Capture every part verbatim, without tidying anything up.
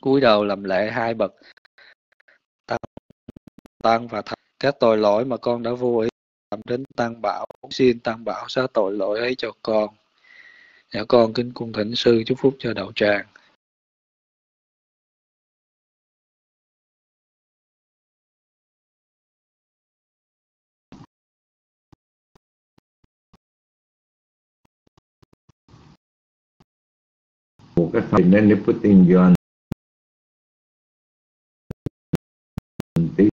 cúi đầu làm lễ hai bậc tăng, tăng và thánh. Các tội lỗi mà con đã vô ý làm đến Tăng Bảo, xin Tăng Bảo xá tội lỗi ấy cho con. Dạ con kính cung thỉnh sư chúc phúc cho đạo tràng. Các thầy nên để putting John tí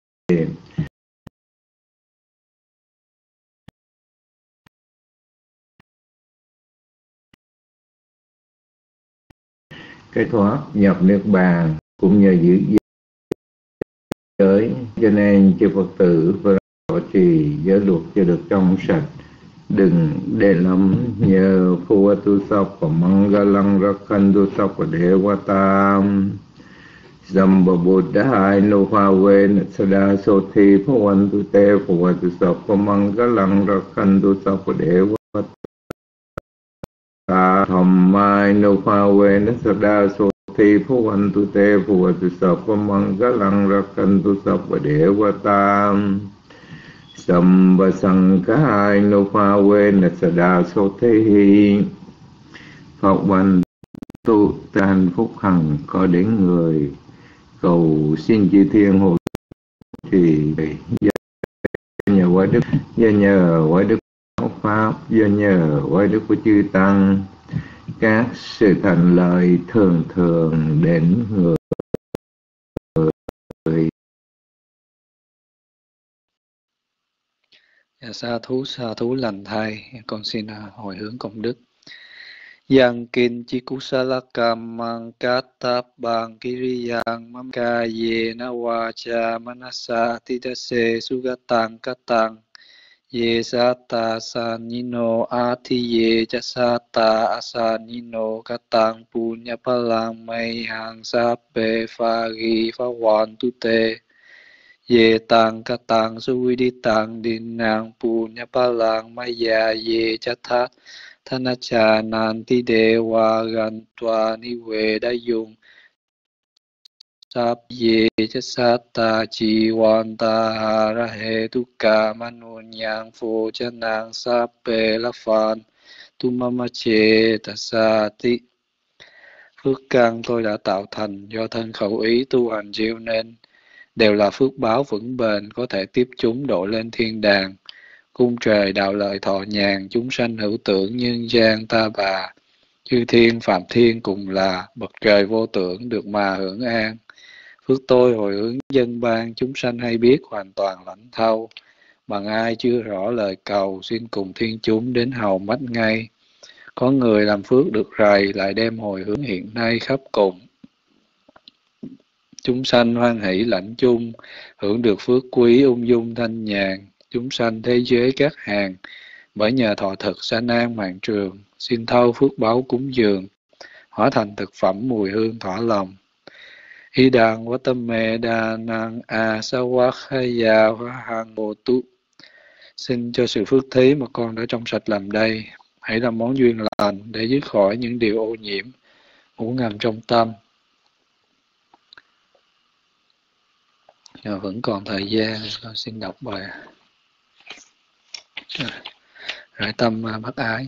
cái thoát nhập niết bàn cũng nhờ giữ giới, cho nên chư Phật tử phải bảo trì giới luật cho được trong sạch, đừng để lắm nhờ phu tu sọc và mangalang rakhantu sọc và devata Samba Buddha no Haven Sada Soti Pavantu Te Pavatu Sapa Mangalang Rakhantu Sapa Devata Dhammai no Haven Sada Soti Pavantu Te Pavatu Sapa Mangalang Rakhantu Sapa Devata Samba Sanghai no Haven Sada Soti Phật văn tu tan phúc hằng có đến người, cầu xin chư thiên hộ trì do nhờ quái đức, do nhờ quái đức của pháp, do nhờ quái đức của chư tăng, các sự thành lợi thường thường đến người. Sa thú sa thú lành thay, con xin hồi hướng công đức. Yang kin chi kusalakam mang katabang kiriyang mamkaye na wacha manasa tidase sugatang katang ye sata sanino atiye jasata asanino katang punya palang may hang sape phagi phawan tute ye tang katang suviditang dinang punya palang maya ye chathat Thana cha nan ti dewa gan twa ni we da yung sap ye cha sata chi wan ta ra he tu ka manun yang pho cha nang sap pe la phan tu mama che ta sa ti. Phước căn tôi đã tạo thành do thân khẩu ý tu hành gieo nên đều là phước báo vững bền có thể tiếp chúng độ lên thiên đàng. Cung trời đạo lợi thọ nhàn, chúng sanh hữu tưởng nhân gian ta bà. Chư thiên phạm thiên cùng là bậc trời vô tưởng được mà hưởng an. Phước tôi hồi hướng dân ban, chúng sanh hay biết hoàn toàn lãnh thâu. Bằng ai chưa rõ lời cầu, xin cùng thiên chúng đến hầu mách ngay. Có người làm phước được rày, lại đem hồi hướng hiện nay khắp cùng. Chúng sanh hoan hỷ lãnh chung, hưởng được phước quý ung dung thanh nhàn. Chúng sanh thế giới các hàng, bởi nhờ thọ thực sanh an mạng trường, xin thâu phước báu cúng dường, hóa thành thực phẩm mùi hương thỏa lòng. Y đàn quá tâm mê đà năng a sa quát hay già hóa hàng bồ tu. Xin cho sự phước thí mà con đã trong sạch làm đây, hãy làm món duyên lành để dứt khỏi những điều ô nhiễm, ngủ ngầm trong tâm. Rồi vẫn còn thời gian, con xin đọc bài Rải tâm bác ái.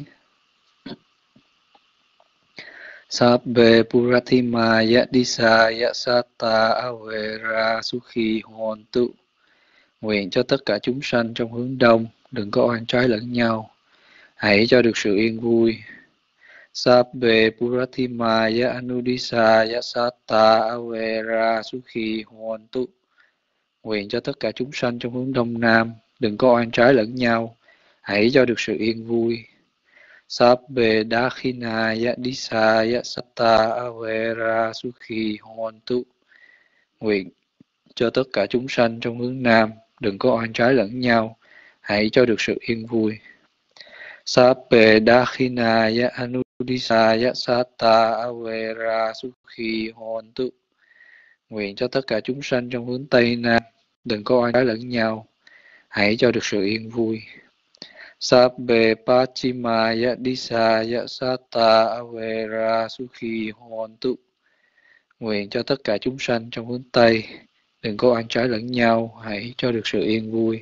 Sabbe Puratima Yadisa Yasata Avera Sukhi Hontu. Nguyện cho tất cả chúng sanh trong hướng đông đừng có oan trái lẫn nhau, hãy cho được sự yên vui. Sabbe Puratima Yanudisa Yasata Avera Sukhi Hontu. Nguyện cho tất cả chúng sanh trong hướng đông nam đừng có oan trái lẫn nhau, hãy cho được sự yên vui. Sabbe Dakhina Yadisa Yasata Avera Sukhi Hontu. Nguyện cho tất cả chúng sanh trong hướng nam đừng có oan trái lẫn nhau, hãy cho được sự yên vui. Sabbe Dakhina Yanudisa Yasata Avera Sukhi Hontu. Nguyện cho tất cả chúng sanh trong hướng tây nam đừng có oan trái lẫn nhau, hãy cho được sự yên vui. Sabbe Pachima Yadisa Yasata Avera Sukhi Hontu. Nguyện cho tất cả chúng sanh trong hướng Tây đừng có oan trái lẫn nhau, hãy cho được sự yên vui.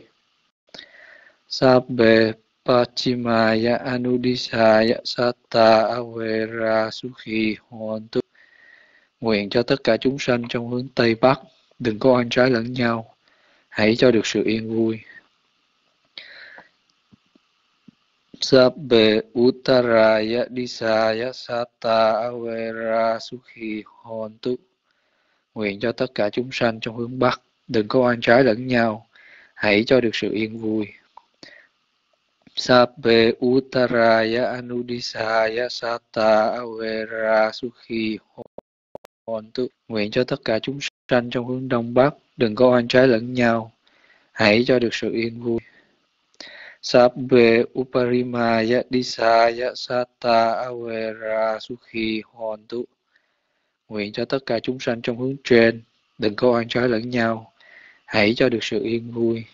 Sabbe Pachimaya Anudisaya Satta Avera Sukhi Hontu. Nguyện cho tất cả chúng sanh trong hướng Tây Bắc đừng có oan trái lẫn nhau, hãy cho được sự yên vui. Sabbe Uttaraya Disaya Satta Avera Sukhi Hontu. Nguyện cho tất cả chúng sanh trong hướng Bắc đừng có oan trái lẫn nhau, hãy cho được sự yên vui. Sabbe Uttaraya Anudisaya Satta Avera Sukhi Hontu. Nguyện cho tất cả chúng sanh trong hướng Đông Bắc đừng có oan trái lẫn nhau, hãy cho được sự yên vui. Sabbe Uparimaya Disaya Satta Avera Sukhi Hontu. Nguyện cho tất cả chúng sanh trong hướng trên đừng có oan trái lẫn nhau, hãy cho được sự yên vui.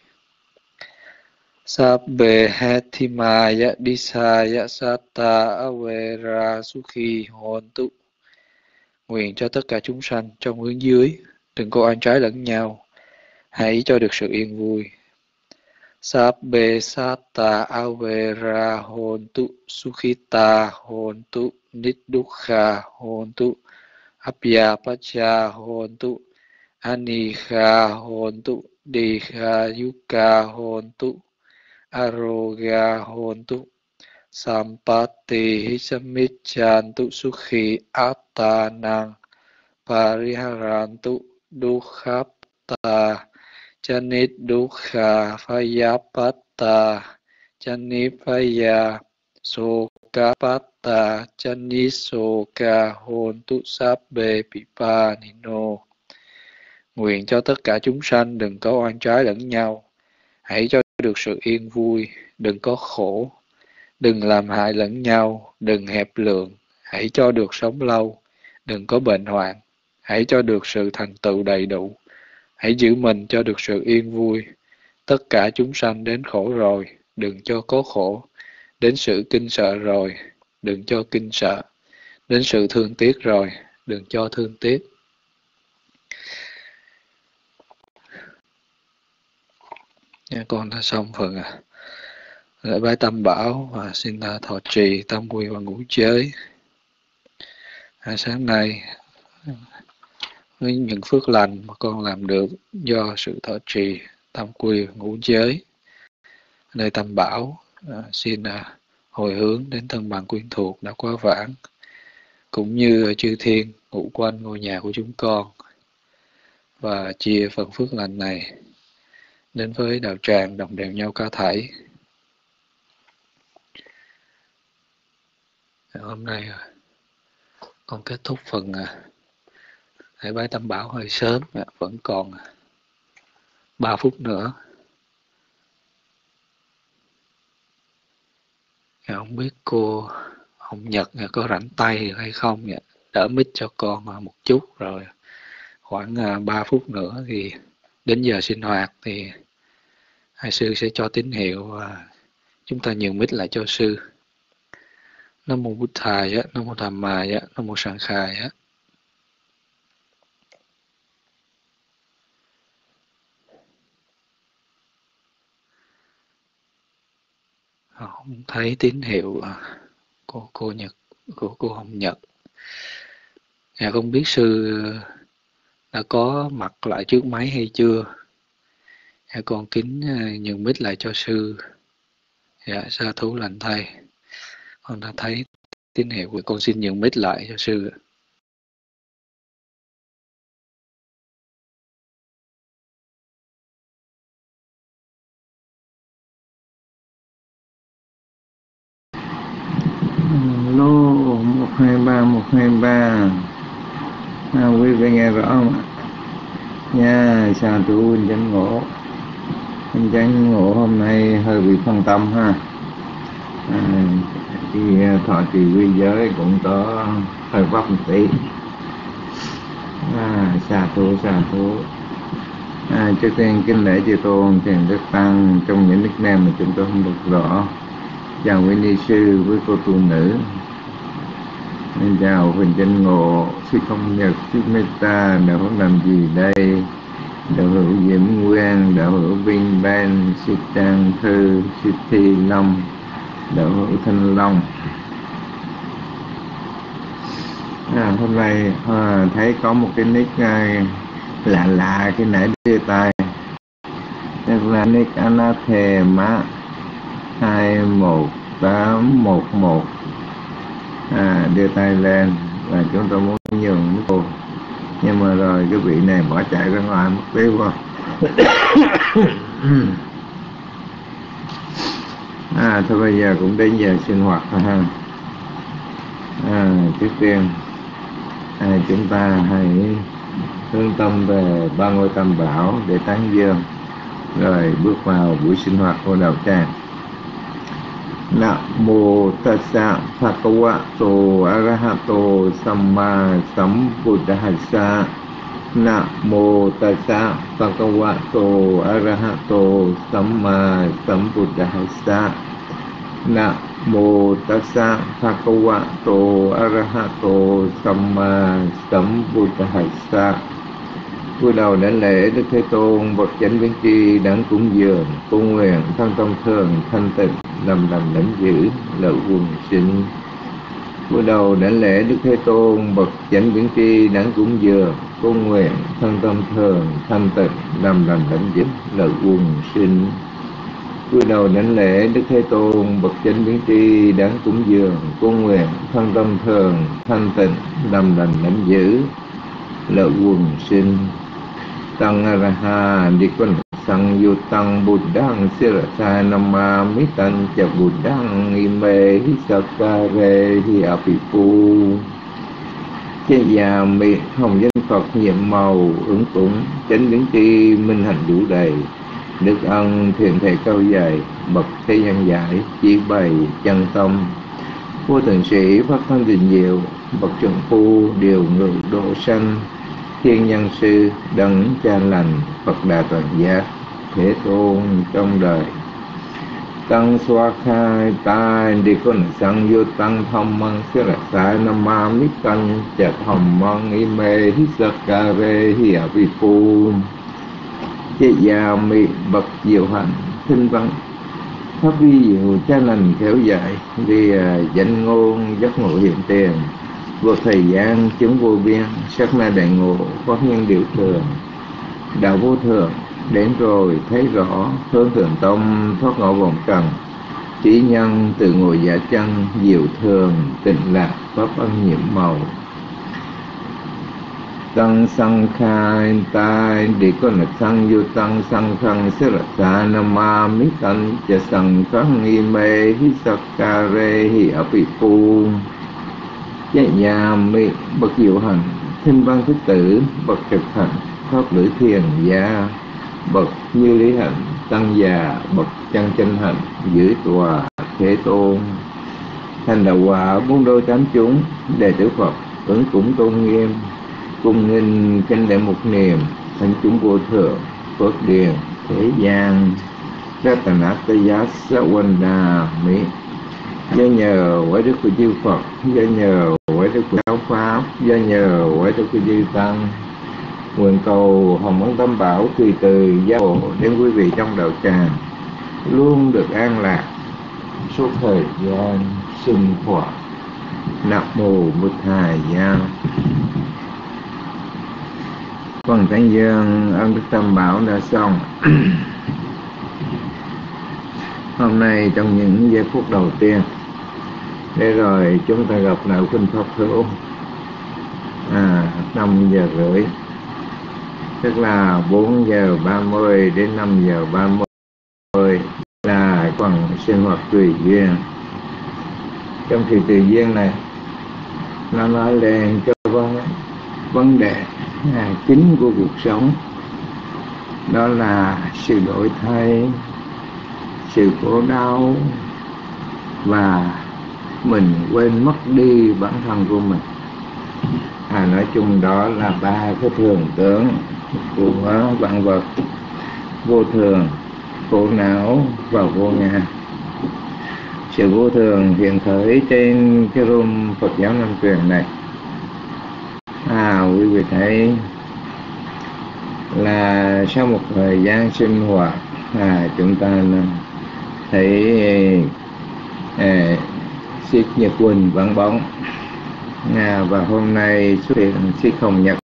Sabbe Hatimaya Disaya Satta Avera Sukhi Hontu. Nguyện cho tất cả chúng sanh trong hướng dưới đừng có oan trái lẫn nhau, hãy cho được sự yên vui. Sabbe Satta Avera Hontu Sukhita Hontu Niddukha Hontu Abhyapacha Hontu Anikha Hontu Dikha Yuka Hontu Aroga Hontu Sampati Hisamichantu Sukhi Attanang Pariharantu Dukhapta Chanit Dukha Phayapata Chanipaya Sokapata Chanisoka Hontu Sabbe Pipanino. Nguyện cho tất cả chúng sanh đừng có oan trái lẫn nhau, hãy cho được sự yên vui, đừng có khổ, đừng làm hại lẫn nhau, đừng hẹp lượng, hãy cho được sống lâu, đừng có bệnh hoạn, hãy cho được sự thành tựu đầy đủ, hãy giữ mình cho được sự yên vui. Tất cả chúng sanh đến khổ rồi, đừng cho có khổ, đến sự kinh sợ rồi, đừng cho kinh sợ, đến sự thương tiếc rồi, đừng cho thương tiếc. Nha, con đã xong phần à. Lễ bái Tam Bảo và xin ta thọ trì tam quy và ngũ giới. À, sáng nay với những phước lành mà con làm được do sự thọ trì tam quy và ngũ giới nơi Tam Bảo, à, xin à, hồi hướng đến thân bằng quyến thuộc đã quá vãng, cũng như chư thiên ngụ quanh ngôi nhà của chúng con, và chia phần phước lành này đến với đạo tràng đồng đều nhau cả thảy. Hôm nay con kết thúc phần lễ bái Tam Bảo hơi sớm, vẫn còn ba phút nữa. Không biết cô Hồng Nhật có rảnh tay hay không, đỡ mic cho con một chút, rồi khoảng ba phút nữa thì đến giờ sinh hoạt thì hai sư sẽ cho tín hiệu và chúng ta nhường mic lại cho sư. Nam mô Bụt Thầy, Nam mô Tham Maya, Nam mô Sang Khai. Không thấy tín hiệu cô cô Nhật của cô Hồng Nhật. Dạ, không biết sư đã có mặt lại trước máy hay chưa? Dạ, con kính nhường mic lại cho sư. Dạ, sa thú lành thay. Con đã thấy tín hiệu của con, xin nhường mic lại cho sư. Lô một hai ba một hai ba. À, quý vị nghe rõ không ạ? Nha, sa thú anh chánh ngộ. Anh chánh ngộ hôm nay hơi bị phân tâm ha. À, thì thọ trì quy giới cũng có hơi vấp một tí. À, sa thú, sa thú. À, trước tiên kính lễ chư tôn, thiền đức tăng, trong những nickname mà chúng tôi không được rõ. Chào quý ni sư, với cô tu nữ. Xin chào Huỳnh Chánh Ngộ, sư Công Nhật, sư Meta, đạo hữu làm gì đây? Đạo hữu Diễm Nguyên, đạo hữu Vinh Ban, sư Trang Thư, sư Thi Long, đạo hữu Thanh Long. À, hôm nay à, thấy có một cái nick à, lạ lạ cái nãy đưa tay. Tức là nick Anathema hai một tám một một. À, đưa tay lên và chúng tôi muốn nhường với cô, nhưng mà rồi cái vị này bỏ chạy ra ngoài mất tiêu quá. À, thôi bây giờ cũng đến giờ sinh hoạt rồi ha. À, trước tiên à, chúng ta hãy hướng tâm về ba ngôi tam bảo để tán dương, rồi bước vào buổi sinh hoạt của đạo tràng. Namo tassa bhagavato arahato samma sambuddhassa. Namo tassa bhagavato arahato samma sambuddhassa. Namo tassa bhagavato arahato samma sambuddhassa. Cúi đầu đảnh lễ Đức Thế Tôn, bậc chánh biến tri đấng cúng dường, cung nguyện thân tâm thường thanh tịnh, làm lành lãnh giữ, lợi quần sinh. Cúi đầu đảnh lễ Đức Thế Tôn, bậc chánh biến tri đấng cúng dường, cung nguyện thân tâm thường thanh tịnh, làm lành lãnh giữ, lợi quần sinh. Cúi đầu đảnh lễ Đức Thế Tôn, bậc chánh biến tri đấng cúng dường, cung nguyện thân tâm thường thanh tịnh, làm lành lãnh giữ, lợi quần sinh. Tăng araha dikun sang yutang buddhang sirasa nama mitan cha buddhang ime hisakare hi apipu. Thế già mị hồng danh Phật nhiệm màu ứng cúng chánh biến tri minh hành đủ đầy, đức ân thiện thể cao dày, bậc thế gian giải chỉ bày chân tâm, vô thượng sĩ pháp thân tình diệu, bậc trượng phu điều ngự độ sanh, thiên nhân sư đấng cha lành, Phật đà toàn giác Thế Tôn trong đời. Tăng xoa khai tai đi con sang vô tăng thông mang sẽ là sai nam ma mít tăng chặt hồng mang y mê hít sắc ca rê hi à vi phu. Chế già mị bậc diệu hạnh tinh văn pháp vi diệu cha lành khéo dạy, vì danh ngôn giác ngộ hiện tiền, vô thời gian chứng vô biên, sát na đại ngộ có nhân điều thường, đạo vô thường đến rồi thấy rõ, hướng thượng tông thoát ngộ vòng trần, trí nhân tự ngồi giả chân, diệu thường tịnh lạc pháp ân nhiễm màu. Tăng sang khai tai để có là sang vô tăng sang khăn sẽ là xa nam ma mít tăng cha sang khăn nghi mê hít sắc ca rê hi ở vị phu. Dạ già mị bậc diệu hành thiên văn thích tử, bậc trực hạnh pháp lưỡi thiền gia, bậc như lý hạnh tăng già, bậc chân chân hạnh giữ tòa Thế Tôn. Thành đạo quả bốn đôi tám chúng đệ tử Phật ứng cúng tôn nghiêm, cung nghinh kinh lễ một niềm, thánh chúng vô thượng phước điền thế gian Ratanataya Sawanda Mỹ. Do nhờ quái đức của chư Phật, do nhờ quái đức của giáo pháp, do nhờ quái đức của chư tăng, nguyện cầu hồng ân tam bảo tùy từ gia hộ đến quý vị trong đạo tràng luôn được an lạc suốt thời gian sinh hoạt. Nam mô Bụt Thầy Gia. Phần tán dương ân đức tam bảo đã xong. Hôm nay trong những giây phút đầu tiên, để rồi chúng ta gặp lại Khuynh Pháp Hữu à, năm giờ rưỡi, tức là bốn giờ ba mươi đến năm giờ ba mươi là phần sinh hoạt tùy duyên. Trong kỳ tùy duyên này nó nói lên cho vấn, vấn đề à, chính của cuộc sống, đó là sự đổi thay, sự khổ đau và mình quên mất đi bản thân của mình. À, nói chung đó là ba cái thường tướng của vạn vật: vô thường, khổ não và vô ngã. sự vô thường hiện khởi trên cái room Phật giáo Nam Truyền này. À, quý vị thấy là sau một thời gian sinh hoạt, à, chúng ta thấy à, Siết Nhật Quỳnh vắng bóng, à, và hôm nay xuất hiện Siết Hồng Nhật.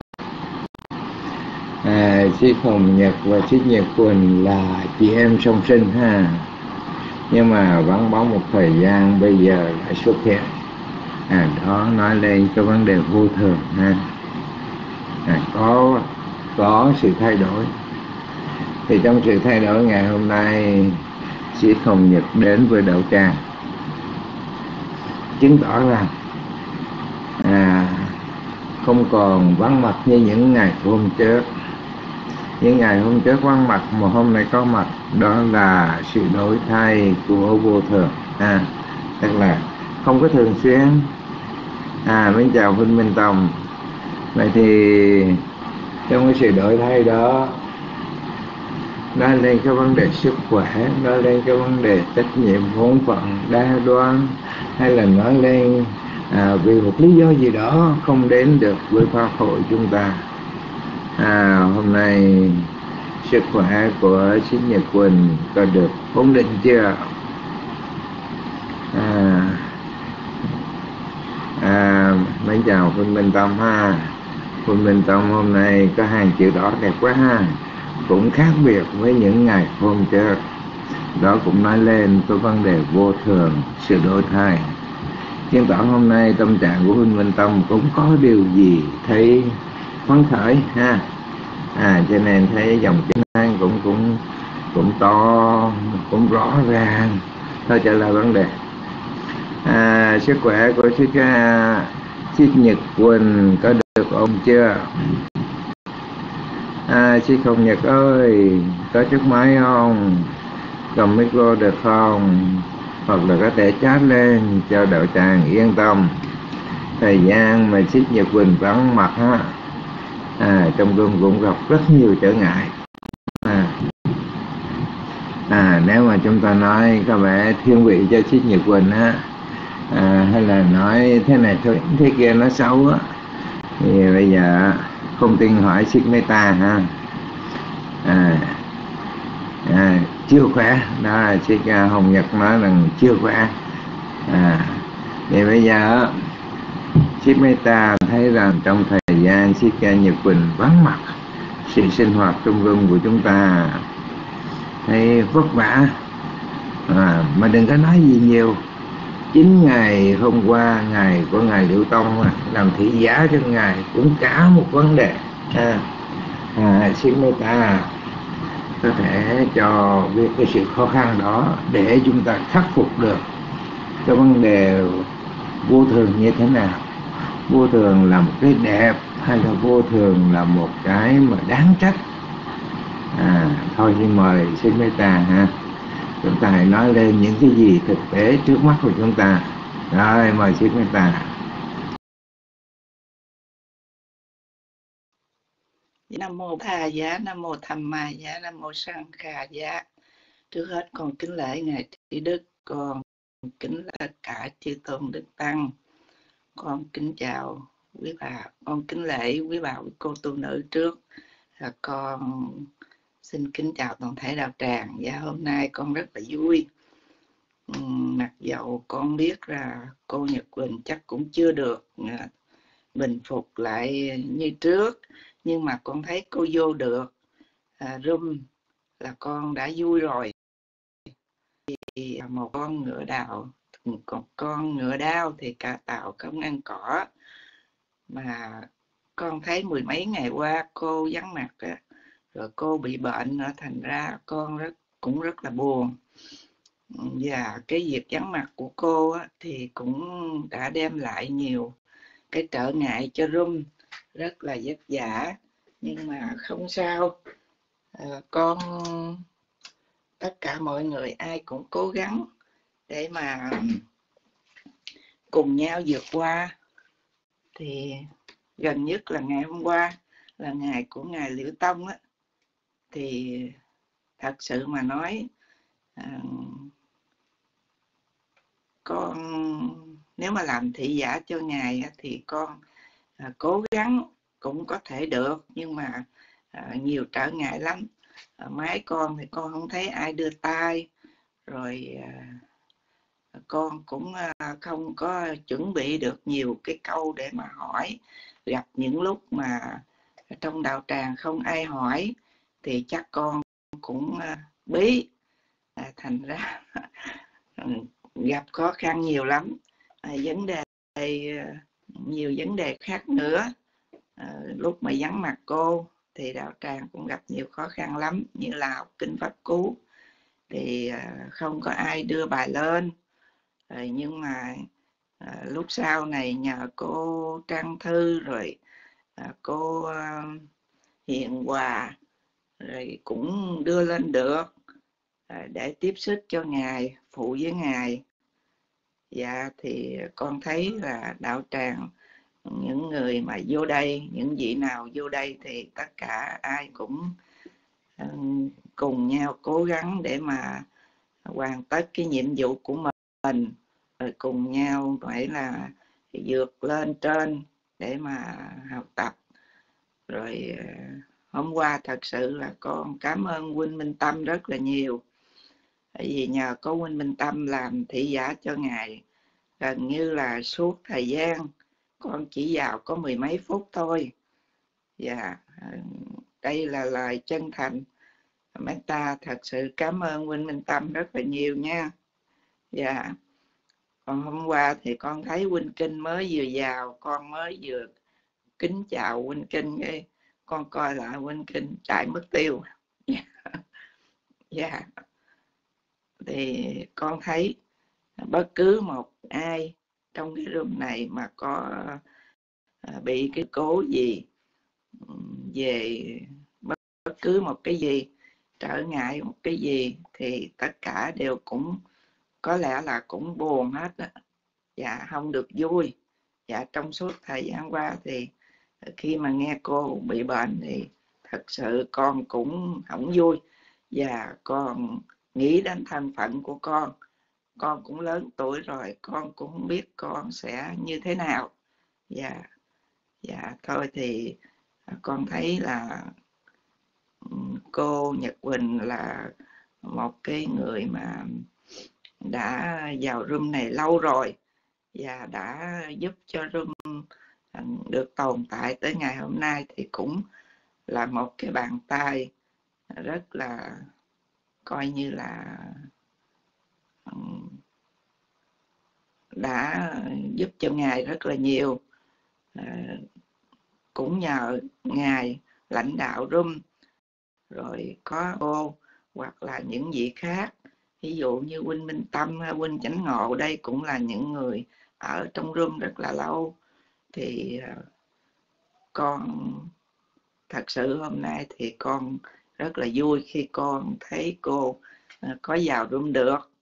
À, Siết Hồng Nhật và Siết Nhật Quỳnh là chị em song sinh ha, nhưng mà vắng bóng một thời gian, bây giờ lại xuất hiện. À, đó nói lên cái vấn đề vô thường ha. À, có có sự thay đổi. Thì trong sự thay đổi ngày hôm nay, Siết Hồng Nhật đến với đạo tràng, chứng tỏ rằng à, không còn vắng mặt như những ngày hôm trước. Những ngày hôm trước vắng mặt mà hôm nay có mặt, đó là sự đổi thay của vô thường. À, tức là không có thường xuyên. À, mến chào Huynh Minh Tòng. Vậy thì trong cái sự đổi thay đó, nói lên cái vấn đề sức khỏe, nói lên cái vấn đề trách nhiệm bổn phận đa đoan, hay là nói lên à, vì một lý do gì đó không đến được với pháp hội chúng ta. À, hôm nay sức khỏe của Siết Nhật Quỳnh có được ổn định chưa? À, à, mến chào Huynh Minh Tâm ha. Huynh Minh Tâm hôm nay có hàng chữ đỏ đẹp quá ha, cũng khác biệt với những ngày hôm trước. Đó cũng nói lên cái vấn đề vô thường, sự đổi thay. Chứng tỏ hôm nay tâm trạng của Huynh Minh Tâm cũng có điều gì thấy phấn khởi ha. À, cho nên thấy dòng kinh An cũng cũng cũng to, cũng rõ ràng. Thôi trở lại vấn đề. À, sức khỏe của Siết Siết Nhật Quỳnh có được ổn chưa? À, Siết Hồng Nhật ơi, có chiếc máy không? Cầm micro được không? Hoặc là có thể chat lên cho đạo tràng yên tâm. Thời gian mà Siết Nhật Quỳnh vắng mặt ha, à, trong room cũng gặp rất nhiều trở ngại. À, à, nếu mà chúng ta nói có vẻ thiên vị cho Siết Nhật Quỳnh á, à, hay là nói thế này thôi thế kia nó xấu á, thì bây giờ không tin hỏi Siết Meta ha. À, à, chưa khỏe đó là Siết Hồng Nhật nói rằng chưa khỏe. À, thì bây giờ Siết Meta thấy rằng trong thời gian Siết Nhật Quỳnh vắng mặt sự sinh hoạt trong room của chúng ta thấy vất vả, à, mà đừng có nói gì nhiều. Chính ngày hôm qua, ngày của ngài Liễu Tông làm thị giá cho ngài cũng cả một vấn đề. À, à, Siết Meta có thể cho biết cái sự khó khăn đó để chúng ta khắc phục được cái vấn đề vô thường như thế nào. Vô thường là một cái đẹp hay là vô thường là một cái mà đáng trách? À, thôi thì mời Siết Meta ha, chúng ta hãy nói lên những cái gì thực tế trước mắt của chúng ta. Rồi, mời Siết Meta. Nam mô Tha Giá, Nam mô Tham Ma Giá, Nam mô Sang Kha Giá. Trước hết con kính lễ ngài Trí Đức, con kính lễ cả chư tôn đức tăng, con kính chào quý bà, con kính lễ quý bà quý cô tu nữ trước. Và con xin kính chào toàn thể đạo tràng. Và hôm nay con rất là vui, mặc dầu con biết là cô Nhật Quỳnh chắc cũng chưa được bình phục lại như trước, nhưng mà con thấy cô vô được à, room là con đã vui rồi. Thì một con ngựa đào, một con ngựa đao thì cả tàu không ăn cỏ. Mà con thấy mười mấy ngày qua cô vắng mặt á, rồi cô bị bệnh nữa, thành ra con rất cũng rất là buồn. Và cái việc vắng mặt của cô á, thì cũng đã đem lại nhiều cái trở ngại cho room, rất là vất vả, nhưng mà không sao. À, con tất cả mọi người ai cũng cố gắng để mà cùng nhau vượt qua. Thì gần nhất là ngày hôm qua là ngày của ngài Liễu Tông á, thì thật sự mà nói à, con nếu mà làm thị giả cho Ngài thì con à, cố gắng cũng có thể được, nhưng mà à, nhiều trở ngại lắm. À, máy con thì con không thấy ai đưa tay, rồi à, con cũng à, không có chuẩn bị được nhiều cái câu để mà hỏi. Gặp những lúc mà trong đạo tràng không ai hỏi thì chắc con cũng à, bí, à, thành ra gặp khó khăn nhiều lắm. À, vấn đề nhiều vấn đề khác nữa. À, lúc mà vắng mặt cô thì đạo tràng cũng gặp nhiều khó khăn lắm, như là học kinh pháp cú thì à, không có ai đưa bài lên. À, nhưng mà à, lúc sau này nhờ cô Trang Thư rồi à, cô à, Hiền Hòa rồi cũng đưa lên được à, để tiếp sức cho Ngài, phụ với Ngài. Dạ thì con thấy là đạo tràng, những người mà vô đây, những vị nào vô đây thì tất cả ai cũng uh, cùng nhau cố gắng để mà hoàn tất cái nhiệm vụ của mình, rồi cùng nhau phải là vượt lên trên để mà học tập. Rồi uh, hôm qua thật sự là con cảm ơn huynh Minh Tâm rất là nhiều, bởi vì nhờ có huynh Minh Tâm làm thị giả cho Ngài, gần như là suốt thời gian con chỉ vào có mười mấy phút thôi. Dạ, đây là lời chân thành Metta, thật sự cảm ơn huynh Minh Tâm rất là nhiều nha. Dạ, còn hôm qua thì con thấy huynh Kinh mới vừa vào, con mới vừa kính chào huynh Kinh, cái con coi lại huynh Kinh chạy mất tiêu. Dạ, thì con thấy bất cứ một ai trong cái room này mà có bị cái cố gì về bất cứ một cái gì, trở ngại một cái gì, thì tất cả đều cũng có lẽ là cũng buồn hết đó. Dạ, không được vui. Dạ, trong suốt thời gian qua thì khi mà nghe cô bị bệnh thì thật sự con cũng không vui. Và con nghĩ đến thân phận của con, con cũng lớn tuổi rồi, con cũng không biết con sẽ như thế nào. Dạ, dạ thôi thì con thấy là cô Nhật Quỳnh là một cái người mà đã vào room này lâu rồi và đã giúp cho room được tồn tại tới ngày hôm nay, thì cũng là một cái bàn tay rất là coi như là đã giúp cho Ngài rất là nhiều. À, cũng nhờ Ngài lãnh đạo room, rồi có cô hoặc là những vị khác, ví dụ như huynh Minh Tâm hay huynh Chánh Ngộ, đây cũng là những người ở trong room rất là lâu. Thì con thật sự hôm nay thì con rất là vui khi con thấy cô có vào room được.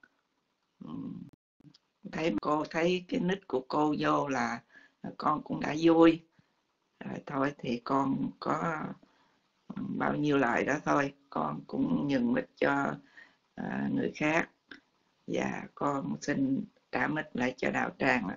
Thấy cô, thấy cái nick của cô vô là con cũng đã vui. Rồi thôi thì con có bao nhiêu lời đó thôi, con cũng nhường mic cho uh, người khác. Và con xin trả mic lại cho đạo tràng.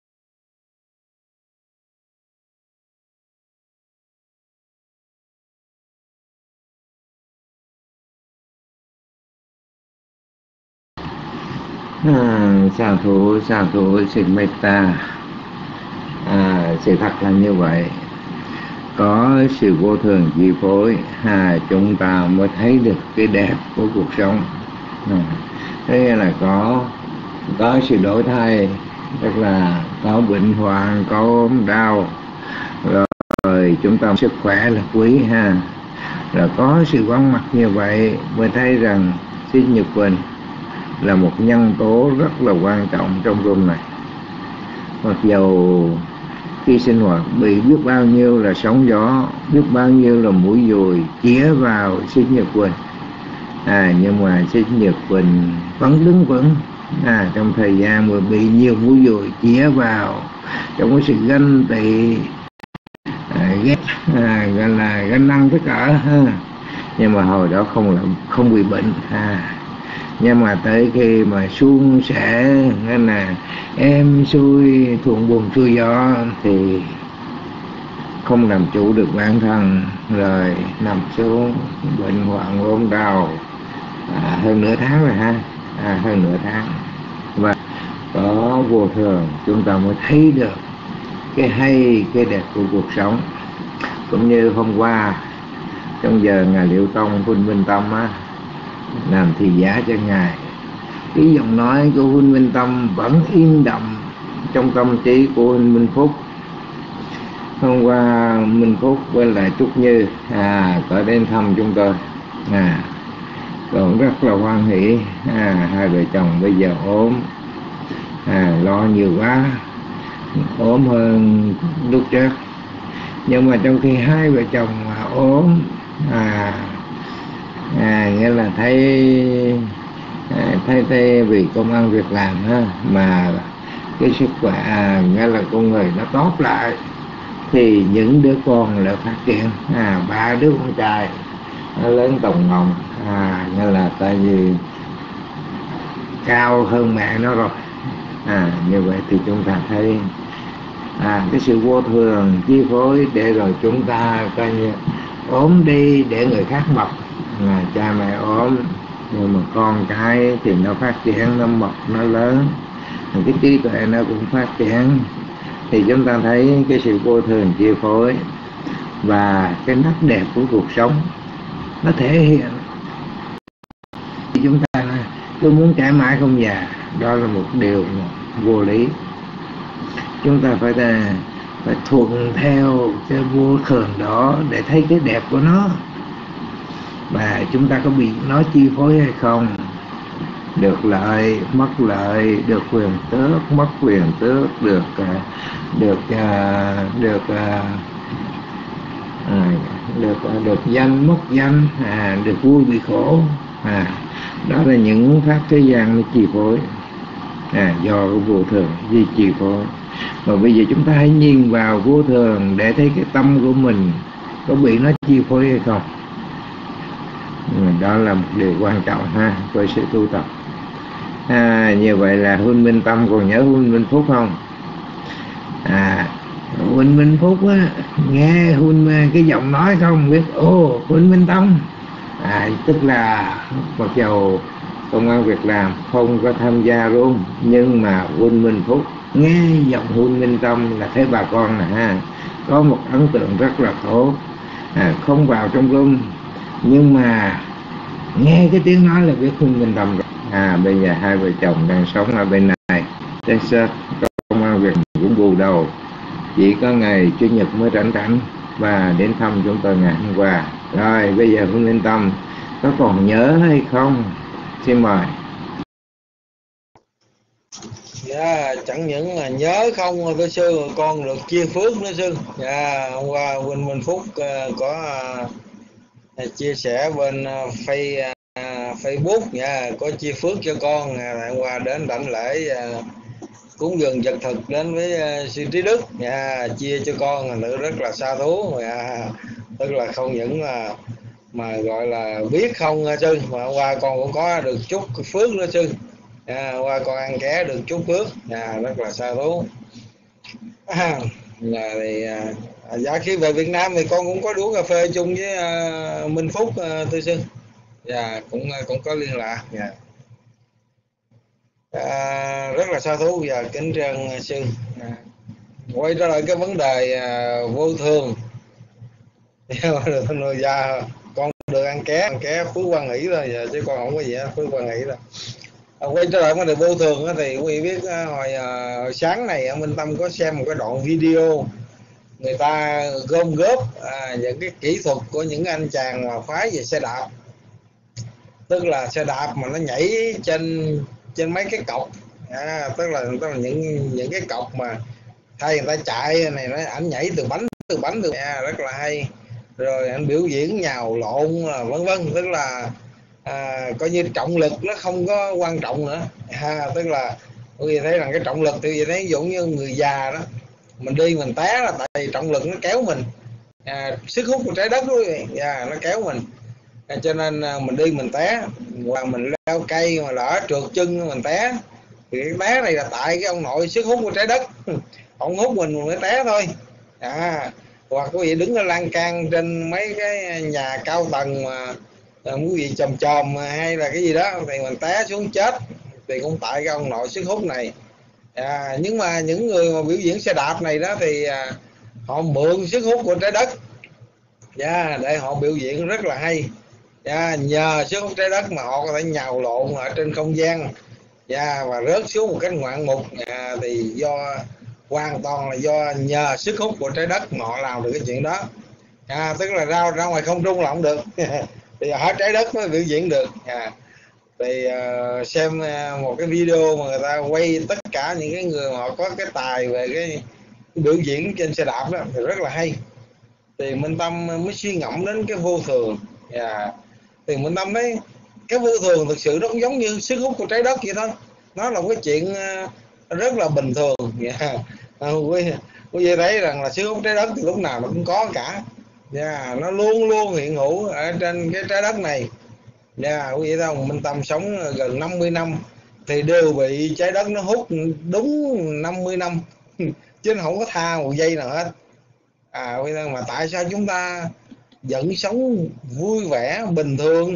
À, sa thủ sa thủ xin metta. À, sự thật là như vậy, có sự vô thường chi phối, à, chúng ta mới thấy được cái đẹp của cuộc sống. À, thế nghĩa là có có sự đổi thay, tức là có bệnh hoạn, có ốm đau, rồi chúng ta sức khỏe là quý ha. Rồi có sự vắng mặt như vậy mới thấy rằng Siết Nhật Quỳnh là một nhân tố rất là quan trọng trong room này. Mặc dù khi sinh hoạt bị biết bao nhiêu là sóng gió, biết bao nhiêu là mũi dùi chĩa vào Siết Nhật Quỳnh, à, nhưng mà Siết Nhật Quỳnh vẫn đứng vững. À, trong thời gian mà bị nhiều mũi dùi chĩa vào, trong cái sự ganh tị, à, ghét, à, gọi là ganh năng tất cả ha, nhưng mà hồi đó không là không bị bệnh. À, Nhưng mà tới khi mà suôn sẻ nên là em xuôi thuận buồm xuôi gió thì không làm chủ được bản thân, rồi nằm xuống bệnh hoạn ốm đau à, hơn nửa tháng rồi ha, à, hơn nửa tháng. Và có vô thường chúng ta mới thấy được cái hay cái đẹp của cuộc sống. Cũng như hôm qua trong giờ ngài Liệu Tông Huynh Minh Tâm á, làm thị giả cho ngài, cái giọng nói của Huynh Minh Tâm vẫn yên đậm trong tâm trí của Huynh Minh Phúc. Hôm qua Minh Phúc với lại Trúc Như à, có đến thăm chúng tôi à, cũng rất là hoan hỷ à, hai vợ chồng bây giờ ốm à, lo nhiều quá, ốm hơn lúc trước. Nhưng mà trong khi hai vợ chồng mà ốm à, à, nghĩa là thấy à, thấy thấy vì công ăn việc làm ha, mà cái sức khỏe à, nghĩa là con người nó tốt lại, thì những đứa con lại phát triển à, ba đứa con trai nó lớn tòng ngồng à, nghĩa là tại vì cao hơn mẹ nó rồi à, như vậy thì chúng ta thấy à, cái sự vô thường chi phối để rồi chúng ta coi như ốm đi để người khác mập. À, cha mẹ ốm nhưng mà con cái thì nó phát triển, nó mập, nó lớn, cái trí tuệ nó cũng phát triển. Thì chúng ta thấy cái sự vô thường chi phối và cái nét đẹp của cuộc sống nó thể hiện. Chúng ta cứ muốn trẻ mãi không già, đó là một điều vô lý. Chúng ta phải là phải thuận theo cái vô thường đó để thấy cái đẹp của nó. Và chúng ta có bị nó chi phối hay không? Được lợi, mất lợi, được quyền tước, mất quyền tước, được được được được à, được được danh, mất danh, à, được vui bị khổ, à, đó là những pháp thế gian nó chi phối à, do cái vô thường di chi phối. Mà bây giờ chúng ta hãy nhìn vào vô thường để thấy cái tâm của mình có bị nó chi phối hay không. Đó là một điều quan trọng ha, với sự tu tập. À, như vậy là Huynh Minh Tâm còn nhớ Huynh Minh Phúc không? À, Huynh Minh Phúc á, nghe Huynh cái giọng nói không biết ô Huynh Minh Tâm à, tức là mặc dầu công ăn việc làm không có tham gia luôn, nhưng mà Huynh Minh Phúc nghe giọng Huynh Minh Tâm là thấy bà con nè ha, có một ấn tượng rất là tốt à, không vào trong room nhưng mà nghe cái tiếng nói là biết Huynh Minh Tâm rồi. À, bây giờ hai vợ chồng đang sống ở bên này Texas, công an việc cũng bù đầu, chỉ có ngày Chủ nhật mới rảnh rảnh và đến thăm chúng tôi ngày hôm qua. Rồi bây giờ Huynh Minh Tâm có còn nhớ hay không? Xin mời. Dạ, chẳng những là nhớ không thưa sư, con được chia phước nữa sư. Dạ, hôm qua Huynh Minh Phúc uh, có uh, chia sẻ bên uh, face, uh, Facebook nha, có chia phước cho con. Uh, hôm qua đến đảnh lễ uh, cúng dường vật thực đến với uh, sư Trí Đức, nha, chia cho con nữ rất là sa thú. Dạ, tức là không những là mà gọi là biết không sư, mà hôm qua con cũng có được chút phước nữa sư. À, qua con ăn ké được chút phước à, rất là sa thú à, là thì à, giá khi về Việt Nam thì con cũng có uống cà phê chung với à, Minh Phúc à, thưa sư. Dạ, cũng cũng có liên lạc. Dạ. À, rất là sa thú và kính trân sư. À, quay trở lại cái vấn đề à, vô thường. Dạ, con được ăn ké ăn ké phước quan nghĩ thôi, giờ chứ con không có gì hết, phước quan nghĩ thôi. À, quay trở lại vấn đề vô thường đó, thì quý vị biết hồi, hồi sáng này Minh Tâm có xem một cái đoạn video người ta gom góp à, những cái kỹ thuật của những anh chàng mà phái về xe đạp, tức là xe đạp mà nó nhảy trên trên mấy cái cọc à, tức là tức là những những cái cọc mà thay người ta chạy này, nó ảnh nhảy từ bánh từ bánh từ à, rất là hay. Rồi anh biểu diễn nhào lộn vân vân, tức là à, coi như trọng lực nó không có quan trọng nữa à, tức là quý vị thấy rằng cái trọng lực thì thấy ví dụ như người già đó, mình đi mình té là tại vì trọng lực nó kéo mình à, sức hút của trái đất đó quý vị à, nó kéo mình À, cho nên à, mình đi mình té, hoặc mình leo cây mà lỡ trượt chân mình té, thì cái té này là tại cái ông nội sức hút của trái đất, ông hút mình mình mới té thôi. À, hoặc quý vị đứng ở lan can trên mấy cái nhà cao tầng mà quý vị chòm chòm hay là cái gì đó thì mình té xuống chết thì cũng tại cái ông nội sức hút này. À, nhưng mà những người mà biểu diễn xe đạp này đó thì à, họ mượn sức hút của trái đất, yeah, để họ biểu diễn rất là hay. Yeah, nhờ sức hút trái đất mà họ có thể nhào lộn ở trên không gian, yeah, và rớt xuống một cách ngoạn mục. Yeah, thì do hoàn toàn là do nhờ sức hút của trái đất mà họ làm được cái chuyện đó. À, tức là ra ra ngoài không trung là không được thì ở trái đất mới biểu diễn được. À, thì uh, xem uh, một cái video mà người ta quay tất cả những cái người mà họ có cái tài về cái, cái biểu diễn trên xe đạp đó thì rất là hay. Thì Minh Tâm mới suy ngẫm đến cái vô thường. Yeah. Thì Minh Tâm thấy cái vô thường thực sự nó cũng giống như sức hút của trái đất vậy thôi, nó là một cái chuyện uh, rất là bình thường. Yeah. quý, quý vị thấy rằng là sức hút trái đất thì lúc nào nó cũng có cả. Yeah, nó luôn luôn hiện hữu ở trên cái trái đất này. Yeah, quý vị thấy không? Minh Tâm sống gần năm mươi năm thì đều bị trái đất nó hút đúng năm mươi năm chứ nó không có tha một giây nào hết. À, quý vị, mà tại sao chúng ta vẫn sống vui vẻ bình thường?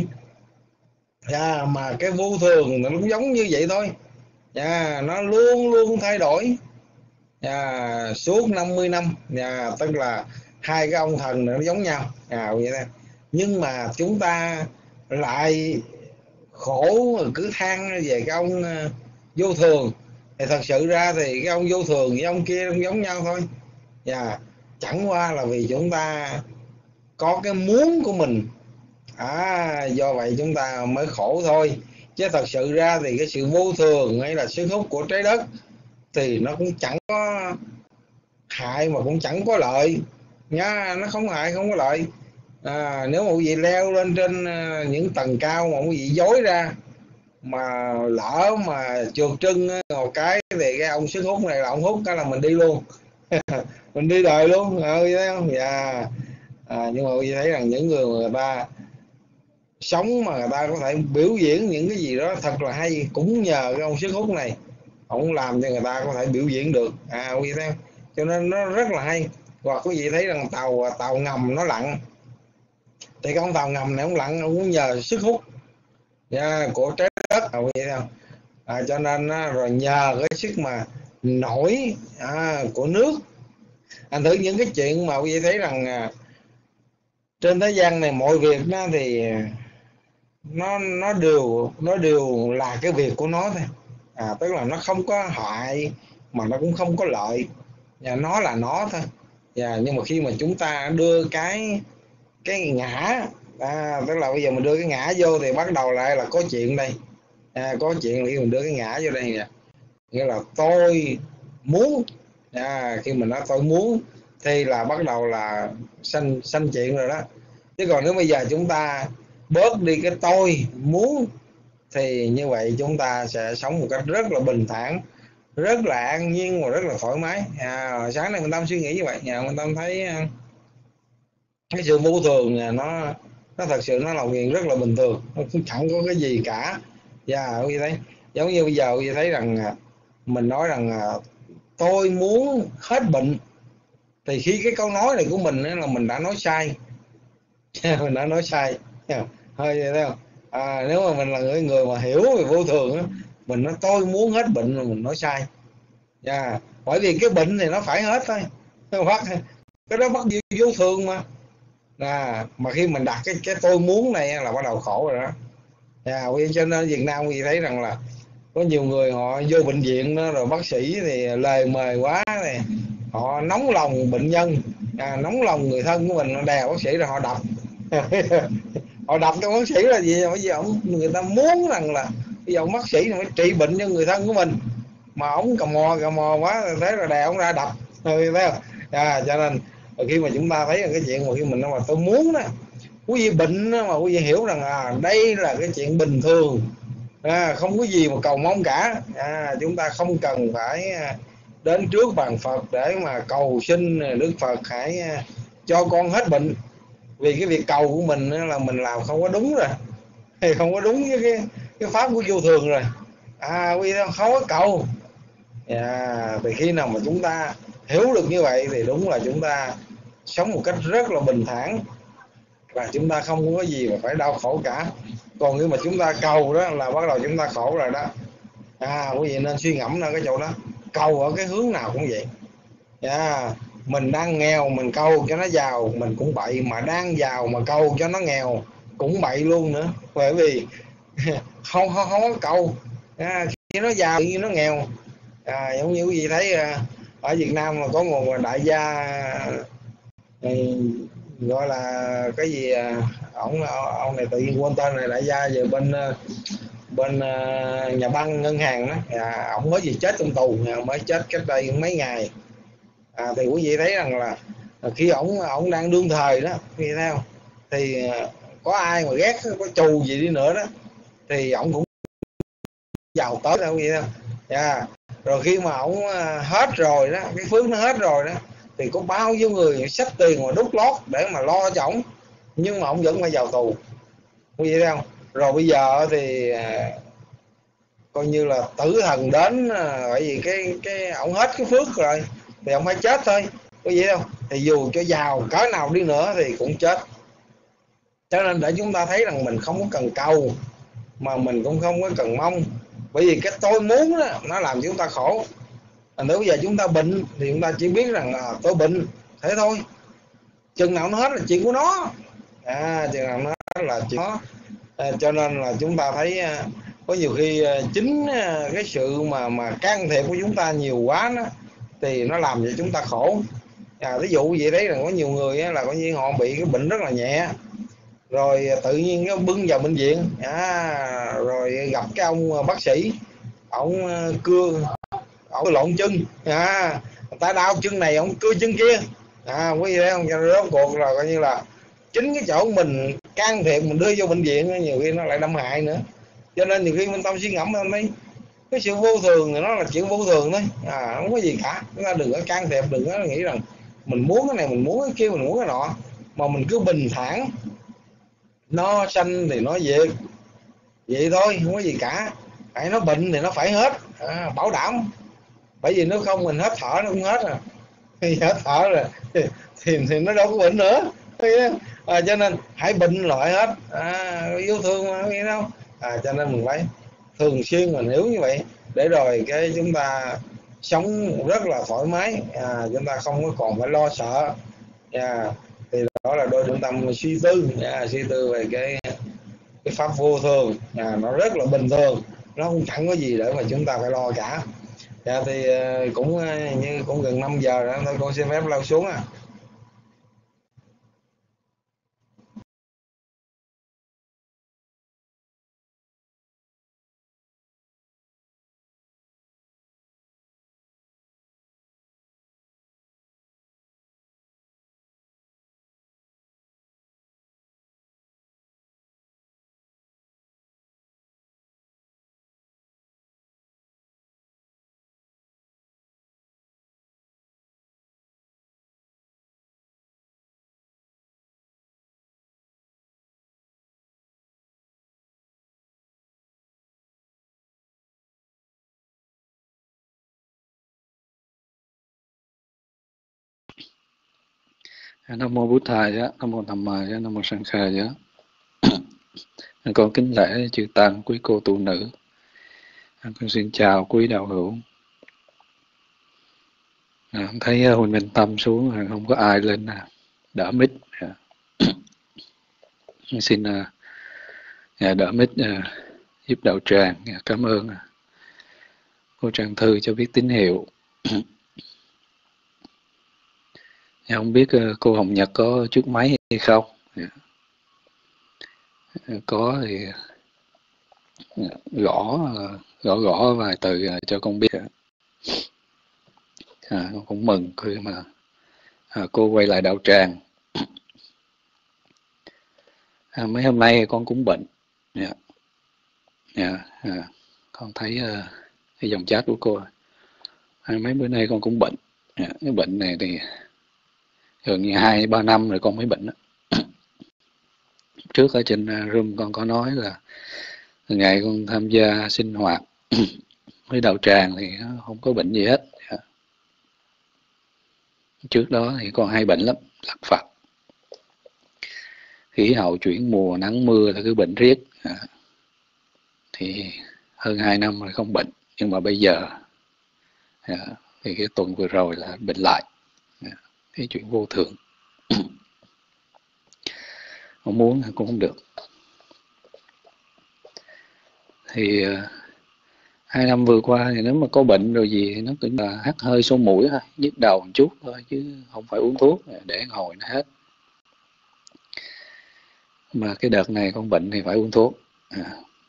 Yeah, mà cái vô thường nó cũng giống như vậy thôi. Yeah, nó luôn luôn thay đổi. Yeah, suốt năm mươi năm. Yeah, tức là hai cái ông thần nó giống nhau. À, vậy đó. Nhưng mà chúng ta lại khổ cứ than về cái ông uh, vô thường. Thì thật sự ra thì cái ông vô thường với ông kia cũng giống nhau thôi. Yeah, chẳng qua là vì chúng ta có cái muốn của mình. À, do vậy chúng ta mới khổ thôi. Chứ thật sự ra thì cái sự vô thường hay là sức hút của trái đất thì nó cũng chẳng có hại mà cũng chẳng có lợi nha. Nó không hại không có lợi. À, nếu mà quý vị leo lên trên uh, những tầng cao mà quý vị dối ra mà lỡ mà trượt chân một cái thì cái ông sức hút này là ông hút cái là mình đi luôn mình đi đời luôn. À, thấy không? Yeah. À, nhưng mà quý vị thấy rằng những người mà người ta sống mà người ta có thể biểu diễn những cái gì đó thật là hay cũng nhờ cái ông sức hút này, ông làm cho người ta có thể biểu diễn được. À, quý vị thấy không? Cho nên nó rất là hay. Hoặc quý vị thấy rằng tàu tàu ngầm nó lặn thì con tàu ngầm này ông lặn ông cũng nhờ sức hút, yeah, của trái đất. À, quý vị thấy không? À, cho nên rồi nhờ cái sức mà nổi à, của nước. Anh thử những cái chuyện mà quý vị thấy rằng à, trên thế gian này mọi việc đó thì nó nó đều nó đều là cái việc của nó thôi. À, tức là nó không có hại mà nó cũng không có lợi. Và nó là nó thôi. Và nhưng mà khi mà chúng ta đưa cái cái ngã, à, tức là bây giờ mình đưa cái ngã vô thì bắt đầu lại là có chuyện đây. À, có chuyện khi mình đưa cái ngã vô đây nè, nghĩa là tôi muốn. À, khi mình nói tôi muốn thì là bắt đầu là sanh sanh chuyện rồi đó. Chứ còn nếu bây giờ chúng ta bớt đi cái tôi muốn thì như vậy chúng ta sẽ sống một cách rất là bình thản, rất là an nhiên và rất là thoải mái. À, sáng nay mình Tâm suy nghĩ như vậy. Nhà mình Tâm thấy cái sự vô thường này, nó nó thật sự nó là chuyện rất là bình thường, nó cũng chẳng có cái gì cả. Và quý vị thấy giống như bây giờ quý vị thấy rằng mình nói rằng tôi muốn hết bệnh thì khi cái câu nói này của mình là mình đã nói sai mình đã nói sai hơi thấy không? À, nếu mà mình là người người mà hiểu về vô thường á, mình nói tôi muốn hết bệnh là mình nói sai. Yeah. Bởi vì cái bệnh thì nó phải hết thôi, cái đó bắt vô thường mà. À, mà khi mình đặt cái cái tôi muốn này là bắt đầu khổ rồi đó. À, cho nên Việt Nam quý vị thấy rằng là có nhiều người họ vô bệnh viện đó, rồi bác sĩ thì lời mời quá này, họ nóng lòng bệnh nhân, à, nóng lòng người thân của mình, họ đè bác sĩ rồi họ đập họ đập cho bác sĩ là gì? Bởi vì ông người ta muốn rằng là bây giờ ông bác sĩ phải trị bệnh cho người thân của mình, mà ông cà mò cà mò quá thế là đè ông ra đập, thấy không? À, cho nên khi mà chúng ta thấy cái chuyện mà khi mình nói mà tôi muốn đó, quý vị bệnh mà quý vị hiểu rằng à, đây là cái chuyện bình thường, à, không có gì mà cầu mong cả. À, chúng ta không cần phải đến trước bàn Phật để mà cầu xin Đức Phật hãy cho con hết bệnh. vì cái việc cầu của mình là mình làm không có đúng rồi, thì không có đúng với cái, cái pháp của vô thường rồi. À quý vị không có cầu. Yeah. Thì khi nào mà chúng ta hiểu được như vậy thì đúng là chúng ta sống một cách rất là bình thản, và chúng ta không có gì mà phải đau khổ cả. Còn khi mà chúng ta cầu đó là bắt đầu chúng ta khổ rồi đó. À quý vị nên suy ngẫm ra cái chỗ đó. Cầu ở cái hướng nào cũng vậy. Yeah. Mình đang nghèo mình cầu cho nó giàu mình cũng bậy, mà đang giàu mà cầu cho nó nghèo cũng bậy luôn nữa. Bởi vì không không không có cầu. À, khi nó giàu tự nhiên nó nghèo. À, giống như quý vị thấy ở Việt Nam mà có một đại gia gọi là cái gì, ông ông này tự nhiên quên tên này, đại gia về bên bên nhà băng ngân hàng đó. À, ông mới gì chết trong tù, mới chết cách đây mấy ngày. À, thì quý vị thấy rằng là khi ổng ổng đang đương thời đó, quý vị thấy không, thì có ai mà ghét có trù gì đi nữa đó thì ổng cũng giàu tới đâu, quý vị thấy không? Yeah. Rồi khi mà ổng hết rồi đó, cái phước nó hết rồi đó, thì có bao nhiêu người xách tiền mà đút lót để mà lo cho ổng, nhưng mà ổng vẫn phải vào tù, quý vị thấy không? Rồi bây giờ thì coi như là tử thần đến, bởi vì cái cái ổng hết cái phước rồi thì ông phải chết thôi, có gì không? Thì dù cho giàu cỡ nào đi nữa thì cũng chết. Cho nên để chúng ta thấy rằng mình không có cần cầu, mà mình cũng không có cần mong, bởi vì cái tôi muốn đó, nó làm chúng ta khổ. Nếu bây giờ chúng ta bệnh thì chúng ta chỉ biết rằng à, tôi bệnh thế thôi, chừng nào nó hết là chuyện của nó. À, chừng nào nó hết là chuyện của nó. À, cho nên là chúng ta thấy có nhiều khi chính cái sự mà mà can thiệp của chúng ta nhiều quá đó, thì nó làm cho chúng ta khổ. À, ví dụ vậy đấy, là có nhiều người là coi như họ bị cái bệnh rất là nhẹ, rồi tự nhiên nó bưng vào bệnh viện. À, rồi gặp cái ông bác sĩ, ông cưa ông lộn chân. À, người ta đau chân này ông cưa chân kia. À, quý vị thấy không? Cho nên rốt cuộc là coi như là chính cái chỗ mình can thiệp, mình đưa vô bệnh viện nhiều khi nó lại đâm hại nữa. Cho nên nhiều khi mình tâm suy ngẫm lên đấy, cái sự vô thường thì nó là chuyện vô thường thôi. À, không có gì cả. Chúng ta đừng có can thiệp, đừng có nghĩ rằng mình muốn cái này, mình muốn cái kia, mình muốn cái nọ, mà mình cứ bình thản, nó sanh thì nó diệt vậy thôi, không có gì cả. Hãy nó bệnh thì nó phải hết. À, bảo đảm. Bởi vì nếu không mình hết thở nó cũng hết rồi. Khi hết thở rồi thì, thì, thì nó đâu có bệnh nữa. À, cho nên hãy bệnh loại hết. À, yêu thương mà, biết không? À, cho nên mình phải thường xuyên mình hiểu như vậy, để rồi cái chúng ta sống rất là thoải mái. À, chúng ta không có còn phải lo sợ. À, thì đó là đôi trung tâm suy tư. À, suy tư về cái cái pháp vô thường. À, nó rất là bình thường, nó không chẳng có gì để mà chúng ta phải lo cả. Dạ, thì cũng như cũng gần năm giờ rồi thôi, con xin phép lao xuống. À, Nam mô Bụt Thầy giá, Nam mô Tham Ma giá, Nam mô Sang Kha giá. Con kính lễ chư tăng, quý cô tu nữ. Con xin chào quý đạo hữu. À, thấy Huỳnh Minh Tâm xuống, không có ai lên đỡ mic. À. Xin à, đỡ mic à, giúp đạo tràng. À, cảm ơn à. Cô Trang Thư cho biết tín hiệu. Không biết uh, cô Hồng Nhật có chiếc máy hay không? Yeah. Có thì uh, gõ uh, gõ gõ vài từ uh, cho con biết. À, con cũng mừng khi mà uh, cô quay lại đạo tràng. À, mấy hôm nay con cũng bệnh. Yeah. Yeah. Yeah. Con thấy uh, cái dòng chat của cô. À, mấy bữa nay con cũng bệnh. Yeah. Cái bệnh này thì gần như hai ba năm rồi con mới bệnh đó. trước ở trên room con có nói là ngày con tham gia sinh hoạt với đạo tràng thì nó không có bệnh gì hết. Trước đó thì con hay bệnh lắm, lặt vặt, khí hậu chuyển mùa nắng mưa là cứ bệnh riết. Thì hơn hai năm rồi không bệnh, nhưng mà bây giờ thì cái tuần vừa rồi là bệnh lại. Cái chuyện vô thường. Không muốn cũng không được. Thì hai năm vừa qua thì nếu mà có bệnh rồi gì thì nó cũng là hắt hơi sổ mũi thôi, nhức đầu một chút thôi, chứ không phải uống thuốc để hồi nó hết. Mà cái đợt này con bệnh thì phải uống thuốc. À,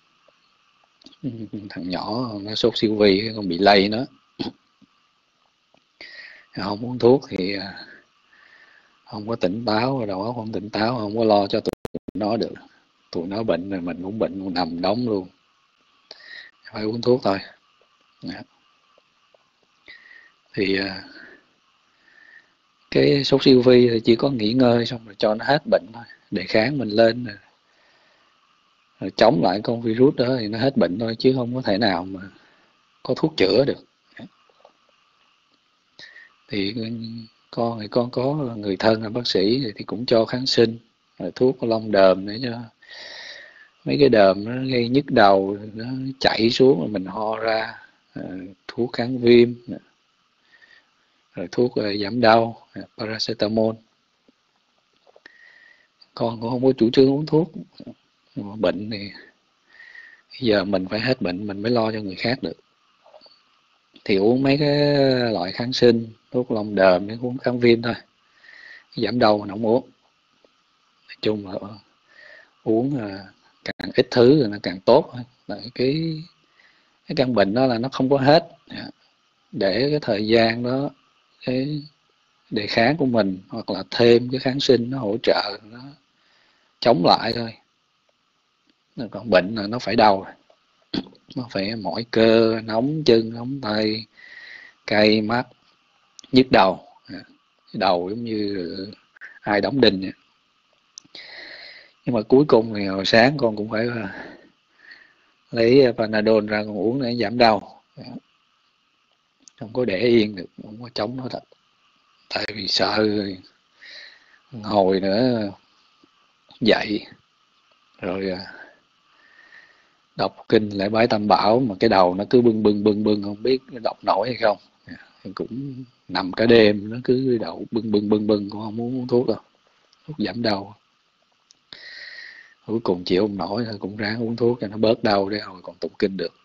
thằng nhỏ nó sốt siêu vi, con bị lây nó, không uống thuốc thì không có tỉnh táo, đầu óc không tỉnh táo, không có lo cho tụi nó được. Tụi nó bệnh rồi mình cũng bệnh, cũng nằm đóng luôn, phải uống thuốc thôi. À. Thì cái sốt siêu vi thì chỉ có nghỉ ngơi xong rồi cho nó hết bệnh thôi, đề kháng mình lên rồi, rồi chống lại con virus đó thì nó hết bệnh thôi, chứ không có thể nào mà có thuốc chữa được. Thì con thì con có người thân là bác sĩ thì cũng cho kháng sinh, rồi thuốc lông đờm để cho mấy cái đờm nó gây nhức đầu, nó chảy xuống rồi mình ho ra, thuốc kháng viêm, rồi thuốc giảm đau, paracetamol. Con cũng không có chủ trương uống thuốc. Nhưng mà bệnh thì giờ mình phải hết bệnh mình mới lo cho người khác được. Thì uống mấy cái loại kháng sinh, thuốc lông đờm, cái uống kháng viêm thôi. Giảm đau mình không uống. Nói chung là uống càng ít thứ thì nó càng tốt. Là cái cái căn bệnh đó là nó không có hết. Để cái thời gian đó, cái đề kháng của mình hoặc là thêm cái kháng sinh nó hỗ trợ, nó chống lại thôi. Còn bệnh là nó phải đau, nó phải mỏi cơ, nóng chân, nóng tay, cay mắt, nhức đầu. Đầu giống như ai đóng đinh vậy. Nhưng mà cuối cùng thì hồi sáng con cũng phải lấy Panadol ra con uống để giảm đau. Không có để yên được, không có chống nó thật. Tại vì sợ hồi nữa dậy rồi đọc kinh lại bái tam bảo mà cái đầu nó cứ bưng bưng bưng bưng, không biết đọc nổi hay không. Thì cũng nằm cả đêm nó cứ đầu bưng bưng bưng bưng, cũng không muốn uống thuốc đâu, thuốc giảm đau. Cuối cùng chịu không nổi thôi, cũng ráng uống thuốc cho nó bớt đau để hồi còn tụng kinh được.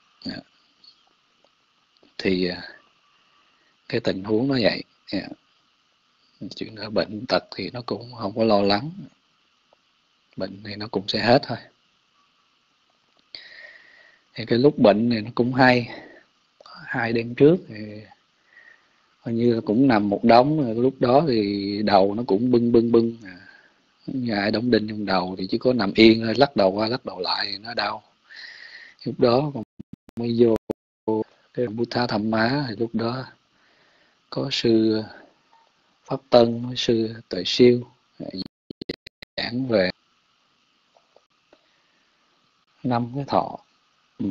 Thì cái tình huống nó vậy. Chuyện ở bệnh tật thì nó cũng không có lo lắng, bệnh thì nó cũng sẽ hết thôi. Thì cái lúc bệnh này nó cũng hay. Hai đêm trước thì hình như là cũng nằm một đống, lúc đó thì đầu nó cũng bưng bưng bưng. Nhà ai đóng đinh trong đầu thì chỉ có nằm yên thôi, lắc đầu qua lắc đầu lại thì nó đau. Lúc đó còn mới vô cái Buddha Thăm Má, thì lúc đó có sư Pháp Tân, sư Tuệ Siêu giảng về năm cái thọ. Ừ.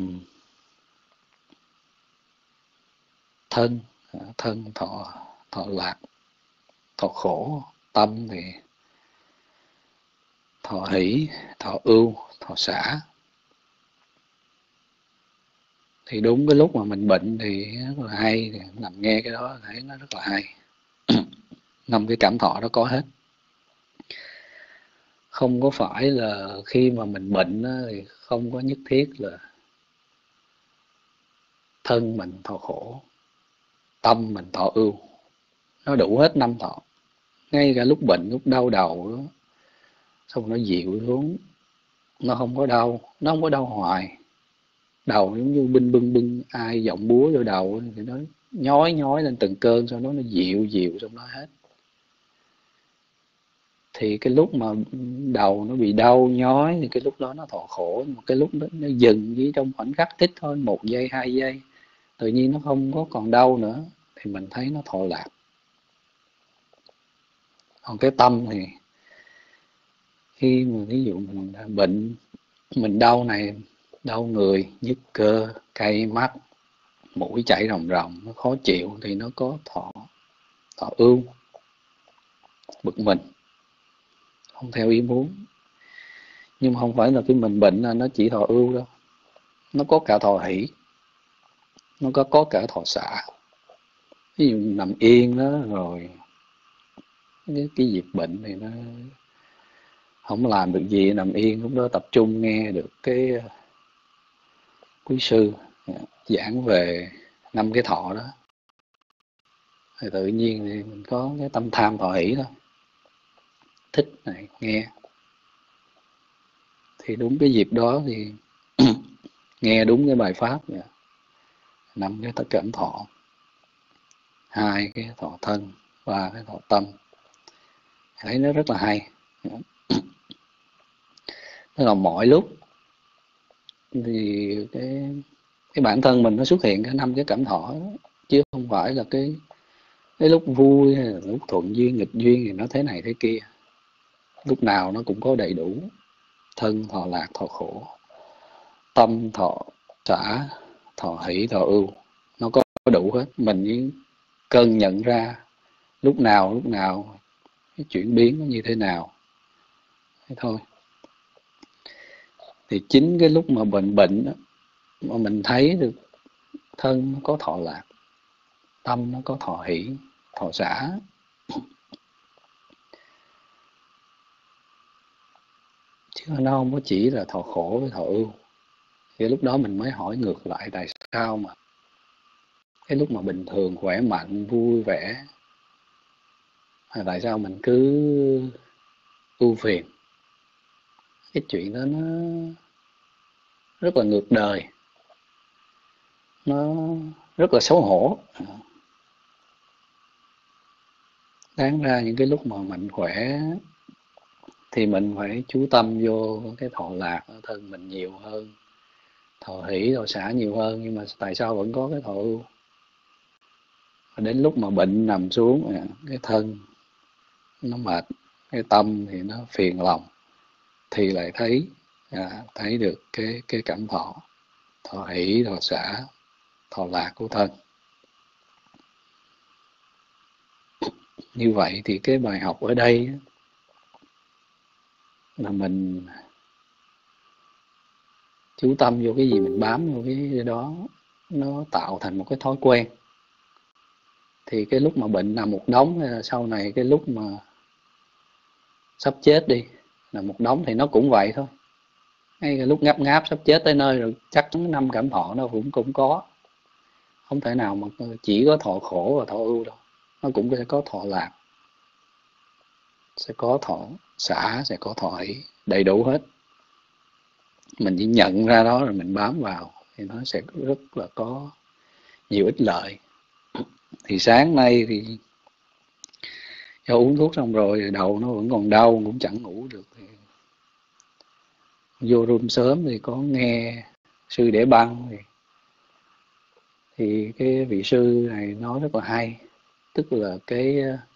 Thân, thân thọ, thọ lạc, thọ khổ. Tâm thì thọ hỷ, thọ ưu, thọ xả. Thì đúng cái lúc mà mình bệnh thì rất là hay, thì nằm nghe cái đó thấy nó rất là hay. Năm cái cảm thọ đó có hết. Không có phải là khi mà mình bệnh thì không có nhất thiết là thân mình thọ khổ, tâm mình thọ ưu. Nó đủ hết năm thọ. Ngay cả lúc bệnh, lúc đau đầu đó, xong nó dịu xuống, nó không có đau, nó không có đau hoài. Đầu giống như binh bưng bưng ai giọng búa vô đầu thì nó nhói nhói lên từng cơn, sau đó nó dịu dịu xong nó hết. Thì cái lúc mà đầu nó bị đau nhói thì cái lúc đó nó thọ khổ. Một cái lúc đó nó dừng với trong khoảnh khắc tích thôi, một giây hai giây, tự nhiên nó không có còn đau nữa thì mình thấy nó thọ lạc. Còn cái tâm thì Khi mà ví dụ mình bệnh, mình đau này, đau người, nhức cơ, cay mắt, mũi chảy ròng ròng, nó khó chịu thì nó có thọ thọ ưu, bực mình, không theo ý muốn. Nhưng không phải là cái mình bệnh là nó chỉ thọ ưu đâu, nó có cả thọ hỷ, nó có có cả thọ xả. Ví dụ nằm yên đó rồi cái, cái việc bệnh thì nó không làm được gì, nằm yên lúc đó tập trung nghe được cái quý sư giảng về năm cái thọ đó, thì tự nhiên thì mình có cái tâm tham thọ hỷ thôi, thích này nghe. Thì đúng cái dịp đó thì nghe đúng cái bài pháp, năm cái tất cảm thọ, hai cái thọ thân, ba cái thọ tâm, thấy nó rất là hay. Tức là mọi lúc thì cái cái bản thân mình nó xuất hiện cái năm cái cảm thọ đó, chứ không phải là cái cái lúc vui hay là lúc thuận duyên nghịch duyên thì nó thế này thế kia. Lúc nào nó cũng có đầy đủ thân thọ lạc thọ khổ, tâm thọ xả, thọ hỷ thọ ưu, nó có đủ hết. Mình chỉ cần nhận ra lúc nào lúc nào cái chuyển biến nó như thế nào thế thôi. Thì chính cái lúc mà bệnh bệnh đó, mà mình thấy được thân nó có thọ lạc, tâm nó có thọ hỷ thọ xả, chứ nó không có chỉ là thọ khổ với thọ ưu. Thì lúc đó mình mới hỏi ngược lại, tại sao mà cái lúc mà bình thường khỏe mạnh vui vẻ, tại sao mình cứ ưu phiền? Cái chuyện đó nó rất là ngược đời, nó rất là xấu hổ. Đáng ra những cái lúc mà mạnh khỏe thì mình phải chú tâm vô cái thọ lạc ở thân mình nhiều hơn, thọ hỷ thọ xả nhiều hơn. Nhưng mà tại sao vẫn có cái thọ ưu? Đến lúc mà bệnh nằm xuống, cái thân nó mệt, cái tâm thì nó phiền lòng, thì lại thấy à, thấy được cái cái cảm thọ, thọ hỷ thọ xả, thọ lạc của thân. Như vậy thì cái bài học ở đây là mình chú tâm vô cái gì, mình bám vô cái đó, nó tạo thành một cái thói quen. Thì cái lúc mà bệnh nằm một đống, sau này cái lúc mà sắp chết đi là một đống, thì nó cũng vậy thôi. Ngay cái lúc ngáp ngáp sắp chết tới nơi rồi, chắc năm cảm thọ nó cũng cũng có. Không thể nào mà chỉ có thọ khổ và thọ ưu đâu, nó cũng sẽ có thọ lạc, sẽ có thọ xả, sẽ có thọ hỷ, đầy đủ hết. Mình chỉ nhận ra đó rồi mình bám vào thì nó sẽ rất là có nhiều ích lợi. Thì sáng nay thì cho uống thuốc xong rồi, đầu nó vẫn còn đau, cũng chẳng ngủ được. Thì vô room sớm thì có nghe sư Để Băng, thì, thì cái vị sư này nói rất là hay. Tức là cái,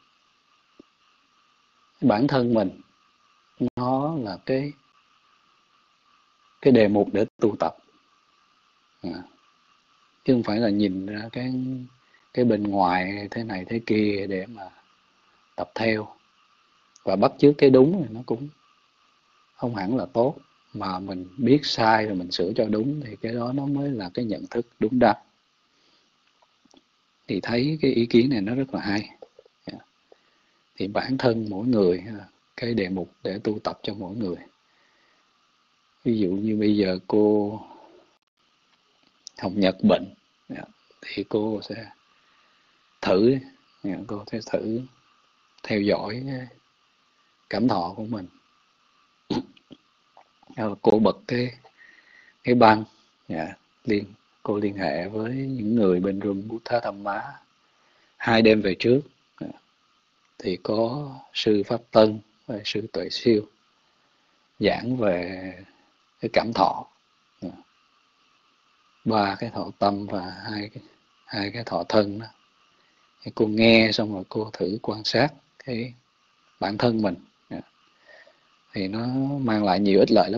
cái bản thân mình nó là cái cái đề mục để tu tập, à, chứ không phải là nhìn ra cái cái bên ngoài thế này thế kia để mà tập theo và bắt chước cái đúng. Thì nó cũng không hẳn là tốt, mà mình biết sai rồi mình sửa cho đúng thì cái đó nó mới là cái nhận thức đúng đắn. Thì thấy cái ý kiến này nó rất là hay. Thì bản thân mỗi người, cái đề mục để tu tập cho mỗi người. Ví dụ như bây giờ cô học Nhật bệnh thì cô sẽ thử, cô sẽ thử theo dõi cảm thọ của mình. Cô bật cái cái băng, liên cô liên hệ với những người bên room Buddha Dhamma. Hai đêm về trước thì có sư Pháp Tân và sư Tuệ Siêu giảng về cái cảm thọ, ba cái thọ tâm và hai cái hai cái thọ thân đó. Thì cô nghe xong rồi cô thử quan sát cái bản thân mình, thì nó mang lại nhiều ích lợi lắm.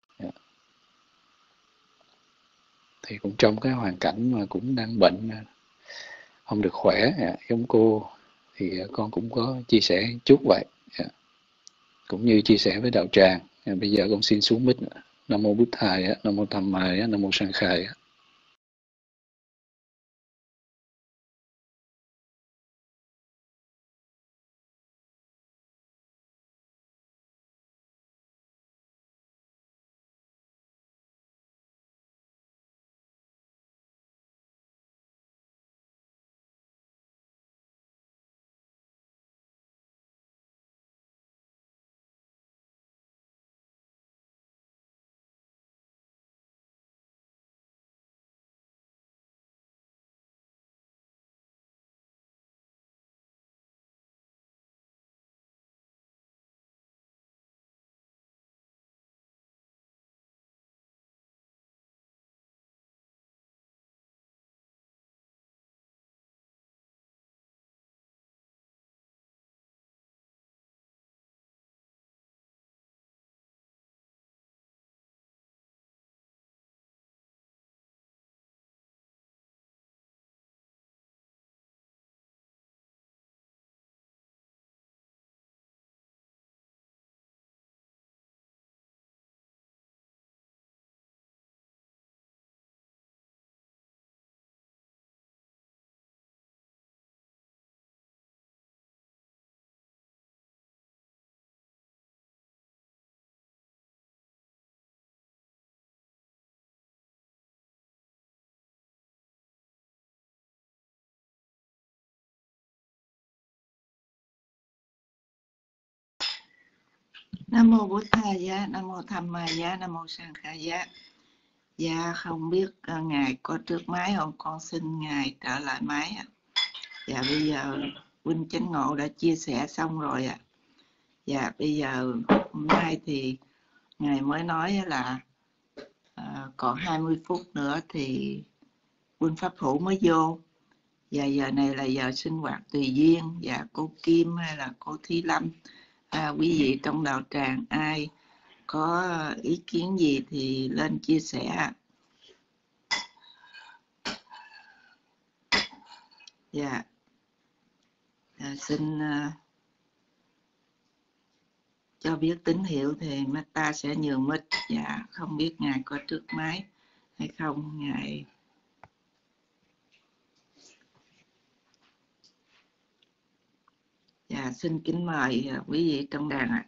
Thì cũng trong cái hoàn cảnh mà cũng đang bệnh, không được khỏe giống cô, thì con cũng có chia sẻ chút vậy, cũng như chia sẻ với đạo tràng. Bây giờ con xin xuống mic. Nam mô Bụt Thầy, Nam mô Tham Mày, Nam mô Sang Khai. Nam mô Bụt Thầy giá, Nam mô Tham Mày giá, Nam mô Sang Khai giá. Dạ không biết uh, ngài có trước máy không, con xin ngài trở lại máy ạ. Dạ bây giờ huynh Chánh Ngộ đã chia sẻ xong rồi ạ. Dạ bây giờ hôm nay thì ngài mới nói là uh, còn hai mươi phút nữa thì huynh Pháp Hữu mới vô. Và giờ này là giờ sinh hoạt tùy duyên. Dạ cô Kim hay là cô Thi Lâm, à, quý vị trong đạo tràng ai có ý kiến gì thì lên chia sẻ. Dạ, à, xin uh, cho biết tín hiệu thì Meta sẽ nhường mic. Dạ không biết ngài có trước máy hay không ngài. Dạ xin kính mời uh, quý vị trong đàn ạ.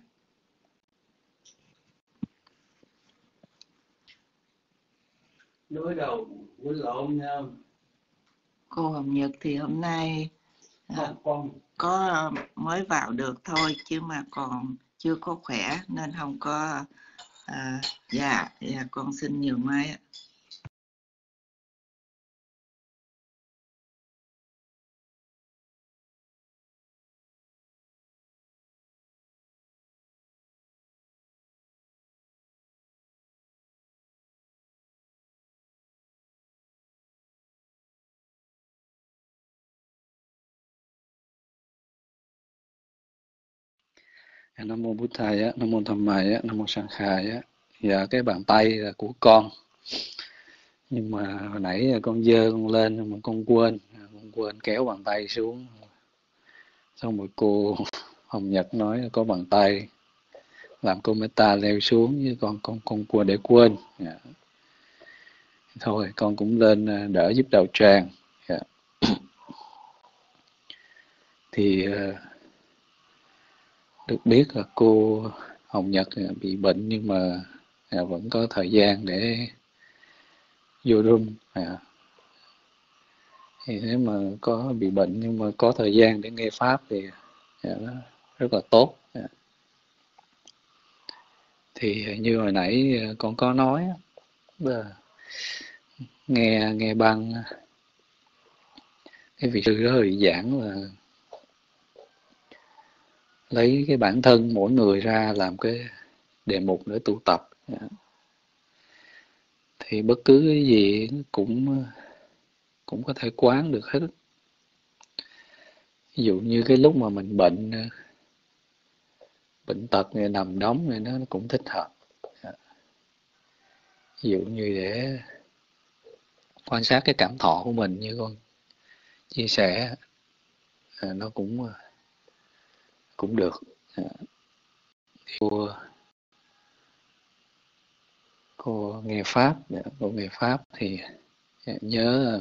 Đối đầu quýnh lộn nha. Cô Hồng Nhật thì hôm nay à, có mới vào được thôi chứ mà còn chưa có khỏe nên không có. À, dạ, dạ con xin nhiều máy ạ. Nam mô Bụt Thầy, Nam mô Tham Mày, Nam mô Sang Khai. Dạ cái bàn tay là của con, nhưng mà hồi nãy con dơ con lên mà con quên, con quên kéo bàn tay xuống. Xong rồi cô Hồng Nhật nói có bàn tay, làm cô Meta leo xuống, với con con con quên để quên. Dạ. Thôi con cũng lên đỡ giúp đạo tràng. Dạ. Thì được biết là cô Hồng Nhật bị bệnh nhưng mà à, vẫn có thời gian để vô room. À. Thì nếu mà có bị bệnh nhưng mà có thời gian để nghe pháp thì à, nó rất là tốt. À. Thì như hồi nãy con có nói là nghe nghe băng cái vị sư đó hơi giảng là lấy cái bản thân mỗi người ra làm cái đề mục để tu tập. Thì bất cứ cái gì cũng cũng có thể quán được hết. Ví dụ như cái lúc mà mình bệnh bệnh tật này, nằm đóng này, nó, nó cũng thích hợp. Ví dụ như để quan sát cái cảm thọ của mình như con chia sẻ, à, nó cũng cũng được. À, cô, cô nghe pháp, cô nghe pháp thì nhớ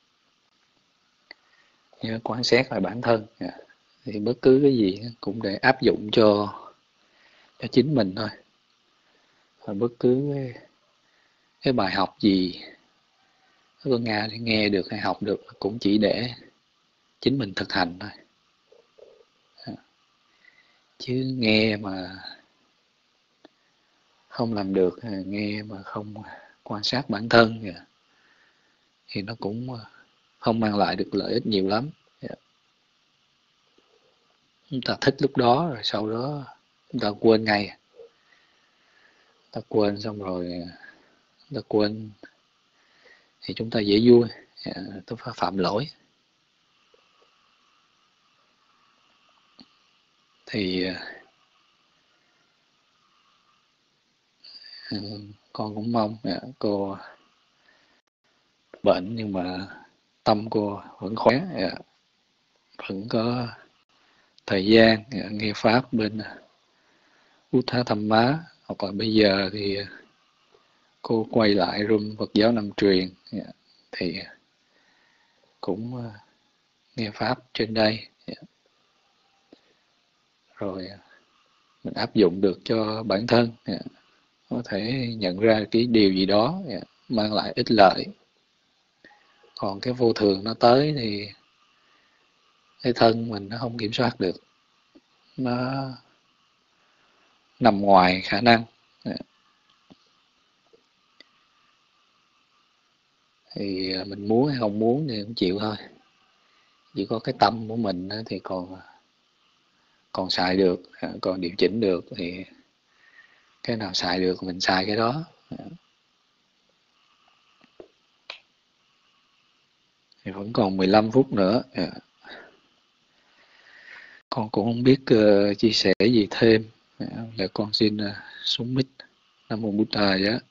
nhớ quan sát lại bản thân. À, thì bất cứ cái gì cũng để áp dụng cho cho chính mình thôi. Và bất cứ cái, cái bài học gì con nghe thì nghe được hay học được cũng chỉ để chính mình thực hành thôi. À, chứ nghe mà không làm được, nghe mà không quan sát bản thân thì nó cũng không mang lại được lợi ích nhiều lắm. Chúng ta thích lúc đó rồi sau đó chúng ta quên ngay, ta quên xong rồi ta quên thì chúng ta dễ vui, tôi phải phạm lỗi. Thì con cũng mong cô bệnh nhưng mà tâm cô vẫn khỏe, vẫn có thời gian nghe pháp bên Uttha Dhamma, hoặc là bây giờ thì cô quay lại room Phật giáo Nam truyền thì cũng nghe pháp trên đây, rồi mình áp dụng được cho bản thân, có thể nhận ra cái điều gì đó mang lại ích lợi. Còn cái vô thường nó tới thì cái thân mình nó không kiểm soát được, nó nằm ngoài khả năng, thì mình muốn hay không muốn thì cũng chịu thôi. Chỉ có cái tâm của mình thì còn còn xài được, còn điều chỉnh được, thì cái nào xài được mình xài cái đó. Thì vẫn còn mười lăm phút nữa, con cũng không biết uh, chia sẻ gì thêm, là con xin uh, xuống mic. Nam mô Bụt Thầy á.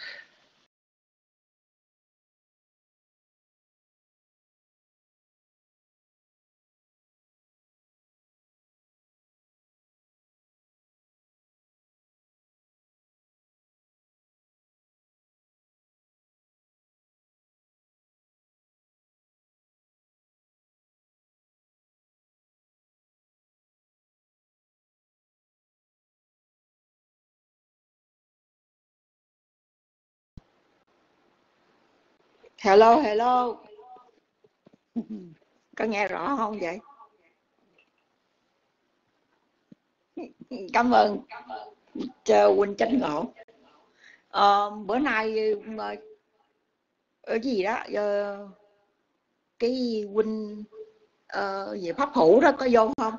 Hello, hello. Có nghe rõ không vậy? Cảm ơn Chờ Quỳnh Chánh Ngộ. Ờ, bữa nay ở gì đó uh, cái Quỳnh uh, về pháp hữu đó có vô không?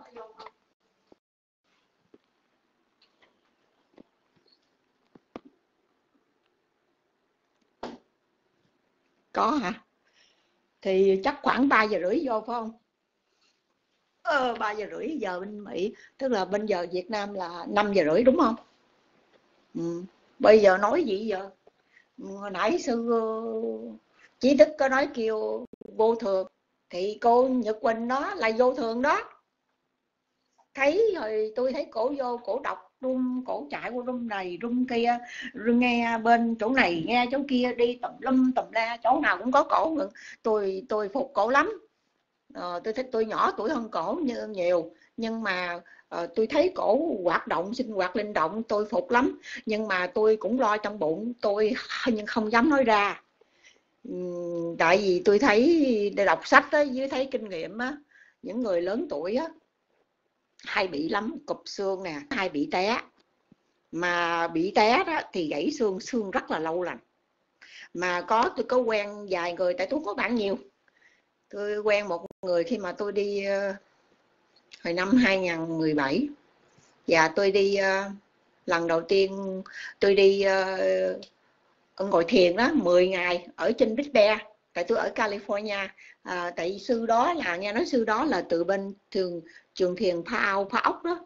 Có hả? Thì chắc khoảng ba giờ rưỡi vô phải không? Ờ, ba giờ rưỡi giờ bên Mỹ, tức là bên giờ Việt Nam là năm giờ rưỡi đúng không? Ừ. Bây giờ nói gì giờ? Hồi nãy sư Chí Đức có nói kêu vô thường, thì cô Nhật Quỳnh đó là vô thường đó. Thấy rồi tôi thấy cổ vô, cổ đọc room, cổ chạy qua room này room kia, nghe bên chỗ này nghe chỗ kia, đi tùm lum tùm la, chỗ nào cũng có cổ. Tôi tôi phục cổ lắm. Ờ, tôi thích tôi nhỏ tuổi hơn cổ như nhiều, nhưng mà uh, tôi thấy cổ hoạt động sinh hoạt linh động, tôi phục lắm. Nhưng mà tôi cũng lo trong bụng tôi, nhưng không dám nói ra. Uhm, tại vì tôi thấy để đọc sách á, với thấy kinh nghiệm á, những người lớn tuổi á hay bị lắm, cụp xương nè, hay bị té. Mà bị té đó thì gãy xương, xương rất là lâu lành. Mà có tôi có quen vài người, tại tôi có bạn nhiều. Tôi quen một người khi mà tôi đi uh, hồi năm hai nghìn không trăm mười bảy, và tôi đi uh, lần đầu tiên tôi đi uh, ngồi thiền đó mười ngày ở trên Big Bear, tại tôi ở California. À, tại sư đó là nghe nói sư đó là từ bên trường trường thiền Phao Phá Ốc đó,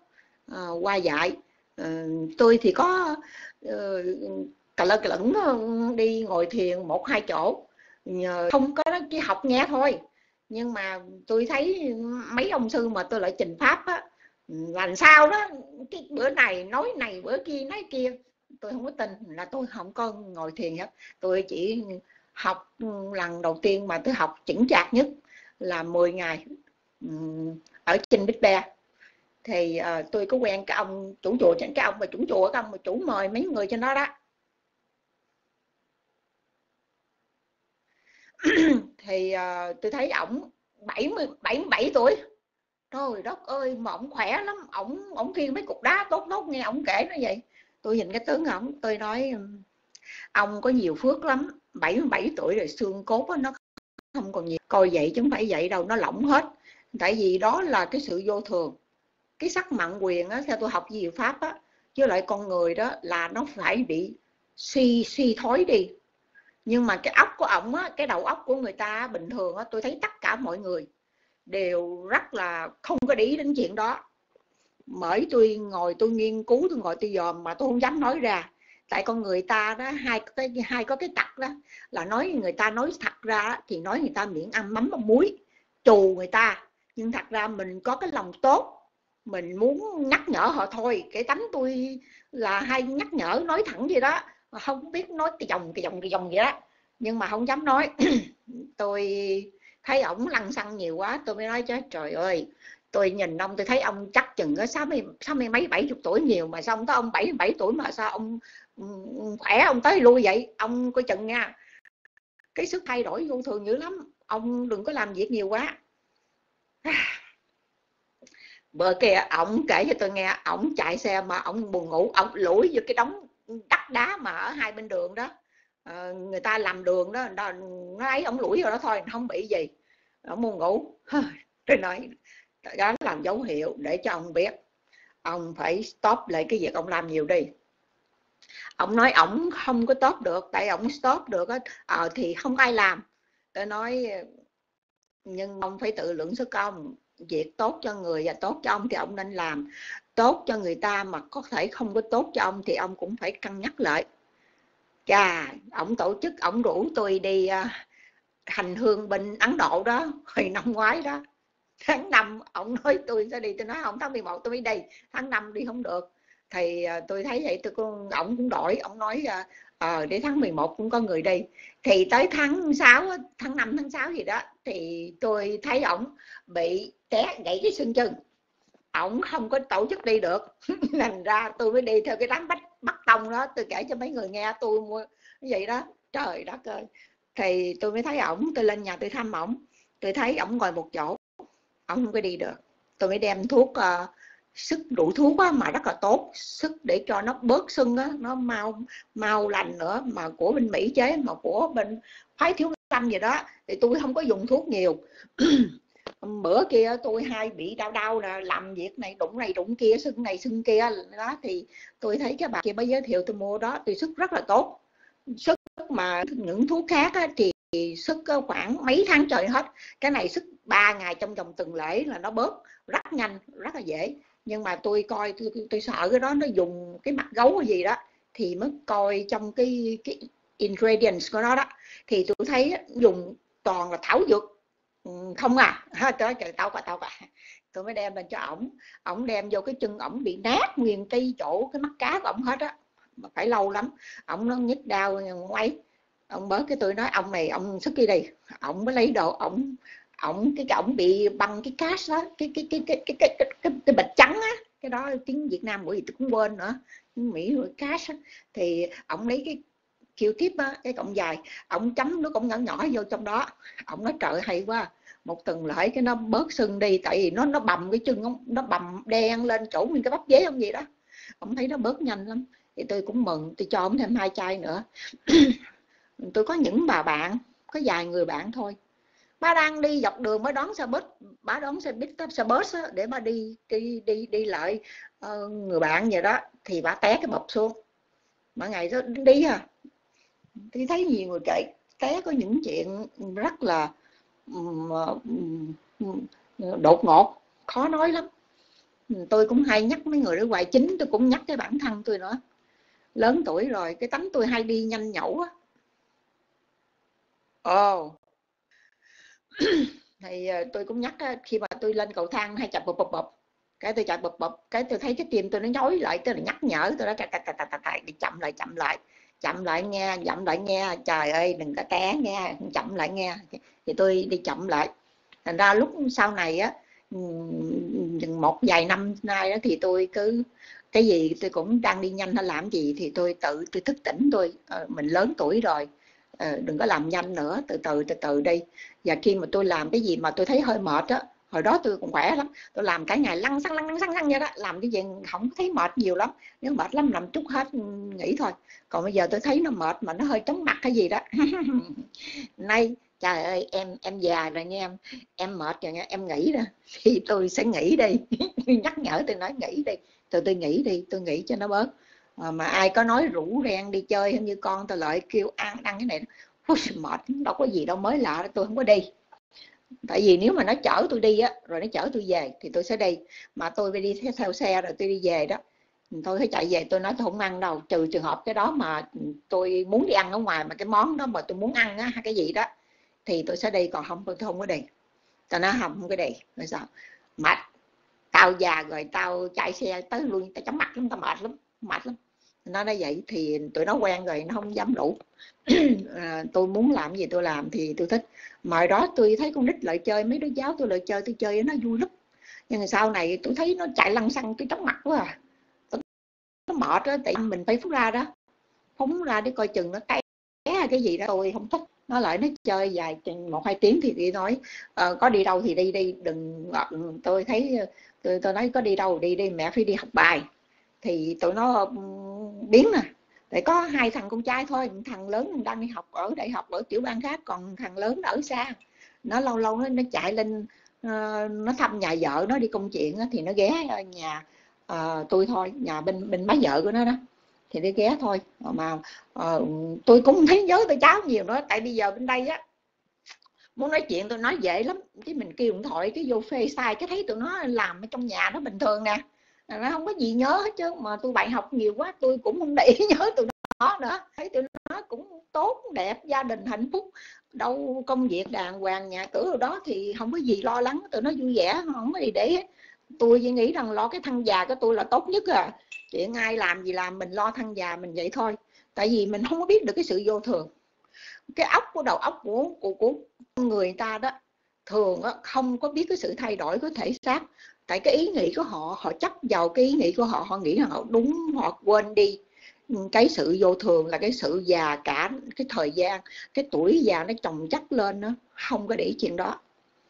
uh, qua dạy. uh, tôi thì có uh, cà lơ cà lẫn đi ngồi thiền một hai chỗ, không có cái học nghe thôi, nhưng mà tôi thấy mấy ông sư mà tôi lại trình pháp á, làm sao đó cái bữa này nói này bữa kia nói kia, tôi không có tin, là tôi không có ngồi thiền hết. Tôi chỉ học lần đầu tiên mà tôi học chững chạc nhất là mười ngày ở trên Big Bear. Thì uh, tôi có quen cái ông chủ chùa, cái ông mà chủ chùa, cái ông mà chủ mời mấy người trên đó đó. Thì uh, tôi thấy ổng bảy mươi bảy tuổi, trời đất ơi, mà ổng khỏe lắm, ổng ổng khiêng mấy cục đá tốt tốt, nghe ổng kể nó vậy. Tôi nhìn cái tướng ổng, tôi nói ông có nhiều phước lắm, bảy mươi bảy tuổi rồi, xương cốt đó, nó không còn nhiều, coi vậy chứ không phải vậy đâu, nó lỏng hết. Tại vì đó là cái sự vô thường, cái sắc mặn quyền á, theo tôi học diệu pháp á, với lại con người đó là nó phải bị suy suy thối đi. Nhưng mà cái óc của ổng á, cái đầu óc của người ta bình thường á, tôi thấy tất cả mọi người đều rất là không có để ý đến chuyện đó. Bởi tôi ngồi tôi nghiên cứu, tôi ngồi tôi dòm mà tôi không dám nói ra. Tại con người ta đó, hai cái hai có cái tật đó là nói người ta nói thật ra thì nói người ta miệng ăn mắm ăn muối trù người ta, nhưng thật ra mình có cái lòng tốt, mình muốn nhắc nhở họ thôi. Cái tánh tôi là hay nhắc nhở, nói thẳng gì đó, không biết nói cái dòng cái dòng cái dòng vậy đó, nhưng mà không dám nói. Tôi thấy ổng lăng xăng nhiều quá, tôi mới nói chứ trời ơi, tôi nhìn ông tôi thấy ông chắc chừng có sáu mươi sáu mươi mấy bảy chục tuổi nhiều, mà sao ông tới ông bảy mươi bảy tuổi mà sao ông khỏe, ông tới lui vậy. Ông coi chừng nha, cái sức thay đổi vô thường dữ lắm, ông đừng có làm việc nhiều quá. Bữa kia ổng kể cho tôi nghe, ổng chạy xe mà ổng buồn ngủ, ổng lủi vô cái đống đất đá mà ở hai bên đường đó, à, người ta làm đường đó, đó nó ấy, ổng lủi vào đó thôi, không bị gì, ổng buồn ngủ. Tôi nói đó làm dấu hiệu để cho ông biết ông phải stop lại cái việc ông làm nhiều đi. Ông nói ổng không có stop được, tại ổng stop được á, à, thì không ai làm. Tôi nói nhưng ông phải tự lượng sức công, việc tốt cho người và tốt cho ông thì ông nên làm, tốt cho người ta mà có thể không có tốt cho ông thì ông cũng phải cân nhắc lại. Chà, ông tổ chức, ông rủ tôi đi uh, hành hương bên Ấn Độ đó, hồi năm ngoái đó, tháng năm ông nói tôi sẽ đi, tôi nói không, tháng mười một tôi mới đi, tháng năm đi không được. Thì uh, tôi thấy vậy, tôi cũng, ông cũng đổi, ông nói uh, ờ để tháng mười một cũng có người đi. Thì tới tháng sáu, tháng năm tháng sáu gì đó, thì tôi thấy ổng bị té gãy cái xương chân, ổng không có tổ chức đi được. Thành ra tôi mới đi theo cái đám bắt bắt tông đó, tôi kể cho mấy người nghe tôi mua vậy đó. Trời đất ơi, thì tôi mới thấy ổng, tôi lên nhà tôi thăm ổng, tôi thấy ổng ngồi một chỗ, ổng không có đi được. Tôi mới đem thuốc uh, sức đủ thuốc á, mà rất là tốt, sức để cho nó bớt sưng á, nó mau mau lành nữa, mà của bên Mỹ chế, mà của bên phái Thiếu Lâm gì đó, thì tôi không có dùng thuốc nhiều. Bữa kia tôi hay bị đau đau là làm việc này đụng này đụng kia, sưng này sưng kia đó, thì tôi thấy cái bà kia mới giới thiệu tôi mua đó, thì sức rất là tốt. Sức mà những thuốc khác á, thì sức khoảng mấy tháng trời hết, cái này sức ba ngày trong vòng tuần lễ là nó bớt rất nhanh, rất là dễ. Nhưng mà tôi coi tôi, tôi, tôi sợ cái đó nó dùng cái mặt gấu gì đó, thì mới coi trong cái cái ingredients của nó đó, thì tôi thấy dùng toàn là thảo dược không à. Trời trời, tao cả tao cả tôi mới đem lên cho ổng, ổng đem vô cái chân ổng bị nát nguyên cái chỗ cái mắt cá của ổng hết á, mà phải lâu lắm. Ổng nó nhức đau quay, ông bớt cái tôi nói ông này ông sức đi đi, ổng mới lấy đồ, ổng ổng cái ổng bị băng cái cast đó, cái cái cái cái cái cái cái, cái, cái bịch trắng á, cái đó tiếng Việt Nam của gì tôi cũng quên nữa, Mỹ rồi cast á. Thì ổng lấy cái Q-tip á, cái cọng dài, ổng chấm nó cũng nhỏ nhỏ vô trong đó. Ổng nói trời hay quá, một tuần lễ cái nó bớt sưng đi, tại vì nó nó bầm cái chân, nó bầm đen lên chỗ nguyên cái bắp dế không gì đó. Ổng thấy nó bớt nhanh lắm, thì tôi cũng mừng, tôi cho ổng thêm hai chai nữa. Tôi có những bà bạn, có vài người bạn thôi, bà đang đi dọc đường mới đón xe bus, bà đón xe buýt xe bus á, để bà đi đi đi đi lại uh, người bạn vậy đó, thì bà té cái bập xuống, bà ngày đó đi à. Tôi thấy nhiều người kể té có những chuyện rất là um, um, đột ngột, khó nói lắm. Tôi cũng hay nhắc mấy người ở ngoài, chính tôi cũng nhắc cái bản thân tôi nữa. Lớn tuổi rồi, cái tánh tôi hay đi nhanh nhẩu á. Ồ oh. Thì tôi cũng nhắc á, khi mà tôi lên cầu thang hay chạy bập bập bập, cái tôi chạy bập bập, cái tôi thấy cái tim tôi nó nhói lại, tôi là nhắc nhở tôi đó, đi chậm lại chậm lại chậm lại nghe, chậm lại nghe, trời ơi đừng có té nghe, chậm lại nghe. Thì tôi đi chậm lại. Thành ra lúc sau này á, một vài năm nay đó, thì tôi cứ cái gì tôi cũng đang đi nhanh hay làm gì thì tôi tự tôi thức tỉnh tôi, mình lớn tuổi rồi, đừng có làm nhanh nữa, từ từ từ từ đi. Và khi mà tôi làm cái gì mà tôi thấy hơi mệt á, hồi đó tôi còn khỏe lắm, tôi làm cả ngày lăn xăng lăn lăn xăng xăng vậy đó, làm cái gì không thấy mệt nhiều lắm, nếu mệt lắm nằm chút hết nghỉ thôi. Còn bây giờ tôi thấy nó mệt mà nó hơi chóng mặt cái gì đó nay trời ơi em em già rồi nha em em mệt rồi nha, em nghỉ ra thì tôi sẽ nghỉ đi nhắc nhở tôi nói nghỉ đi, từ tôi nghỉ đi, tôi nghỉ cho nó bớt. À, mà ai có nói rủ reng đi chơi như con tôi lại kêu ăn ăn cái này Ui, mệt đâu có gì đâu mới lạ, tôi không có đi. Tại vì nếu mà nó chở tôi đi á, rồi nó chở tôi về thì tôi sẽ đi, mà tôi phải đi theo xe rồi tôi đi về đó, tôi phải chạy về tôi nói tôi không ăn đâu, trừ trường hợp cái đó mà tôi muốn đi ăn ở ngoài mà cái món đó mà tôi muốn ăn á hay cái gì đó thì tôi sẽ đi, còn không tôi không có đi. Tao nói không không có đi rồi sao mệt, tao già rồi tao chạy xe tới luôn tao chóng mặt lắm, tao mệt lắm mệt lắm. Nó nói vậy thì tụi nó quen rồi nó không dám đủ. À, tôi muốn làm gì tôi làm thì tôi thích. Mà đó tôi thấy con nít lại chơi, mấy đứa cháu tôi lại chơi, tôi chơi nó vui lắm. Nhưng sau này tôi thấy nó chạy lăn xăng tôi chóng mặt quá à. Nó mệt đó, tại mình phải phóng ra đó, phóng ra để coi chừng nó té hay cái gì đó, tôi không thích. Nó lại nó chơi dài một hai tiếng thì đi nói uh, có đi đâu thì đi đi, đừng. Tôi thấy tôi, tôi nói có đi đâu đi đi, mẹ phải đi học bài. Thì tụi nó biến nè, tại có hai thằng con trai thôi, thằng lớn đang đi học ở đại học ở tiểu bang khác, còn thằng lớn ở xa. Nó lâu lâu nó, nó chạy lên uh, nó thăm nhà vợ nó đi công chuyện thì nó ghé nhà uh, tôi thôi, nhà bên bên má vợ của nó đó thì đi ghé thôi. Mà uh, tôi cũng thấy nhớ tôi cháu nhiều nữa, tại bây giờ bên đây á muốn nói chuyện tôi nói dễ lắm, chứ mình kêu điện thoại cái vô FaceTime cái thấy tụi nó làm ở trong nhà nó bình thường nè, nó không có gì nhớ hết chứ. Mà tôi bạn học nhiều quá tôi cũng không để ý nhớ tụi nó nữa, thấy tụi nó cũng tốt đẹp, gia đình hạnh phúc, đâu công việc đàng hoàng, nhà cửa rồi đó thì không có gì lo lắng, tụi nó vui vẻ không có gì để hết. Tôi chỉ nghĩ rằng lo cái thân già của tôi là tốt nhất à, chuyện ai làm gì làm mình lo thân già mình vậy thôi. Tại vì mình không có biết được cái sự vô thường, cái óc của đầu óc của của, của người ta đó thường đó, không có biết cái sự thay đổi của thể xác. Tại cái ý nghĩ của họ, họ chấp vào cái ý nghĩ của họ, họ nghĩ rằng họ đúng, họ quên đi cái sự vô thường là cái sự già cả cái thời gian, cái tuổi già nó chồng chất lên, nó không có để chuyện đó.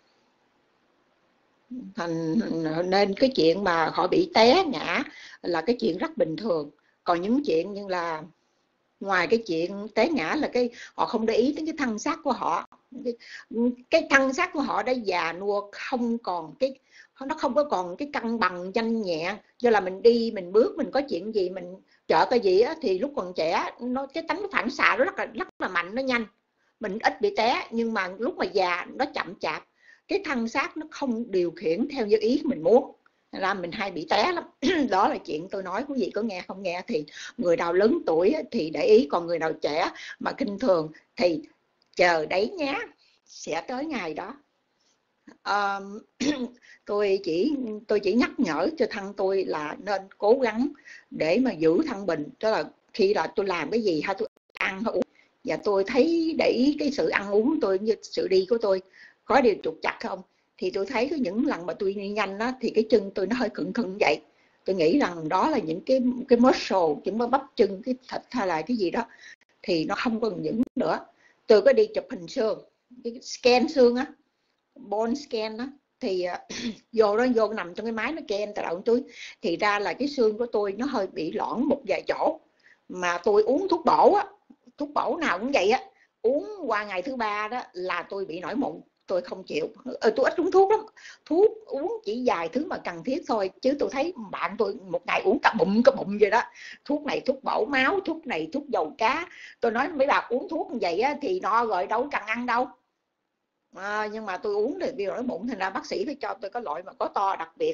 Thành nên cái chuyện mà họ bị té ngã là cái chuyện rất bình thường. Còn những chuyện như là ngoài cái chuyện té ngã là cái họ không để ý đến cái thân xác của họ, cái, cái thân xác của họ đã già nua, không còn cái nó không có còn cái cân bằng nhanh nhẹ. Do là mình đi mình bước, mình có chuyện gì mình chợ cái gì á, thì lúc còn trẻ nó cái tánh phản xạ nó rất là rất là mạnh, nó nhanh, mình ít bị té. Nhưng mà lúc mà già nó chậm chạp, cái thân xác nó không điều khiển theo như ý mình muốn, là mình hay bị té lắm. Đó là chuyện tôi nói, quý vị có nghe không nghe thì người nào lớn tuổi thì để ý, còn người nào trẻ mà khinh thường thì chờ đấy nhé, sẽ tới ngày đó. À, tôi chỉ tôi chỉ nhắc nhở cho thân tôi là nên cố gắng để mà giữ thân bình. Tức là khi là tôi làm cái gì hay tôi ăn hay uống, và tôi thấy để ý cái sự ăn uống tôi như sự đi của tôi có điều trục trặc không, thì tôi thấy có những lần mà tôi đi nhanh đó, thì cái chân tôi nó hơi cứng cứng vậy. Tôi nghĩ rằng đó là những cái cái muscle, những cái bắp chân, cái thịt hay là cái gì đó thì nó không còn những nữa. Tôi có đi chụp hình xương, cái scan xương á, bone scan đó, thì uh, vô đó vô nằm trong cái máy nó ken từ đầu túi, thì ra là cái xương của tôi nó hơi bị lõn một vài chỗ. Mà tôi uống thuốc bổ á, thuốc bổ nào cũng vậy á, uống qua ngày thứ ba đó là tôi bị nổi mụn. Tôi không chịu, ừ, tôi ít uống thuốc lắm, thuốc uống chỉ vài thứ mà cần thiết thôi. Chứ tôi thấy bạn tôi một ngày uống cả bụng cả bụng vậy đó, thuốc này thuốc bổ máu, thuốc này thuốc dầu cá. Tôi nói mấy bà uống thuốc như vậy á, thì no rồi đâu cần ăn đâu. À, nhưng mà tôi uống thì bị nổi mụn, thành ra bác sĩ phải cho tôi có loại mà có to đặc biệt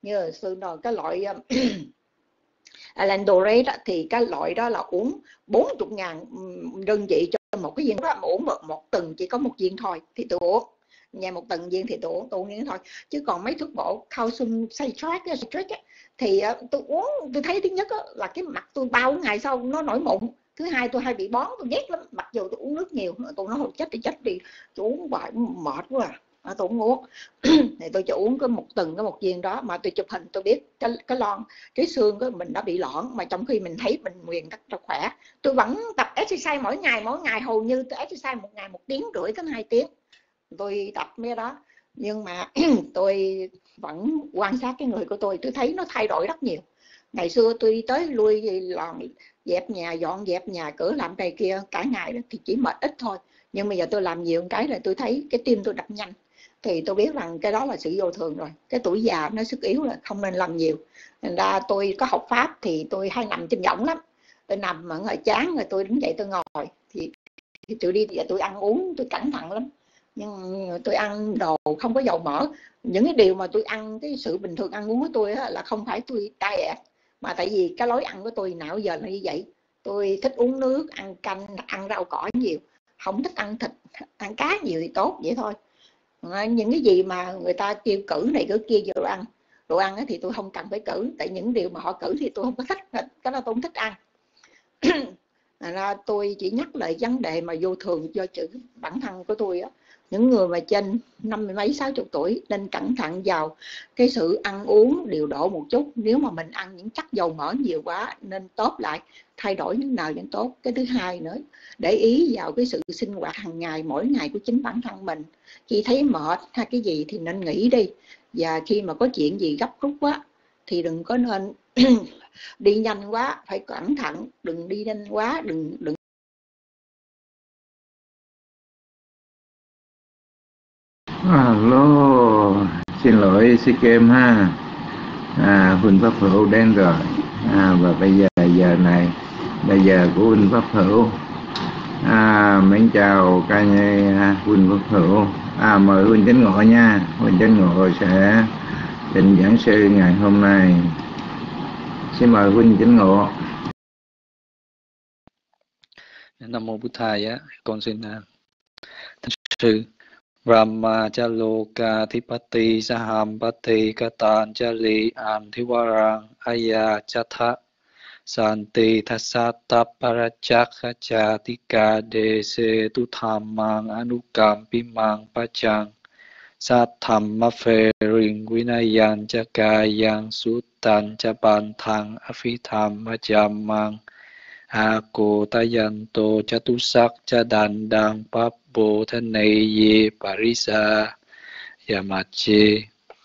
Như hồi xưa rồi cái loại Alandore đó, thì cái loại đó là uống bốn mươi ngàn đơn vị cho một cái viên đó, mà uống một, một tuần chỉ có một viên thôi thì tôi uống, nhà một tuần viên thì tôi uống, tôi uống như thế thôi. Chứ còn mấy thuốc bổ calcium citrate, citrate thì tôi uống, tôi thấy thứ nhất là cái mặt tôi bao ngày sau nó nổi mụn, thứ hai tôi hay bị bón, tôi ghét lắm, mặc dù tôi uống nước nhiều, tôi nói chết thì chết đi, tôi uống hoài mệt quá à. À, tôi không uống thì tôi chỉ uống có một tuần có một viên đó, mà tôi chụp hình tôi biết cái cái lon cái xương của mình đã bị lõn, mà trong khi mình thấy mình quyền rất là khỏe. Tôi vẫn tập exercise mỗi ngày mỗi ngày hầu như tôi exercise một ngày một tiếng rưỡi đến hai tiếng tôi tập mấy đó. Nhưng mà tôi vẫn quan sát cái người của tôi tôi thấy nó thay đổi rất nhiều. Ngày xưa tôi tới lui lòn dẹp nhà, dọn dẹp nhà cửa, làm này kia cả ngày thì chỉ mệt ít thôi, nhưng bây giờ tôi làm nhiều cái là tôi thấy cái tim tôi đập nhanh, thì tôi biết rằng cái đó là sự vô thường rồi. Cái tuổi già nó sức yếu là không nên làm nhiều. Thành ra tôi có học pháp thì tôi hay nằm trên võng lắm, tôi nằm mà ngồi chán rồi tôi đứng dậy tôi ngồi thì, thì tôi đi và tôi ăn uống tôi cẩn thận lắm, nhưng tôi ăn đồ không có dầu mỡ. Những cái điều mà tôi ăn, cái sự bình thường ăn uống của tôi là không phải tôi diet, mà tại vì cái lối ăn của tôi nào giờ là như vậy. Tôi thích uống nước, ăn canh, ăn rau cỏ nhiều, không thích ăn thịt, ăn cá nhiều thì tốt vậy thôi. Những cái gì mà người ta kêu cử này cử kia vô đồ ăn, đồ ăn thì tôi không cần phải cử, tại những điều mà họ cử thì tôi không có thích, cái đó tôi không thích ăn. Là tôi chỉ nhắc lại vấn đề mà vô thường do chữ bản thân của tôi á. Những người mà trên năm mươi mấy sáu chục tuổi nên cẩn thận vào cái sự ăn uống điều độ một chút. Nếu mà mình ăn những chất dầu mỡ nhiều quá nên tốt lại, thay đổi những nào vẫn tốt. Cái thứ hai nữa, để ý vào cái sự sinh hoạt hàng ngày mỗi ngày của chính bản thân mình. Khi thấy mệt hay cái gì thì nên nghỉ đi, và khi mà có chuyện gì gấp rút quá thì đừng có nên đi nhanh quá, phải cẩn thận, đừng đi nhanh quá, đừng đừng Alo, xin lỗi si kem ha. À, Huỳnh Pháp Hữu đến rồi. À, và bây giờ giờ này, bây giờ của Huỳnh Pháp Hữu. À, mến chào ca nhị Huỳnh Pháp Hữu. À, mời Huỳnh Chánh Ngộ nha. Huỳnh Chánh Ngộ sẽ định giảng sư ngày hôm nay. Xin mời Huỳnh Chánh Ngộ. Nam mô Bụt Thầy á, con xin thưa sư. Brahmachaloka Thipati Sahampati Katan Chali Antiwarang Aya Chatha Santi Thasata Parachakha Chatika Dese Tuthamang Anukam Pimang Pachang Satham Maferin Vinayan Chakayang Sutan Chapanthang Afitham Machamang Ako Tayanto Chatusak Chadandang Papbo Thaneye Parisa Yamache.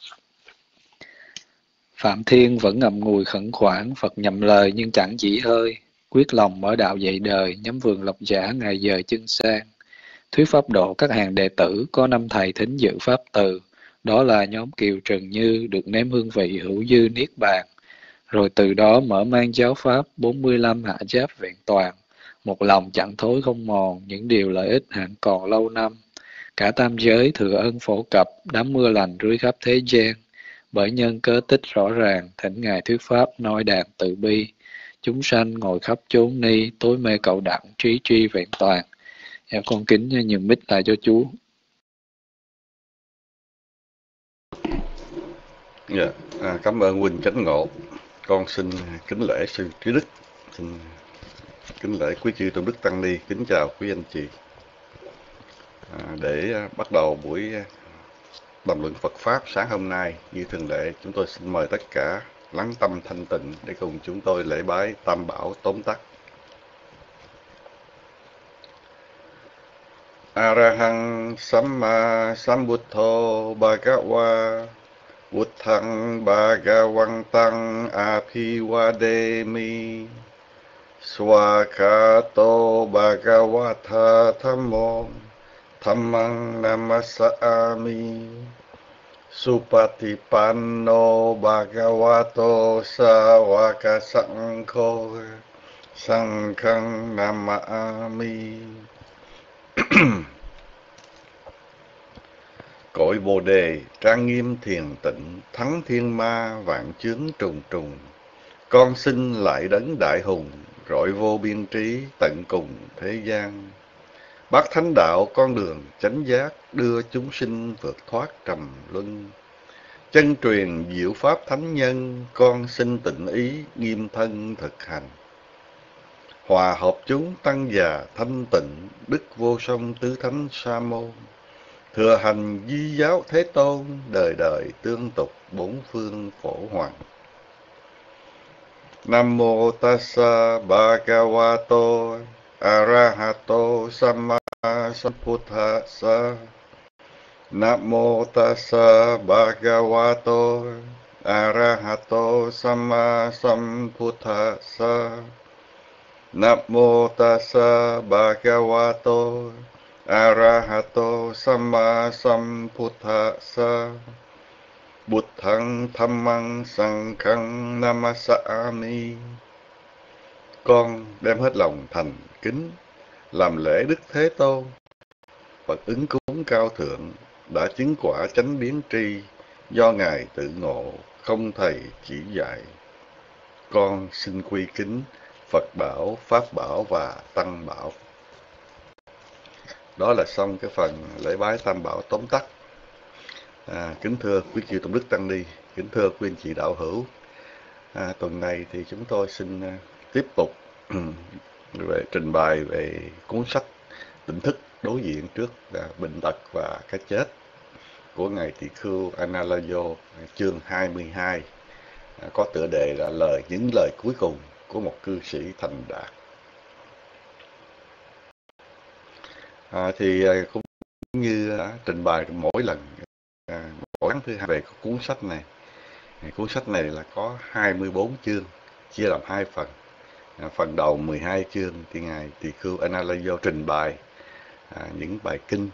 Phạm Thiên vẫn ngậm ngùi khẩn khoản, Phật nhậm lời nhưng chẳng chỉ hơi, quyết lòng mở đạo dạy đời, nhắm vườn lộc giả ngày giờ chân sang. Thuyết pháp độ các hàng đệ tử, có năm thầy thính dự pháp từ, đó là nhóm Kiều Trần Như, được nếm hương vị hữu dư niết bàn. Rồi từ đó mở mang giáo pháp bốn mươi lăm hạ giáp vẹn toàn, một lòng chẳng thối không mòn, những điều lợi ích hẳn còn lâu năm. Cả tam giới thừa ân phổ cập, đám mưa lành rưới khắp thế gian. Bởi nhân cớ tích rõ ràng, thỉnh Ngài thuyết pháp nói đàn từ bi. Chúng sanh ngồi khắp chốn ni, tối mê cậu đặng, trí tri vẹn toàn. Dạ, con kính nhường mic lại cho chú. Dạ, à, cảm ơn Huỳnh Chánh Ngộ. Con xin kính lễ sư Trí Đức, xin kính lễ quý chư tôn đức tăng ni, kính chào quý anh chị. À, để bắt đầu buổi đàm luận Phật pháp sáng hôm nay, như thường lệ, chúng tôi xin mời tất cả lắng tâm thanh tịnh để cùng chúng tôi lễ bái Tam Bảo tóm tắt. Arahang Samma Sambuddho Bhagava Buddhang Bhagavantang Abhivademi Swakato Bhagavata Thammo Dhammang Namasami Supatipanno Bhagavato Sawaka Sankho Sanghang Namami. Cội Bồ Đề trang nghiêm thiền tịnh, thắng thiên ma vạn chướng trùng trùng. Con xin lại đấng đại hùng, rọi vô biên trí tận cùng thế gian. Bát thánh đạo con đường chánh giác, đưa chúng sinh vượt thoát trầm luân. Chân truyền diệu pháp thánh nhân, con xin tịnh ý nghiêm thân thực hành. Hòa hợp chúng tăng già thanh tịnh, đức vô song tứ thánh sa môn. Thừa hành di giáo thế tôn, đời đời tương tục bốn phương phổ hoàng. Nam mô tassa bhagavato arahato samma sambuddhassa. Nam mô tassa bhagavato arahato samma sambuddhassa. Nam mô tassa bhagavato arahato samma sambuddhassa. Buddhang dhammang sanghang namasami. Con đem hết lòng thành kính làm lễ Đức Thế Tôn, Phật ứng cúng cao thượng, đã chứng quả chánh biến tri, do Ngài tự ngộ, không thầy chỉ dạy. Con xin quy kính Phật bảo, Pháp bảo và Tăng bảo. Đó là xong cái phần lễ bái Tam Bảo tóm tắt. À, kính thưa quý chư tôn đức tăng ni, kính thưa quý anh chị đạo hữu, à, tuần này thì chúng tôi xin uh, tiếp tục về trình bày về cuốn sách Tỉnh thức đối diện trước uh, bệnh tật và cái chết của ngài Tỳ Khưu Analayo, chương hai mươi hai, uh, có tựa đề là lời những lời cuối cùng của một cư sĩ thành đạt. À, thì uh, cũng như uh, trình bày mỗi lần. À, mỗi tháng thứ hai về cuốn sách này. Cuốn sách này là có hai mươi bốn chương, chia làm hai phần. À, phần đầu mười hai chương thì ngài Tỳ Khưu Analayo trình bày à, những bài kinh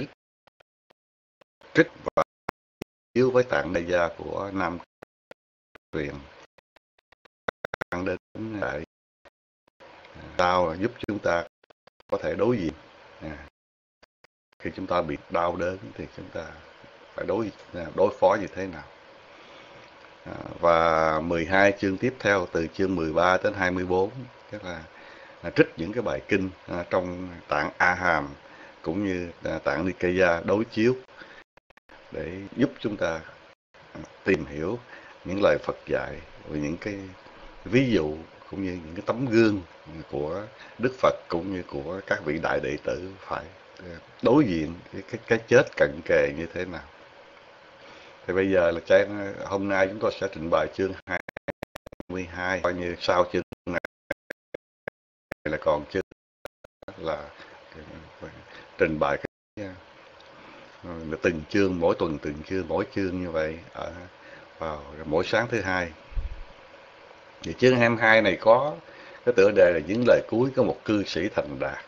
trích và chiếu với tạng đại gia của Nam truyền đến đại đau, giúp chúng ta có thể đối diện à, khi chúng ta bị đau đớn thì chúng ta phải đối đối phó như thế nào. À, và mười hai chương tiếp theo từ chương mười ba đến hai mươi bốn tức là à, trích những cái bài kinh à, trong tạng A Hàm cũng như à, tạng Nikaya đối chiếu để giúp chúng ta à, tìm hiểu những lời Phật dạy và những cái ví dụ cũng như những cái tấm gương của Đức Phật cũng như của các vị đại đệ tử phải đối diện cái cái, cái chết cận kề như thế nào. Thì bây giờ là trang hôm nay chúng tôi sẽ trình bày chương hai mươi hai, coi như sau chương này là còn chương là trình bày cái từng chương, mỗi tuần từng chương, mỗi chương như vậy ở vào mỗi sáng thứ hai. Thì chương hai mươi hai này có cái tựa đề là những lời cuối của một cư sĩ thành đạt.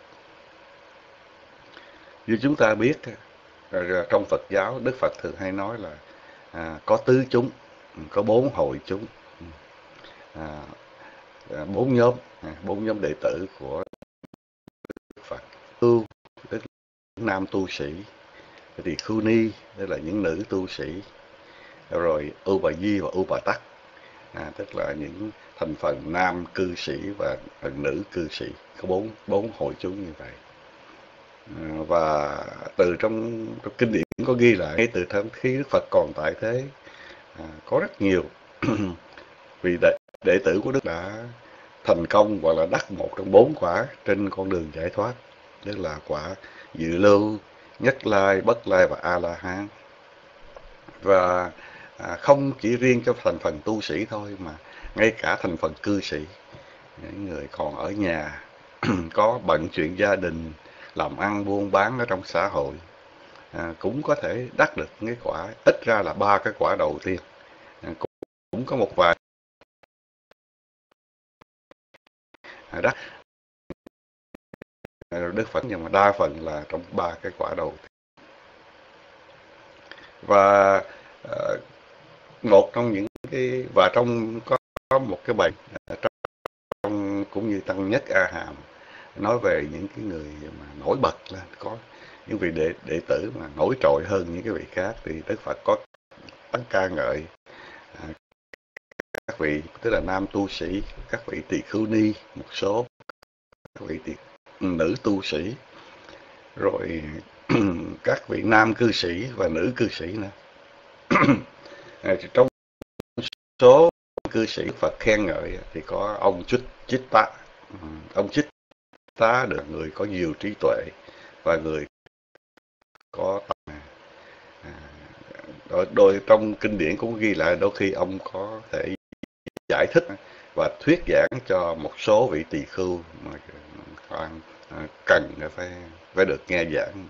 Như chúng ta biết trong Phật giáo, Đức Phật thường hay nói là À, có tứ chúng, có bốn hội chúng, à, bốn nhóm, à, bốn nhóm đệ tử của Đức Phật. Tu, tức là những nam tu sĩ, thì Khưu Ni, tức là những nữ tu sĩ, rồi U Bà Di và U Bà Tắc, à, tức là những thành phần nam cư sĩ và phần nữ cư sĩ, có bốn bốn hội chúng như vậy. À, và từ trong, trong kinh điển có ghi lại ngay từ thời khi Đức Phật còn tại thế, à, có rất nhiều vị đệ, đệ tử của Đức đã thành công hoặc là đắc một trong bốn quả trên con đường giải thoát, tức là quả Dự Lưu, Nhất Lai, Bất Lai và A La Hán. Và à, không chỉ riêng cho thành phần tu sĩ thôi, mà ngay cả thành phần cư sĩ, những người còn ở nhà có bận chuyện gia đình, làm ăn buôn bán ở trong xã hội, à, cũng có thể đắc được cái quả, ít ra là ba cái quả đầu tiên. À, cũng, cũng có một vài à, đắc Đức Phật, nhưng mà đa phần là trong ba cái quả đầu tiên. Và à, một trong những cái và trong có, có một cái bài à, trong cũng như Tăng Nhất A Hàm nói về những cái người mà nổi bật lên, có những vị đệ đệ tử mà nổi trội hơn những cái vị khác, thì Đức Phật có tán ca ngợi à, các vị tức là nam tu sĩ, các vị tỳ khưu ni, một số các vị tỳ, nữ tu sĩ, rồi các vị nam cư sĩ và nữ cư sĩ nữa. à, trong số cư sĩ Phật khen ngợi thì có ông Chít Chít Tá. Ông Chít Tá được người có nhiều trí tuệ và người có à, đôi, đôi trong kinh điển cũng ghi lại đôi khi ông có thể giải thích và thuyết giảng cho một số vị tỳ khưu mà à, cần phải phải được nghe giảng.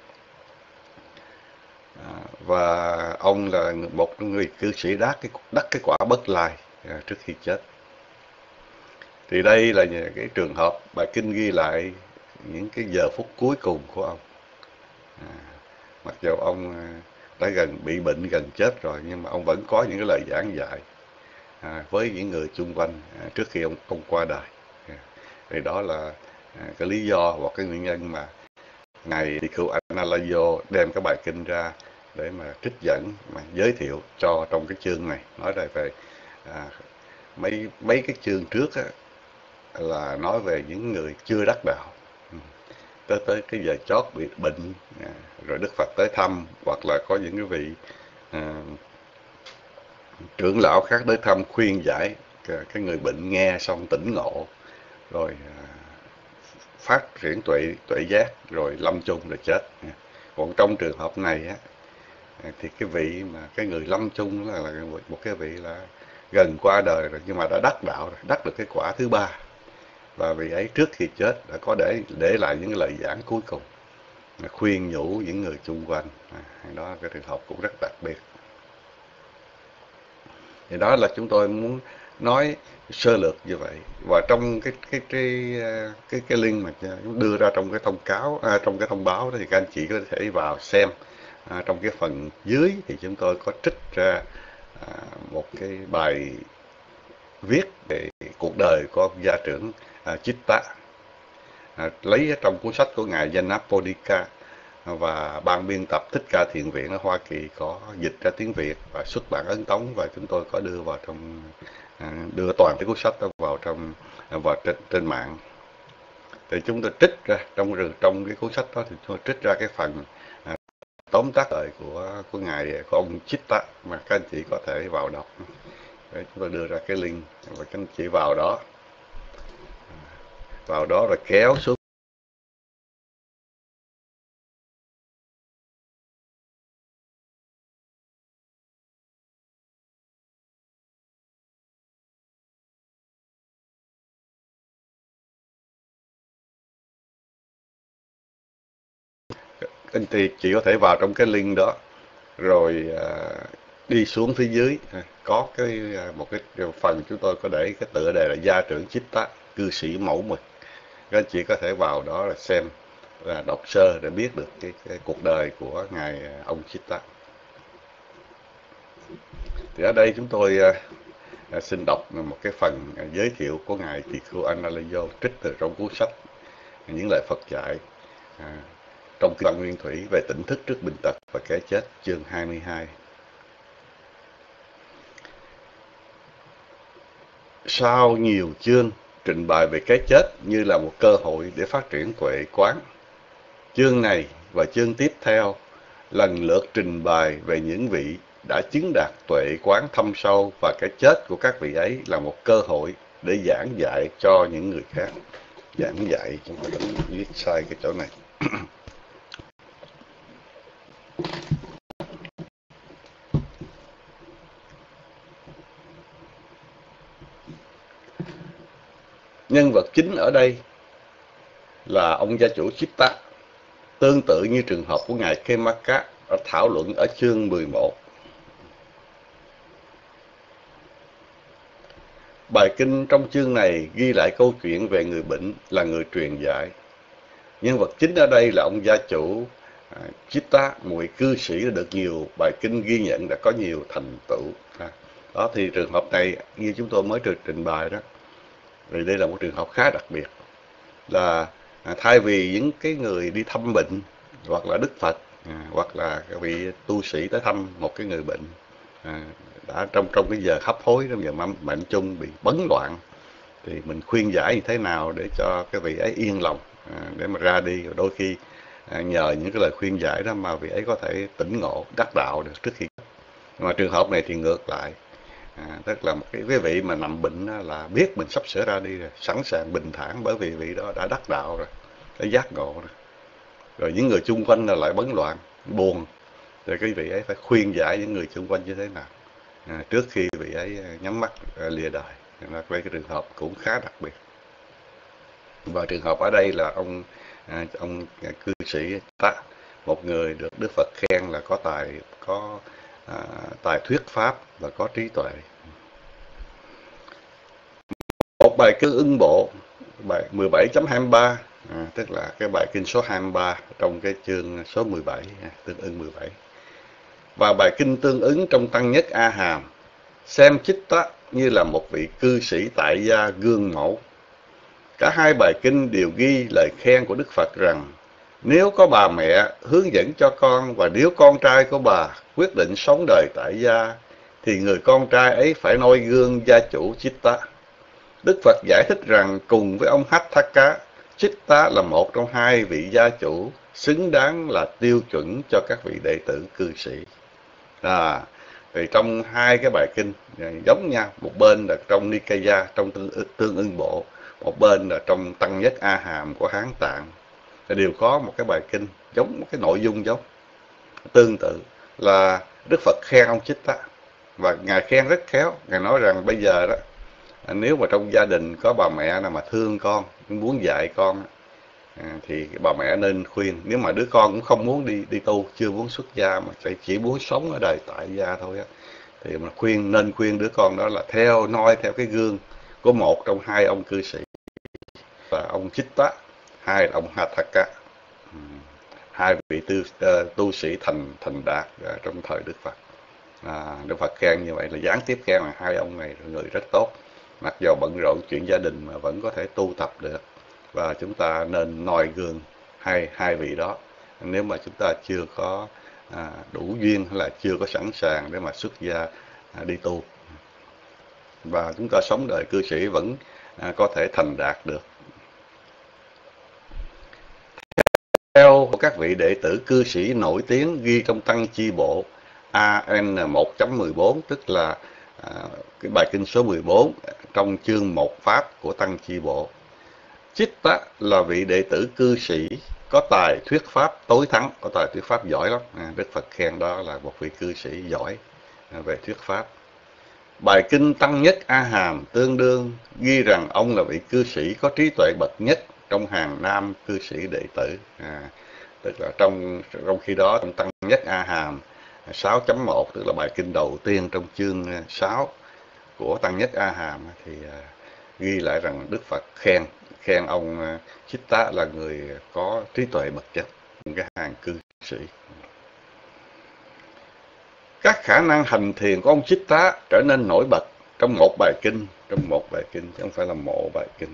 À, và ông là một người cư sĩ đắc cái đắc cái quả Bất Lai à, trước khi chết. Thì đây là cái trường hợp bài kinh ghi lại những cái giờ phút cuối cùng của ông. À, mặc dù ông đã gần bị bệnh, gần chết rồi, nhưng mà ông vẫn có những cái lời giảng dạy à, với những người chung quanh à, trước khi ông ông qua đời. À, thì đó là à, cái lý do hoặc cái nguyên nhân mà ngài Tỳ Khưu Analayo đem cái bài kinh ra để mà trích dẫn, mà giới thiệu cho trong cái chương này. Nói đây về à, mấy mấy cái chương trước á, là nói về những người chưa đắc đạo, tới tới cái giờ chót bị bệnh à, rồi Đức Phật tới thăm, hoặc là có những cái vị à, trưởng lão khác tới thăm khuyên giải cái, cái người bệnh, nghe xong tỉnh ngộ, rồi à, phát triển tuệ tuệ giác, rồi lâm chung rồi chết. Còn trong trường hợp này á, thì cái vị mà cái người lâm chung là, là một cái vị là gần qua đời rồi, nhưng mà đã đắc đạo rồi, đắc được cái quả thứ ba, và vị ấy trước khi chết đã có để để lại những cái lời giảng cuối cùng, khuyên nhủ những người chung quanh. À, đó là cái trường hợp cũng rất đặc biệt. Thì đó là chúng tôi muốn nói sơ lược như vậy. Và trong cái cái cái cái cái link mà đưa ra trong cái thông cáo à, trong cái thông báo đó, thì các anh chị có thể vào xem. À, trong cái phần dưới thì chúng tôi có trích ra à, một cái bài viết về cuộc đời của ông gia trưởng à, Chít Tá, à, lấy trong cuốn sách của ngài Yanapodika, và ban biên tập Thích Ca Thiện Viện ở Hoa Kỳ có dịch ra tiếng Việt và xuất bản ấn tống, và chúng tôi có đưa vào trong à, đưa toàn cái cuốn sách đó vào trong vào trên, trên mạng. Thì chúng tôi trích ra trong trong cái cuốn sách đó, thì chúng tôi trích ra cái phần à, tóm tắt lời của của ngài của ông Chít Tá mà các anh chị có thể vào đọc. Để chúng tôi đưa ra cái link và các anh chị vào đó vào đó rồi kéo xuống. Anh chị chỉ có thể vào trong cái link đó rồi à, đi xuống phía dưới có cái một cái phần chúng tôi có để cái tựa đề là gia trưởng Chít Tá, cư sĩ mẫu mực. Các anh chị có thể vào đó là xem, là đọc sơ để biết được cái, cái cuộc đời của ngài ông Chít Tá. Thì ở đây chúng tôi à, xin đọc một cái phần à, giới thiệu của ngài Tỳ Khưu Analayo trích từ trong cuốn sách những lời Phật dạy à, trong kinh Văn Nguyên Thủy về tỉnh thức trước bệnh tật và cái chết, chương hai mươi hai. Sau nhiều chương trình bày về cái chết như là một cơ hội để phát triển tuệ quán, chương này và chương tiếp theo lần lượt trình bày về những vị đã chứng đạt tuệ quán thâm sâu, và cái chết của các vị ấy là một cơ hội để giảng dạy cho những người khác. Giảng dạy, chúng ta viết sai cái chỗ này. Nhân vật chính ở đây là ông gia chủ Chít Tá, tương tự như trường hợp của ngài Khemaka đã thảo luận ở chương mười một. Bài kinh trong chương này ghi lại câu chuyện về người bệnh là người truyền dạy. Nhân vật chính ở đây là ông gia chủ à, Chít Tá, một vị cư sĩ đã được nhiều bài kinh ghi nhận đã có nhiều thành tựu. À, đó thì trường hợp này như chúng tôi mới trình bày đó, vì đây là một trường hợp khá đặc biệt. là à, thay vì những cái người đi thăm bệnh hoặc là Đức Phật à, hoặc là các vị tu sĩ tới thăm một cái người bệnh à, đã trong trong cái giờ hấp hối, trong giờ mệnh chung bị bấn loạn, thì mình khuyên giải như thế nào để cho cái vị ấy yên lòng à, để mà ra đi. Đôi khi à, nhờ những cái lời khuyên giải đó mà vị ấy có thể tỉnh ngộ đắc đạo được trước khi. Mà trường hợp này thì ngược lại, à, tức là một cái, cái vị mà nằm bệnh đó là biết mình sắp sửa ra đi rồi, sẵn sàng bình thản bởi vì vị đó đã đắc đạo rồi, đã giác ngộ rồi. Rồi những người chung quanh là lại bấn loạn, buồn, rồi cái vị ấy phải khuyên giải những người chung quanh như thế nào à, trước khi vị ấy nhắm mắt à, lìa đời. Đây cái trường hợp cũng khá đặc biệt. Và trường hợp ở đây là ông à, ông cư sĩ Ta, một người được Đức Phật khen là có tài có à, tài thuyết pháp và có trí tuệ. Một bài kinh Ưng Bộ, bài mười bảy chấm hai mươi ba, à, tức là cái bài kinh số hai mươi ba trong cái chương số mười bảy, à, tương ưng mười bảy. Và bài kinh tương ứng trong Tăng Nhất A Hàm, xem Chitta như là một vị cư sĩ tại gia gương mẫu. Cả hai bài kinh đều ghi lời khen của Đức Phật rằng nếu có bà mẹ hướng dẫn cho con và nếu con trai của bà quyết định sống đời tại gia thì người con trai ấy phải noi gương gia chủ Chitta. Đức Phật giải thích rằng cùng với ông Hatthaka, Chitta là một trong hai vị gia chủ xứng đáng là tiêu chuẩn cho các vị đệ tử cư sĩ. À, thì trong hai cái bài kinh giống nhau, một bên là trong Nikaya, trong tương, tương ưng bộ, một bên là trong Tăng Nhất A Hàm của Hán Tạng, đều có một cái bài kinh giống, cái nội dung giống tương tự, là Đức Phật khen ông Chitta. Và Ngài khen rất khéo. Ngài nói rằng bây giờ đó, nếu mà trong gia đình có bà mẹ nào mà thương con, muốn dạy con, à, thì bà mẹ nên khuyên. Nếu mà đứa con cũng không muốn đi đi tu, chưa muốn xuất gia mà chỉ muốn sống ở đời tại gia thôi á, thì mà khuyên nên khuyên đứa con đó là theo noi theo cái gương của một trong hai ông cư sĩ, là ông Chitta, hai là ông Hatthaka, hai vị tu, uh, tu sĩ thành thành đạt uh, trong thời Đức Phật. À, Đức Phật khen như vậy là gián tiếp khen là hai ông này là người rất tốt, mặc dù bận rộn chuyện gia đình mà vẫn có thể tu tập được, và chúng ta nên noi gương hai hai vị đó nếu mà chúng ta chưa có à, đủ duyên hay là chưa có sẵn sàng để mà xuất gia à, đi tu, và chúng ta sống đời cư sĩ vẫn à, có thể thành đạt được. Theo các vị đệ tử cư sĩ nổi tiếng ghi trong Tăng Chi Bộ A N một chấm mười bốn, tức là à, cái bài kinh số mười bốn trong chương một Pháp của Tăng Chi Bộ, Chitta là vị đệ tử cư sĩ có tài thuyết pháp tối thắng, có tài thuyết pháp giỏi lắm. À, Đức Phật khen đó là một vị cư sĩ giỏi à, về thuyết pháp. Bài kinh Tăng Nhất A Hàm tương đương ghi rằng ông là vị cư sĩ có trí tuệ bậc nhất trong hàng nam cư sĩ đệ tử. À, tức là trong trong khi đó trong Tăng Nhất A Hàm sáu chấm một, tức là bài kinh đầu tiên trong chương sáu của Tăng Nhất A Hàm, thì à, ghi lại rằng Đức Phật khen khen ông Chitta là người có trí tuệ bậc nhất trong cái hàng cư sĩ. Các khả năng hành thiền của ông Chitta trở nên nổi bật trong một bài kinh, trong một bài kinh chứ không phải là một bài kinh.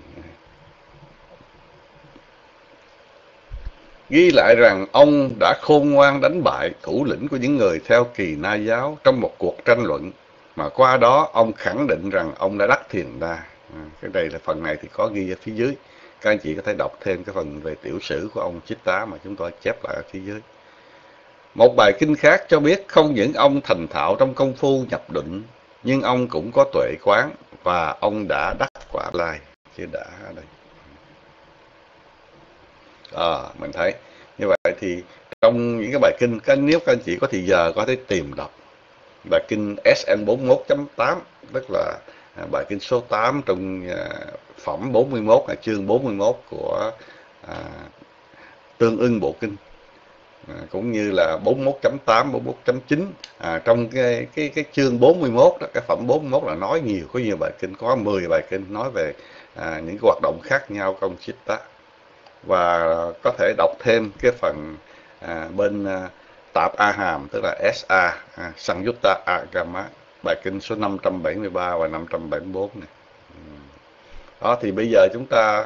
Ghi lại rằng ông đã khôn ngoan đánh bại thủ lĩnh của những người theo Kỳ Na giáo trong một cuộc tranh luận, mà qua đó ông khẳng định rằng ông đã đắc thiền đa. À, cái đây là phần này thì có ghi ở phía dưới, các anh chị có thể đọc thêm cái phần về tiểu sử của ông Chitta mà chúng tôi chép lại ở phía dưới. Một bài kinh khác cho biết không những ông thành thạo trong công phu nhập định, nhưng ông cũng có tuệ quán và ông đã đắc quả lai. Chứ đã ở đây. À, mình thấy như vậy thì trong những cái bài kinh, nếu các anh chị có thì giờ có thể tìm đọc bài kinh S N bốn mươi mốt chấm tám, tức là à, bài kinh số tám trong à, phẩm bốn mươi mốt, là chương bốn mươi mốt của à, Tương ưng Bộ Kinh, à, cũng như là bốn mươi mốt chấm tám, bốn mươi mốt chấm chín. À, trong cái, cái, cái chương bốn mươi mốt đó, cái phẩm bốn mươi mốt là nói nhiều, có nhiều bài kinh, có mười bài kinh nói về à, những cái hoạt động khác nhau của ông Chitta. Và có thể đọc thêm cái phần à, bên à, Tạp A Hàm, tức là S A, à, Sangyutta Agama, bài kinh số năm trăm bảy mươi ba và năm trăm bảy mươi bốn này. Đó thì bây giờ chúng ta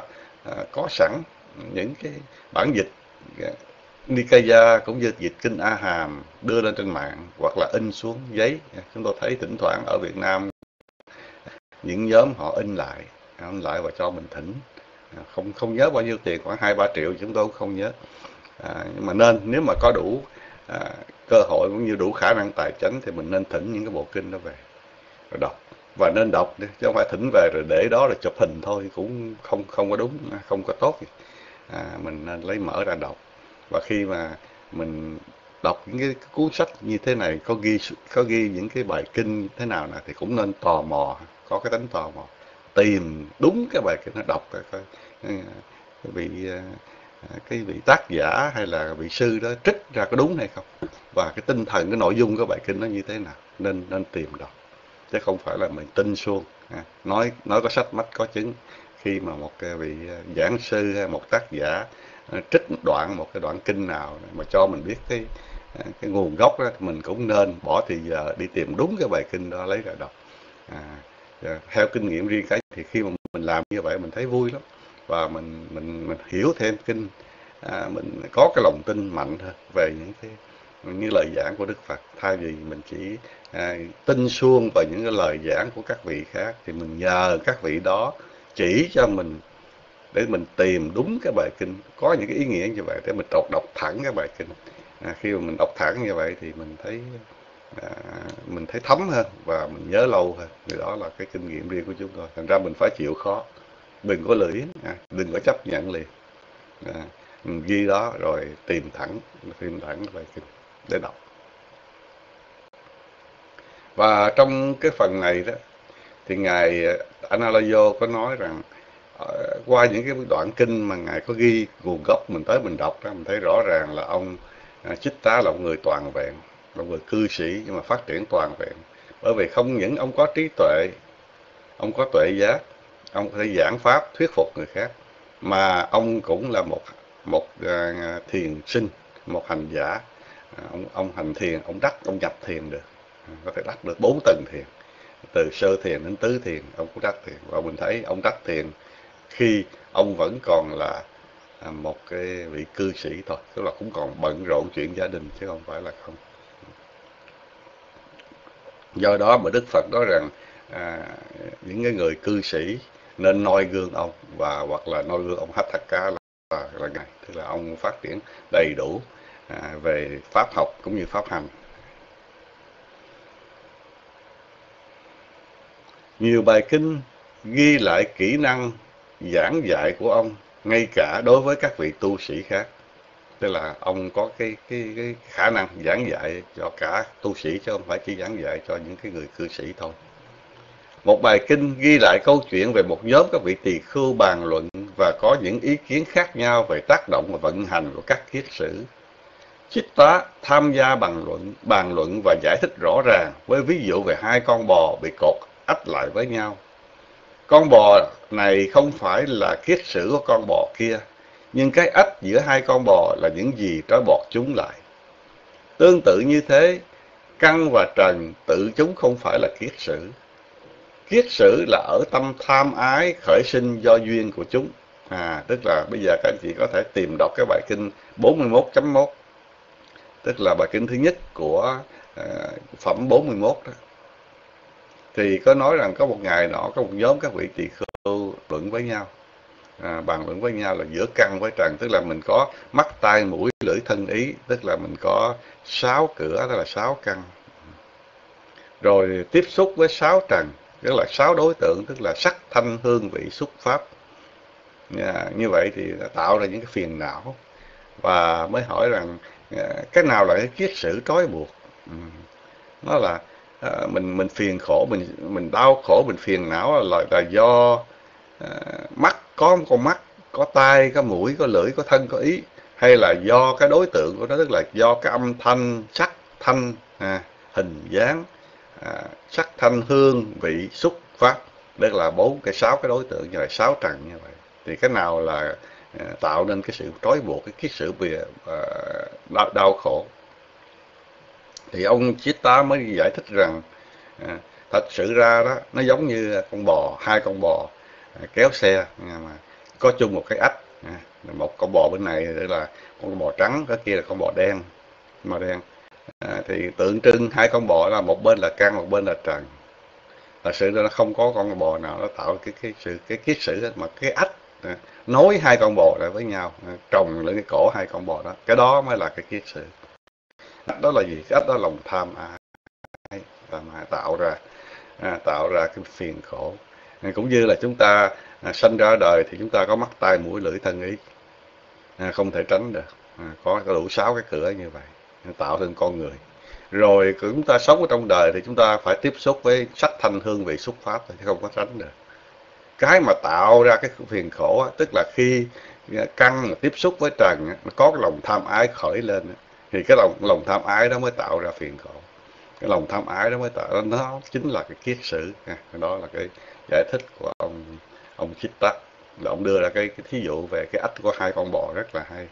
à, có sẵn những cái bản dịch Nikaya cũng như dịch kinh A Hàm đưa lên trên mạng hoặc là in xuống giấy. Chúng tôi thấy thỉnh thoảng ở Việt Nam những nhóm họ in lại, in lại và cho mình thỉnh. Không không nhớ bao nhiêu tiền, khoảng hai ba triệu chúng tôi cũng không nhớ. À, nhưng mà nên nếu mà có đủ à, cơ hội cũng như đủ khả năng tài chính thì mình nên thỉnh những cái bộ kinh đó về rồi đọc, và nên đọc chứ không phải thỉnh về rồi để đó là chụp hình thôi, cũng không không có đúng, không có tốt gì. À, mình nên lấy mở ra đọc, và khi mà mình đọc những cái cuốn sách như thế này có ghi có ghi những cái bài kinh như thế nào nè, thì cũng nên tò mò, có cái tính tò mò, tìm đúng cái bài kinh nó đọc coi coi cái vị cái vị tác giả hay là vị sư đó trích ra có đúng hay không, và cái tinh thần cái nội dung của bài kinh nó như thế nào, nên nên tìm đọc, chứ không phải là mình tin suông. À, nói nói có sách mách có chứng. Khi mà một cái vị giảng sư hay một tác giả trích đoạn một cái đoạn kinh nào mà cho mình biết cái cái nguồn gốc đó, mình cũng nên bỏ thì giờ đi tìm đúng cái bài kinh đó lấy ra đọc. À, theo kinh nghiệm riêng cái thì khi mà mình làm như vậy mình thấy vui lắm, và mình mình mình hiểu thêm kinh, à, mình có cái lòng tin mạnh hơn về những cái những lời giảng của Đức Phật, thay vì mình chỉ à, tin suông vào những cái lời giảng của các vị khác, thì mình nhờ các vị đó chỉ cho mình để mình tìm đúng cái bài kinh, có những cái ý nghĩa như vậy để mình đọc đọc thẳng cái bài kinh. À, khi mà mình đọc thẳng như vậy thì mình thấy à, mình thấy thấm hơn và mình nhớ lâu hơn. Thì đó là cái kinh nghiệm riêng của chúng tôi. Thành ra mình phải chịu khó, đừng có lười, à, đừng có chấp nhận liền. À, mình ghi đó rồi tìm thẳng, tìm thẳng bài kinh để đọc. Và trong cái phần này đó thì ngài Analayo có nói rằng uh, qua những cái đoạn kinh mà ngài có ghi nguồn gốc, mình tới mình đọc đó, mình thấy rõ ràng là ông uh, Chích Tá là một người toàn vẹn, một người cư sĩ nhưng mà phát triển toàn vẹn. Bởi vì không những ông có trí tuệ, ông có tuệ giác, ông có thể giảng pháp thuyết phục người khác, mà ông cũng là một một uh, thiền sinh, một hành giả. Uh, ông ông hành thiền, ông đắc, ông nhập thiền được, uh, có thể đắc được bốn tầng thiền, từ sơ thiền đến tứ thiền ông cũng đắc thiền. Và mình thấy ông đắc thiền khi ông vẫn còn là một cái vị cư sĩ thôi, tức là cũng còn bận rộn chuyện gia đình chứ không phải là không. Do đó mà Đức Phật nói rằng à, những cái người cư sĩ nên noi gương ông, và hoặc là noi gương ông Hatthaka là, là, là ngài, tức là ông phát triển đầy đủ à, về pháp học cũng như pháp hành. Nhiều bài kinh ghi lại kỹ năng giảng dạy của ông ngay cả đối với các vị tu sĩ khác. Tức là ông có cái, cái, cái khả năng giảng dạy cho cả tu sĩ, chứ không phải chỉ giảng dạy cho những cái người cư sĩ thôi. Một bài kinh ghi lại câu chuyện về một nhóm các vị tỳ khưu bàn luận và có những ý kiến khác nhau về tác động và vận hành của các kiết sử. Chích Tá tham gia bàn luận, bàn luận và giải thích rõ ràng với ví dụ về hai con bò bị cột ách lại với nhau. Con bò này không phải là kiết sử của con bò kia, nhưng cái ách giữa hai con bò là những gì trói buộc chúng lại. Tương tự như thế, căn và trần tự chúng không phải là kiết sử. Kiết sử là ở tâm tham ái khởi sinh do duyên của chúng. À, tức là bây giờ các anh chị có thể tìm đọc cái bài kinh bốn mươi mốt chấm một, tức là bài kinh thứ nhất của uh, phẩm bốn mươi mốt đó. Thì có nói rằng có một ngày nọ có một nhóm các vị tỳ khưu luận với nhau, à, bàn luận với nhau là giữa căn với trần, tức là mình có mắt tai mũi lưỡi thân ý, tức là mình có sáu cửa, tức là sáu căn, rồi tiếp xúc với sáu trần, tức là sáu đối tượng, tức là sắc thanh hương vị xúc pháp. À, như vậy thì tạo ra những cái phiền não, và mới hỏi rằng à, cái nào là cái kiết sử trói buộc. Ừ. Nó là à, mình mình phiền khổ, mình mình đau khổ, mình phiền não là, là do à, mắt, có con mắt, có tai, có mũi, có lưỡi, có thân, có ý, hay là do cái đối tượng của nó, tức là do cái âm thanh, sắc, thanh, à, hình dáng, à, sắc, thanh, hương, vị, xúc, pháp, tức là bốn cái sáu cái đối tượng như là sáu trần như vậy. Thì cái nào là à, tạo nên cái sự trói buộc, cái kiết sử về à, đau, đau khổ. Thì ông Chích Tá mới giải thích rằng à, thật sự ra đó nó giống như con bò, hai con bò à, kéo xe, mà có chung một cái ách. À, một con bò bên này là con bò trắng, cái kia là con bò đen, màu đen. À, thì tượng trưng hai con bò là một bên là căn, một bên là trần. Thật sự nó không có con bò nào nó tạo cái cái sự cái kiết sử hết, mà cái ách à, nối hai con bò lại với nhau, à, trồng lên cái cổ hai con bò đó, cái đó mới là cái kiết sử. Đó là gì? Cái ách đó là lòng tham ái, tham ái tạo ra à, tạo ra cái phiền khổ. À, cũng như là chúng ta à, sanh ra đời thì chúng ta có mắt tai mũi lưỡi thân ý, à, không thể tránh được, à, có đủ sáu cái cửa như vậy tạo thành con người. Rồi chúng ta sống ở trong đời thì chúng ta phải tiếp xúc với sắc thanh hương vị xúc pháp thì không có tránh được. Cái mà tạo ra cái phiền khổ á, tức là khi căn mà tiếp xúc với trần á, nó có cái lòng tham ái khởi lên á, thì cái lòng lòng tham ái đó mới tạo ra phiền khổ. Cái lòng tham ái đó mới tạo ra, nó chính là cái kiết sử. Đó là cái giải thích của ông ông Chitta, là ông đưa ra cái, cái thí dụ về cái ách của hai con bò rất là hay.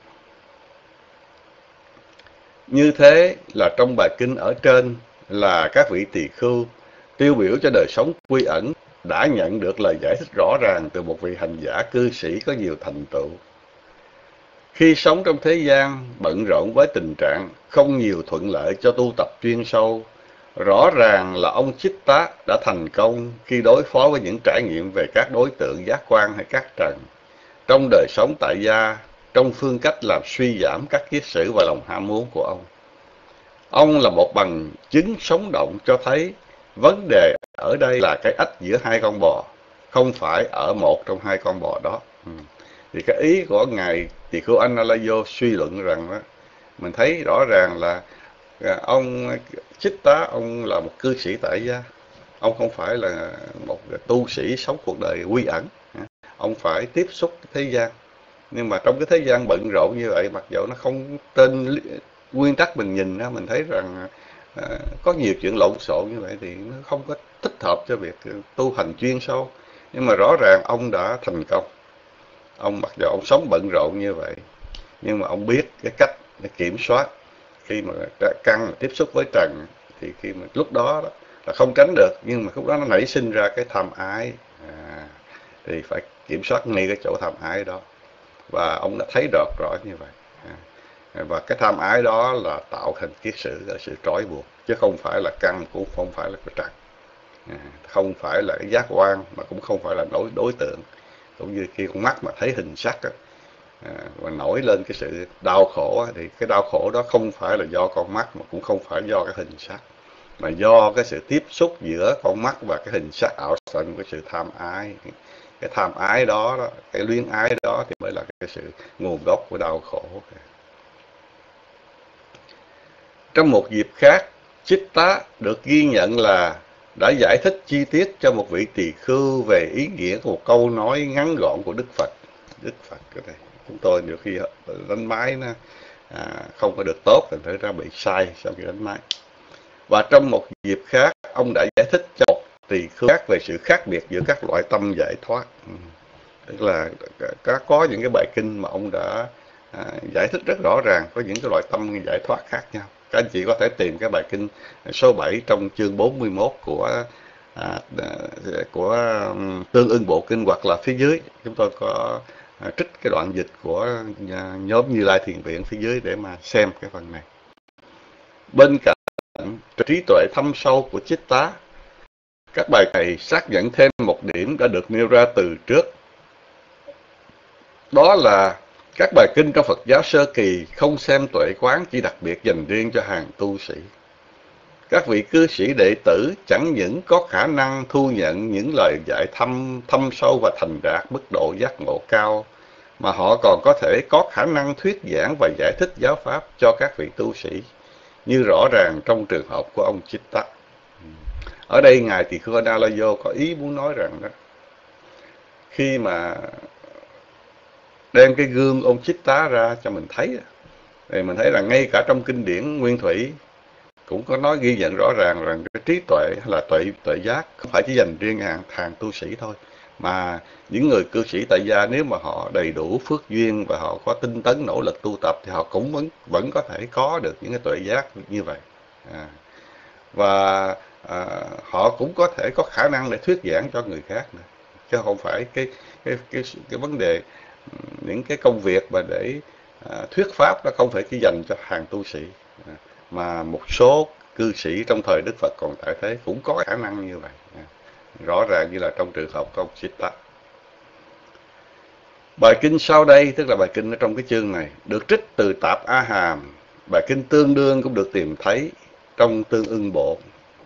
Như thế là trong bài kinh ở trên là các vị tỳ khưu tiêu biểu cho đời sống quy ẩn đã nhận được lời giải thích rõ ràng từ một vị hành giả cư sĩ có nhiều thành tựu. Khi sống trong thế gian bận rộn với tình trạng không nhiều thuận lợi cho tu tập chuyên sâu, rõ ràng là ông Chitta đã thành công khi đối phó với những trải nghiệm về các đối tượng giác quan hay các trần trong đời sống tại gia, trong phương cách làm suy giảm các kiết sử và lòng ham muốn của ông. Ông là một bằng chứng sống động cho thấy vấn đề ở đây là cái ách giữa hai con bò, không phải ở một trong hai con bò đó. Ừ. Thì cái ý của Ngài Tỳ Khưu Analayo suy luận rằng đó, mình thấy rõ ràng là ông Chitta, ông là một cư sĩ tại gia. Ông không phải là một tu sĩ sống cuộc đời quy ẩn. Ông phải tiếp xúc thế gian. Nhưng mà trong cái thế gian bận rộn như vậy, mặc dù nó không tên nguyên tắc mình nhìn ra, mình thấy rằng à, có nhiều chuyện lộn xộn như vậy thì nó không có thích hợp cho việc tu hành chuyên sâu. Nhưng mà rõ ràng ông đã thành công. Ông mặc dù ông sống bận rộn như vậy, nhưng mà ông biết cái cách để kiểm soát. Khi mà căn mà tiếp xúc với trần thì khi mà lúc đó, đó là không tránh được, nhưng mà lúc đó nó nảy sinh ra cái tham ái, à, thì phải kiểm soát ngay cái chỗ tham ái đó. Và ông đã thấy rõ rõ như vậy. À, và cái tham ái đó là tạo thành kiết sử, là sự trói buộc, chứ không phải là căn, cũng không phải là cái trần, à, không phải là cái giác quan, mà cũng không phải là đối đối tượng. Cũng như khi con mắt mà thấy hình sắc á, à, và nổi lên cái sự đau khổ á, thì cái đau khổ đó không phải là do con mắt, mà cũng không phải do cái hình sắc, mà do cái sự tiếp xúc giữa con mắt và cái hình sắc ảo sanh của sự tham ái. Cái tham ái đó, đó, cái luyến ái đó thì mới là cái sự nguồn gốc của đau khổ. Trong một dịp khác, Chitta được ghi nhận là đã giải thích chi tiết cho một vị tỳ khưu về ý nghĩa của một câu nói ngắn gọn của Đức Phật. Đức Phật cái này, chúng tôi nhiều khi đánh máy nó à, không có được tốt, thành ra bị sai sau khi đánh máy. Và trong một dịp khác, ông đã giải thích cho một tỳ khưu khác về sự khác biệt giữa các loại tâm giải thoát. Tức là có những cái bài kinh mà ông đã à, giải thích rất rõ ràng, có những cái loại tâm giải thoát khác nhau. Các anh chị có thể tìm cái bài kinh số bảy trong chương bốn mươi mốt của à, của Tương ưng bộ kinh, hoặc là phía dưới chúng tôi có à, trích cái đoạn dịch của à, nhóm Như Lai Thiền Viện phía dưới để mà xem cái phần này. Bên cạnh trí tuệ thâm sâu của Chitta, các bài này xác nhận thêm một điểm đã được nêu ra từ trước. Đó là các bài kinh trong Phật giáo sơ kỳ không xem tuệ quán chỉ đặc biệt dành riêng cho hàng tu sĩ. Các vị cư sĩ đệ tử chẳng những có khả năng thu nhận những lời dạy thâm, thâm sâu và thành đạt mức độ giác ngộ cao, mà họ còn có thể có khả năng thuyết giảng và giải thích giáo pháp cho các vị tu sĩ, như rõ ràng trong trường hợp của ông Chitta. Ở đây Ngài Tỳ Khưu Analayo có ý muốn nói rằng đó, khi mà đem cái gương ông Chitta ra cho mình thấy, thì mình thấy là ngay cả trong kinh điển Nguyên Thủy cũng có nói ghi nhận rõ ràng rằng cái trí tuệ hay là tuệ tuệ giác không phải chỉ dành riêng hàng hàng tu sĩ thôi, mà những người cư sĩ tại gia nếu mà họ đầy đủ phước duyên và họ có tinh tấn nỗ lực tu tập thì họ cũng vẫn vẫn có thể có được những cái tuệ giác như vậy. À, và à, họ cũng có thể có khả năng để thuyết giảng cho người khác nữa. chứ không phải cái cái cái cái vấn đề những cái công việc mà để à, thuyết pháp nó không phải chỉ dành cho hàng tu sĩ, à, mà một số cư sĩ trong thời Đức Phật còn tại thế cũng có khả năng như vậy, à, rõ ràng như là trong trường hợp của ông Siddhartha. Bài kinh sau đây, tức là bài kinh ở trong cái chương này, được trích từ Tạp A Hàm. Bài kinh tương đương cũng được tìm thấy trong Tương Ưng Bộ.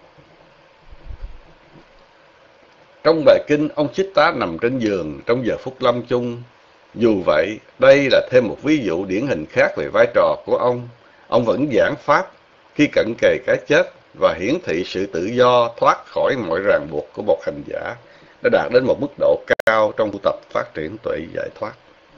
Trong bài kinh, ông Siddhartha nằm trên giường trong giờ phút lâm chung. Dù vậy, đây là thêm một ví dụ điển hình khác về vai trò của ông. Ông vẫn giảng pháp khi cận kề cái chết và hiển thị sự tự do thoát khỏi mọi ràng buộc của một hành giả đã đạt đến một mức độ cao trong tu tập phát triển tuệ giải thoát.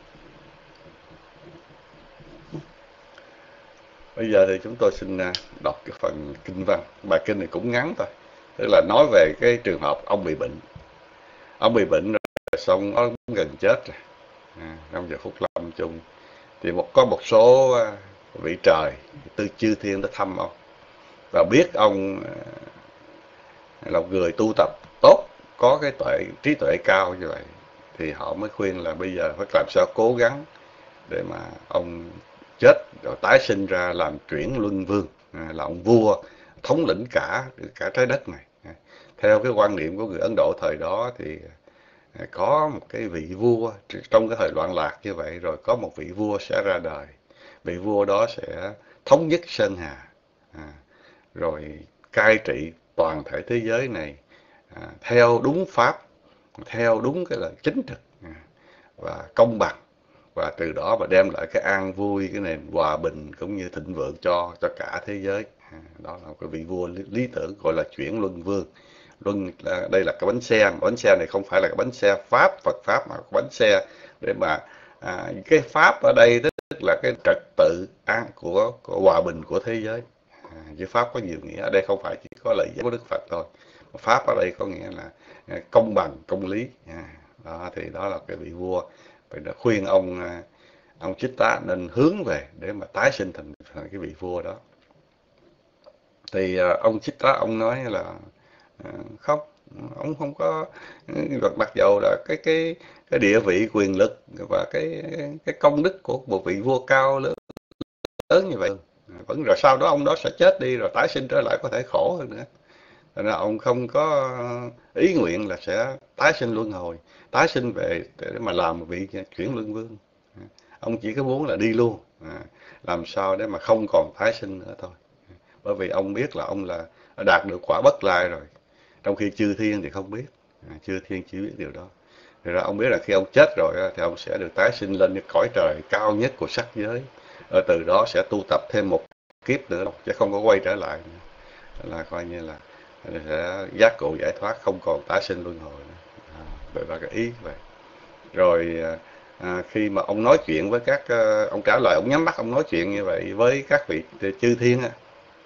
Bây giờ thì chúng tôi xin đọc cái phần kinh văn. Bài kinh này cũng ngắn thôi, tức là nói về cái trường hợp ông bị bệnh. Ông bị bệnh rồi xong nó gần chết rồi, à, trong giờ phút lâm chung thì một có một số vị trời từ chư thiên tới thăm ông và biết ông là một người tu tập tốt, có cái tuệ trí tuệ cao như vậy, thì họ mới khuyên là bây giờ phải làm sao cố gắng để mà ông chết rồi tái sinh ra làm chuyển luân vương, à, là ông vua thống lĩnh cả cả trái đất này. À, theo cái quan niệm của người Ấn Độ thời đó thì à, có một cái vị vua trong cái thời loạn lạc như vậy, rồi có một vị vua sẽ ra đời. Vị vua đó sẽ thống nhất sơn hà, à, rồi cai trị toàn thể thế giới này à, theo đúng pháp, theo đúng cái là chính trực, à, và công bằng, và từ đó mà đem lại cái an vui, cái nền hòa bình cũng như thịnh vượng cho cho cả thế giới. À, đó là cái vị vua lý, lý tưởng gọi là chuyển luân vương. Luân là, đây là cái bánh xe, bánh xe này không phải là cái bánh xe pháp, Phật pháp, mà cái bánh xe để mà à, cái pháp ở đây tức là cái trật tự an của, của hòa bình của thế giới. À, với pháp có nhiều nghĩa, ở đây không phải chỉ có lời giải của Đức Phật thôi. Pháp ở đây có nghĩa là à, công bằng, công lý. À, đó thì đó là cái vị vua. Vậy đã khuyên ông ông Siddhartha nên hướng về để mà tái sinh thành, thành cái vị vua đó. Thì uh, ông Siddhartha ông nói là uh, không, ông không có, mặc dầu là cái cái cái địa vị quyền lực và cái cái công đức của một vị vua cao lớn, lớn như vậy, vẫn rồi sau đó ông đó sẽ chết đi rồi tái sinh trở lại có thể khổ hơn nữa. Nên là ông không có ý nguyện là sẽ tái sinh luân hồi, tái sinh về để mà làm một vị chuyển luân vương. Ông chỉ có muốn là đi luôn, à, làm sao để mà không còn tái sinh nữa thôi. Bởi vì ông biết là ông là đạt được quả bất lai rồi, trong khi chư thiên thì không biết, à, chư thiên chỉ biết điều đó. Thì ra ông biết là khi ông chết rồi thì ông sẽ được tái sinh lên cái cõi trời cao nhất của sắc giới, ở từ đó sẽ tu tập thêm một kiếp nữa, chứ không có quay trở lại nữa. Là coi như là sẽ giác ngộ giải thoát, không còn tái sinh luân hồi nữa. À, vậy là cái ý vậy. Rồi à, khi mà ông nói chuyện với các, ông trả lời, ông nhắm mắt ông nói chuyện như vậy với các vị chư thiên á,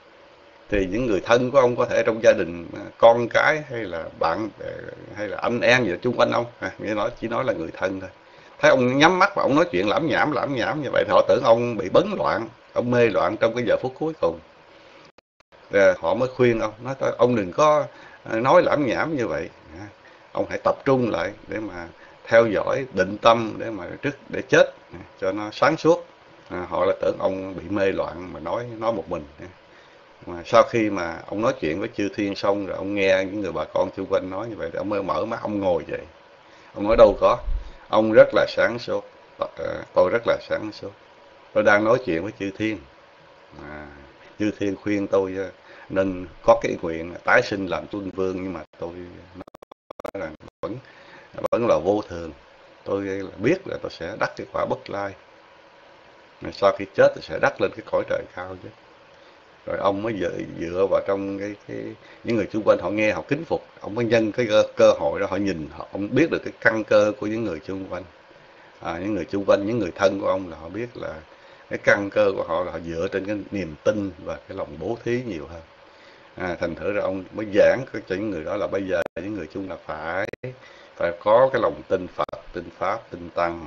thì những người thân của ông có thể trong gia đình, con cái hay là bạn hay là anh em gì chung quanh ông, à, nghĩa nói chỉ nói là người thân thôi, thấy ông nhắm mắt và ông nói chuyện lãm nhảm lãm nhảm như vậy thì họ tưởng ông bị bấn loạn, ông mê loạn trong cái giờ phút cuối cùng. Rồi họ mới khuyên ông, nói ông đừng có nói lãm nhảm như vậy, ông hãy tập trung lại để mà theo dõi định tâm để mà trước để chết cho nó sáng suốt. À, họ là tưởng ông bị mê loạn mà nói nói một mình. Mà sau khi mà ông nói chuyện với chư thiên xong rồi, ông nghe những người bà con xung quanh nói như vậy thì ông mới mở mắt, ông ngồi dậy. Ông nói đâu có, ông rất là sáng suốt, tôi rất là sáng suốt, tôi đang nói chuyện với chư thiên. À, chư thiên khuyên tôi nên có cái nguyện tái sinh làm tuân vương, nhưng mà tôi nói rằng vẫn vẫn là vô thường. Tôi biết là tôi sẽ đắc cái quả bất lai, mà sau khi chết tôi sẽ đắc lên cái cõi trời cao chứ. Rồi ông mới dựa, dựa vào trong cái, cái những người xung quanh họ nghe họ kính phục, ông mới nhân cái cơ, cơ hội đó, họ nhìn họ, ông biết được cái căn cơ của những người xung quanh. À, những người xung quanh, những người thân của ông là họ biết là cái căn cơ của họ là họ dựa trên cái niềm tin và cái lòng bố thí nhiều hơn. À, thành thử ra ông mới giảng cho những người đó là bây giờ những người chung là phải phải có cái lòng tin Phật, tin Pháp, tin Tăng,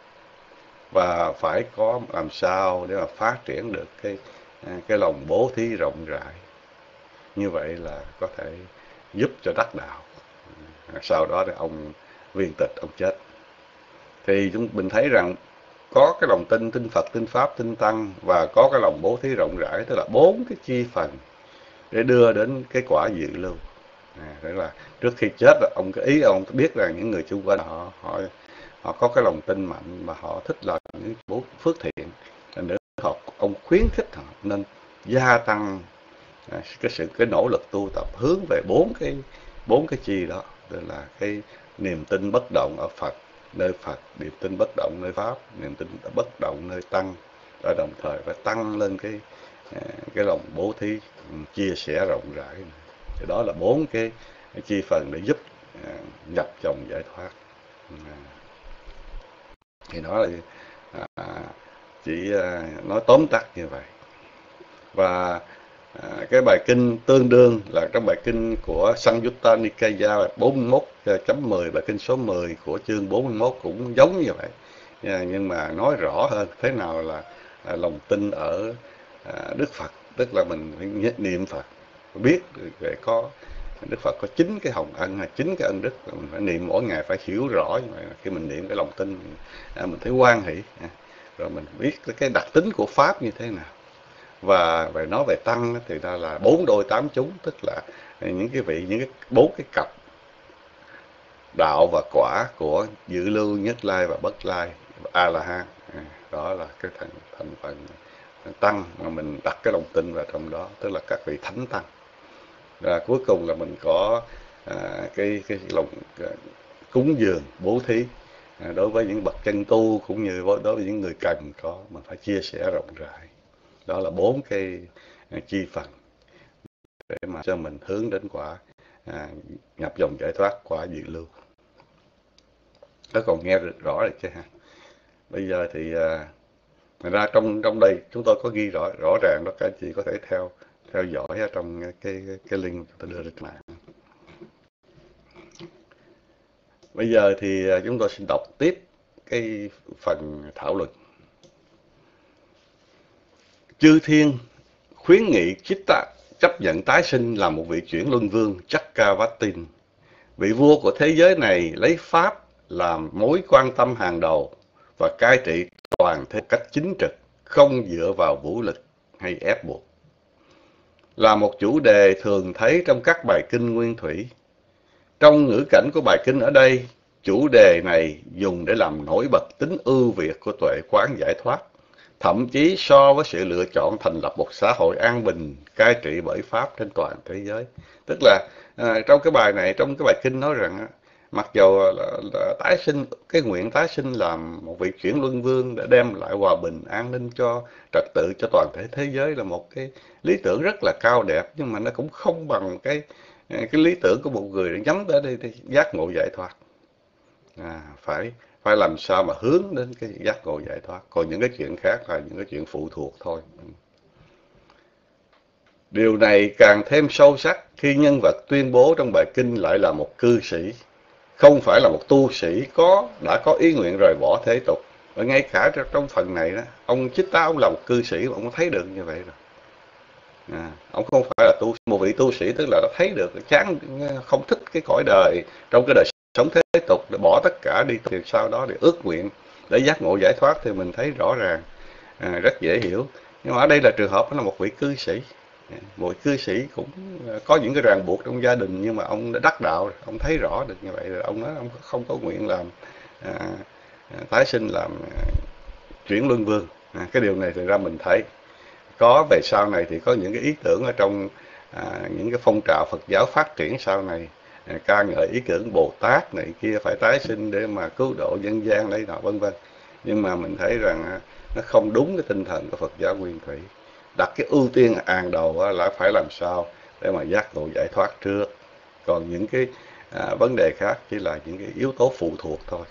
và phải có làm sao để mà phát triển được cái cái lòng bố thí rộng rãi. Như vậy là có thể giúp cho đắc đạo. Sau đó thì ông viên tịch ông chết. Thì chúng mình thấy rằng có cái lòng tin, tin Phật, tin Pháp, tin Tăng và có cái lòng bố thí rộng rãi, tức là bốn cái chi phần để đưa đến cái quả dự lưu. À, tức là trước khi chết ông cái ý ông biết rằng những người xung quanh họ họ họ có cái lòng tin mạnh và họ thích làm những bố phước thiện, thành nữa họ ông khuyến khích họ nên gia tăng à, cái sự cái nỗ lực tu tập hướng về bốn cái bốn cái chi đó, tức là cái niềm tin bất động ở Phật, nơi Phật, niềm tin bất động nơi Pháp, niềm tin bất động nơi Tăng, và đồng thời phải tăng lên cái cái lòng bố thí, chia sẻ rộng rãi. Thì đó là bốn cái chi phần để giúp nhập dòng giải thoát. Thì đó là à, chỉ nói tóm tắt như vậy. Và à, cái bài kinh tương đương là cái bài kinh của Sangyutta Nikaya bốn mươi mốt chấm mười, bài kinh số mười của chương bốn mươi mốt cũng giống như vậy, nhưng mà nói rõ hơn thế nào là, là lòng tin ở à, Đức Phật, tức là mình phải niệm Phật, biết về có Đức Phật có chín cái hồng ân hay chín cái ân đức, mình phải niệm mỗi ngày, phải hiểu rõ như vậy. Khi mình niệm cái lòng tin mình, à, mình thấy hoan hỷ, à, rồi mình biết cái đặc tính của Pháp như thế nào. Và về nói về tăng thì ra là bốn đôi tám chúng, tức là những cái vị, những cái bốn cái cặp đạo và quả của dự lưu, nhất lai và bất lai, a la hán. Đó là cái thành thành phần tăng mà mình đặt cái lòng tin vào trong đó, tức là các vị thánh tăng. Và cuối cùng là mình có à, cái cái lòng à, cúng dường, bố thí à, đối với những bậc chân tu cũng như đối với những người cần có, mình phải chia sẻ rộng rãi. Đó là bốn cái chi phần để mà cho mình hướng đến quả à, nhập dòng giải thoát, quả dự lưu. Đó, còn nghe được rõ rồi chứ ha. Bây giờ thì à, ra trong trong đây chúng tôi có ghi rõ rõ ràng đó, các anh chị có thể theo theo dõi ở trong cái cái, cái link chúng tôi đưa lên mạng. Bây giờ thì chúng tôi xin đọc tiếp cái phần thảo luận. Chư thiên khuyến nghị Chitta chấp nhận tái sinh làm một vị chuyển luân vương Chakravartin. Vị vua của thế giới này lấy Pháp làm mối quan tâm hàng đầu và cai trị toàn thế cách chính trực, không dựa vào vũ lực hay ép buộc. Là một chủ đề thường thấy trong các bài kinh nguyên thủy. Trong ngữ cảnh của bài kinh ở đây, chủ đề này dùng để làm nổi bật tính ưu việt của tuệ quán giải thoát, thậm chí so với sự lựa chọn thành lập một xã hội an bình, cai trị bởi Pháp trên toàn thế giới. Tức là à, trong cái bài này, trong cái bài kinh nói rằng, mặc dù là, là tái sinh, cái nguyện tái sinh làm một vị chuyển luân vương để đem lại hòa bình, an ninh cho trật tự cho toàn thể thế giới là một cái lý tưởng rất là cao đẹp, nhưng mà nó cũng không bằng cái cái lý tưởng của một người để nhắm tới đây, đây giác ngộ giải thoát. À, phải phải làm sao mà hướng đến cái giác ngộ giải thoát, còn những cái chuyện khác là những cái chuyện phụ thuộc thôi. Điều này càng thêm sâu sắc khi nhân vật tuyên bố trong bài kinh lại là một cư sĩ, không phải là một tu sĩ có đã có ý nguyện rời bỏ thế tục. Và ngay cả trong phần này đó, ông Chitta ông là một cư sĩ, ông thấy được như vậy rồi. À, ông không phải là tu một vị tu sĩ, tức là đã thấy được chán, không thích cái cõi đời trong cái đời sống thế tục, để bỏ tất cả đi, thì sau đó để ước nguyện để giác ngộ giải thoát, thì mình thấy rõ ràng, à, rất dễ hiểu. Nhưng mà ở đây là trường hợp là một vị cư sĩ, một vị cư sĩ cũng có những cái ràng buộc trong gia đình, nhưng mà ông đã đắc đạo, ông thấy rõ được như vậy rồi, ông nói ông không có nguyện làm à, tái sinh làm à, chuyển luân vương. À, cái điều này thì ra mình thấy có về sau này thì có những cái ý tưởng ở trong à, những cái phong trào Phật giáo phát triển sau này, à, ca ngợi ý tưởng Bồ Tát này kia phải tái sinh để mà cứu độ nhân gian đấy nọ vân vân. Nhưng mà mình thấy rằng à, nó không đúng cái tinh thần của Phật giáo nguyên thủy. Đặt cái ưu tiên hàng đầu à, là phải làm sao để mà giác ngộ giải thoát trước, còn những cái à, vấn đề khác chỉ là những cái yếu tố phụ thuộc thôi.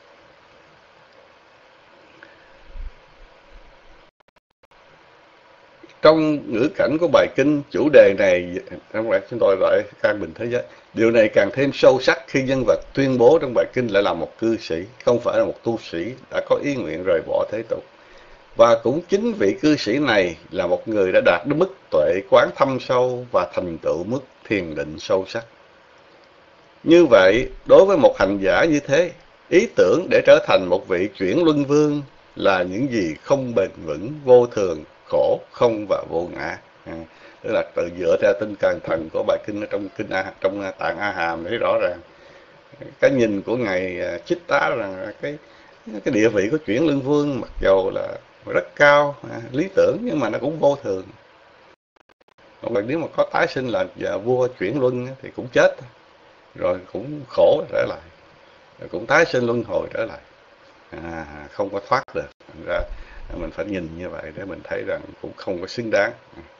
Trong ngữ cảnh của bài kinh, chủ đề này, trong lại chúng tôi gọi căn bình thế giới, điều này càng thêm sâu sắc khi nhân vật tuyên bố trong bài kinh lại là một cư sĩ, không phải là một tu sĩ đã có ý nguyện rời bỏ thế tục. Và cũng chính vị cư sĩ này là một người đã đạt đến mức tuệ quán thâm sâu và thành tựu mức thiền định sâu sắc. Như vậy, đối với một hành giả như thế, ý tưởng để trở thành một vị chuyển luân vương là những gì không bền vững, vô thường, khổ, không và vô ngã. À, tức là tự dựa theo tinh cần thần của bài kinh ở trong kinh A, trong tạng A Hàm thấy rõ ràng. Cái nhìn của ngài Chích Tá rằng cái cái địa vị của chuyển luân vương mặc dầu là rất cao, à, lý tưởng, nhưng mà nó cũng vô thường. Còn nếu mà có tái sinh là vua chuyển luân thì cũng chết, rồi cũng khổ trở lại, rồi cũng tái sinh luân hồi trở lại, à, không có thoát được. Thành ra mình phải nhìn như vậy để mình thấy rằng cũng không có xứng đáng.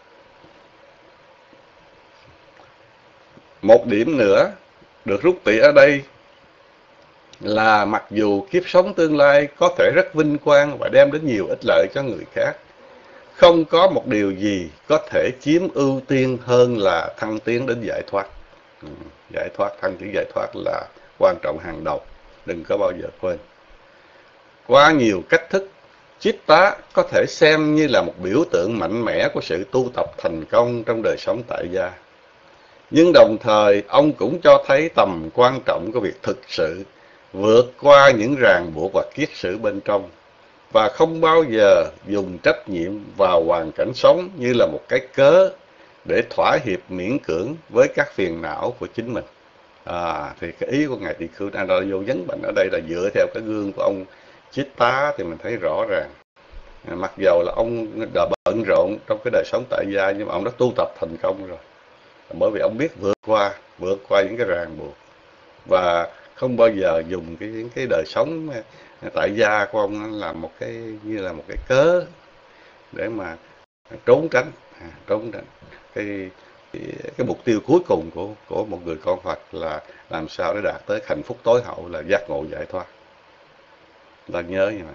Một điểm nữa được rút tỉa ở đây là mặc dù kiếp sống tương lai có thể rất vinh quang và đem đến nhiều ích lợi cho người khác, không có một điều gì có thể chiếm ưu tiên hơn là thăng tiến đến giải thoát. Ừ, giải thoát, thăng tiến giải thoát là quan trọng hàng đầu, đừng có bao giờ quên. Qua nhiều cách thức, Chích Tá có thể xem như là một biểu tượng mạnh mẽ của sự tu tập thành công trong đời sống tại gia. Nhưng đồng thời, ông cũng cho thấy tầm quan trọng của việc thực sự vượt qua những ràng buộc và kiết sử bên trong, và không bao giờ dùng trách nhiệm vào hoàn cảnh sống như là một cái cớ để thỏa hiệp miễn cưỡng với các phiền não của chính mình. À, thì cái ý của ngài Tỳ Khưu Na Đa Vô nhấn mạnh ở đây là dựa theo cái gương của ông Chích Tá thì mình thấy rõ ràng. À, mặc dầu là ông đã bận rộn trong cái đời sống tại gia, nhưng mà ông đã tu tập thành công rồi, bởi vì ông biết vượt qua vượt qua những cái ràng buộc, và không bao giờ dùng cái những cái đời sống tại gia của ông làm một cái như là một cái cớ để mà trốn tránh à, trốn tránh cái, cái cái mục tiêu cuối cùng của của một người con Phật là làm sao để đạt tới hạnh phúc tối hậu là giác ngộ giải thoát. Ta nhớ như vậy.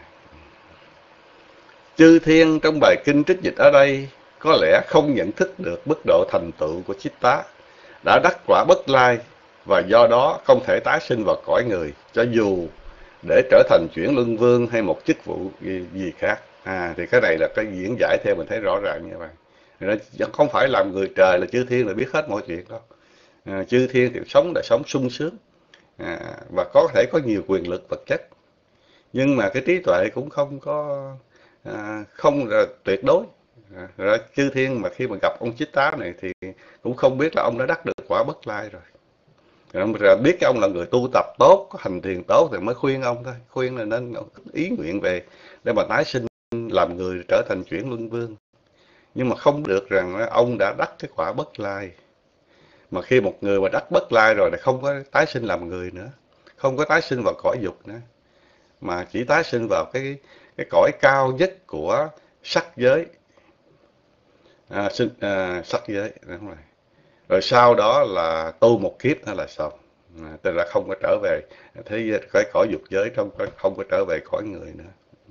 Chư thiên trong bài kinh trích dịch ở đây có lẽ không nhận thức được mức độ thành tựu của Chích Tá, đã đắc quả bất lai và do đó không thể tái sinh vào cõi người, cho dù để trở thành chuyển luân vương hay một chức vụ gì, gì khác. À, thì cái này là cái diễn giải theo mình thấy rõ ràng như vậy. Nó không phải làm người trời là chư thiên là biết hết mọi chuyện đâu. À, chư thiên thì sống đời sống sung sướng, à, và có thể có nhiều quyền lực vật chất, nhưng mà cái trí tuệ cũng không có à, không là tuyệt đối. À, rồi chư thiên mà khi mà gặp ông Chích Tá này thì cũng không biết là ông đã đắc được quả bất lai rồi. Rồi biết cái ông là người tu tập tốt, có hành thiền tốt thì mới khuyên ông thôi, khuyên là nên ý nguyện về để mà tái sinh làm người trở thành chuyển luân vương. Nhưng mà không được rằng ông đã đắc cái quả bất lai. Mà khi một người mà đắc bất lai rồi thì không có tái sinh làm người nữa, không có tái sinh vào cõi dục nữa, mà chỉ tái sinh vào cái cái cõi cao nhất của sắc giới, à, sinh, à, sắc giới, đúng rồi. Rồi sau đó là tu một kiếp nữa là xong, à, tức là không có trở về thế cái cõi dục giới, trong không có trở về cõi người nữa.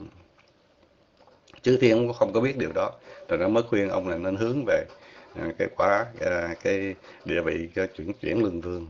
Chư thiên cũng không có biết điều đó, rồi nó mới khuyên ông là nên hướng về à, cái quả à, cái địa vị cho chuyển chuyển luân vương.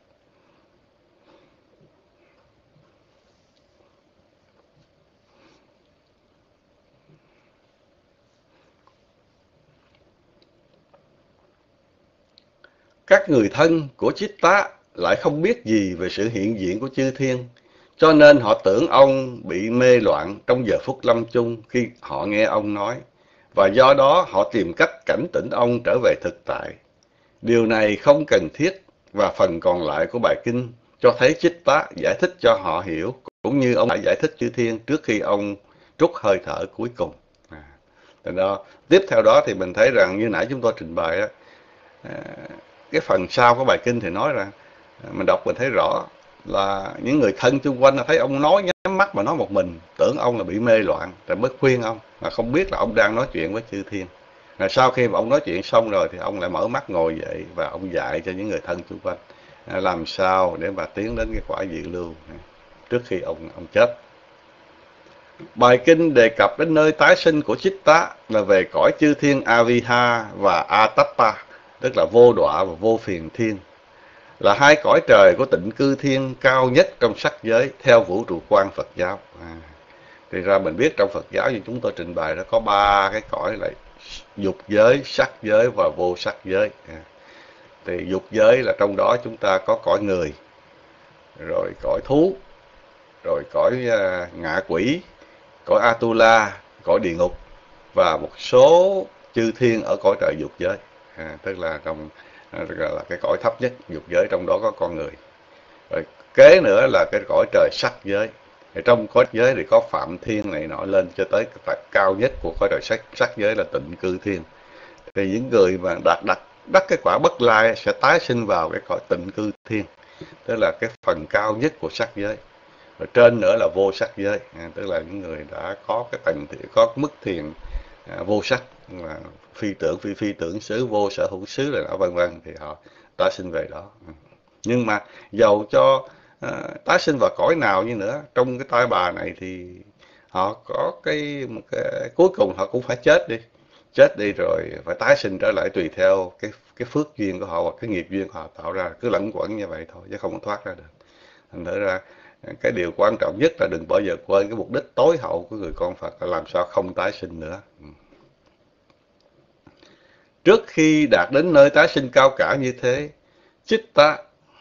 Các người thân của Chích Tá lại không biết gì về sự hiện diện của chư thiên, cho nên họ tưởng ông bị mê loạn trong giờ phút lâm chung khi họ nghe ông nói, và do đó họ tìm cách cảnh tỉnh ông trở về thực tại. Điều này không cần thiết, và phần còn lại của bài kinh cho thấy Chích Tá giải thích cho họ hiểu, cũng như ông đã giải thích chư thiên trước khi ông trút hơi thở cuối cùng. À, đó. Tiếp theo đó thì mình thấy rằng như nãy chúng tôi trình bày á, à, cái phần sau của bài kinh thì nói rằng mình đọc mình thấy rõ là những người thân xung quanh thấy ông nói nhắm mắt mà nói một mình, tưởng ông là bị mê loạn, rồi mới khuyên ông, mà không biết là ông đang nói chuyện với chư thiên. Rồi sau khi mà ông nói chuyện xong rồi thì ông lại mở mắt ngồi dậy và ông dạy cho những người thân xung quanh làm sao để mà tiến đến cái quả dự lưu trước khi ông ông chết. Bài kinh đề cập đến nơi tái sinh của Chích Tá là về cõi chư thiên Aviha và Atapa, tức là vô đọa và vô phiền thiên, là hai cõi trời của tịnh cư thiên cao nhất trong sắc giới theo vũ trụ quan Phật giáo. À, thì ra mình biết trong Phật giáo như chúng tôi trình bày đó có ba cái cõi là dục giới, sắc giới và vô sắc giới. À, thì dục giới là trong đó chúng ta có cõi người, rồi cõi thú, rồi cõi uh, ngạ quỷ, cõi Atula, cõi địa ngục và một số chư thiên ở cõi trời dục giới, à, tức là trong là cái cõi thấp nhất dục giới, trong đó có con người. Rồi kế nữa là cái cõi trời sắc giới. Thì trong cõi giới thì có phạm thiên này nọ lên cho tới cái cao nhất của cõi trời sắc sắc giới là tịnh cư thiên. Thì những người mà đạt đạt đắc cái quả bất lai sẽ tái sinh vào cái cõi tịnh cư thiên, tức là cái phần cao nhất của sắc giới. Rồi trên nữa là vô sắc giới, à, tức là những người đã có cái tầng có mức thiền à, vô sắc, là phi tưởng phi phi tưởng xứ, vô sở hữu xứ là nó vân vân, thì họ tái sinh về đó. Nhưng mà dầu cho à, tái sinh vào cõi nào như nữa, trong cái tai bà này thì họ có cái, một cái cuối cùng họ cũng phải chết đi, chết đi rồi phải tái sinh trở lại tùy theo cái cái phước duyên của họ hoặc cái nghiệp duyên họ tạo ra, cứ lẫn quẩn như vậy thôi chứ không có thoát ra được. Thành thử ra cái điều quan trọng nhất là đừng bao giờ quên cái mục đích tối hậu của người con Phật là làm sao không tái sinh nữa. Trước khi đạt đến nơi tái sinh cao cả như thế, Chitta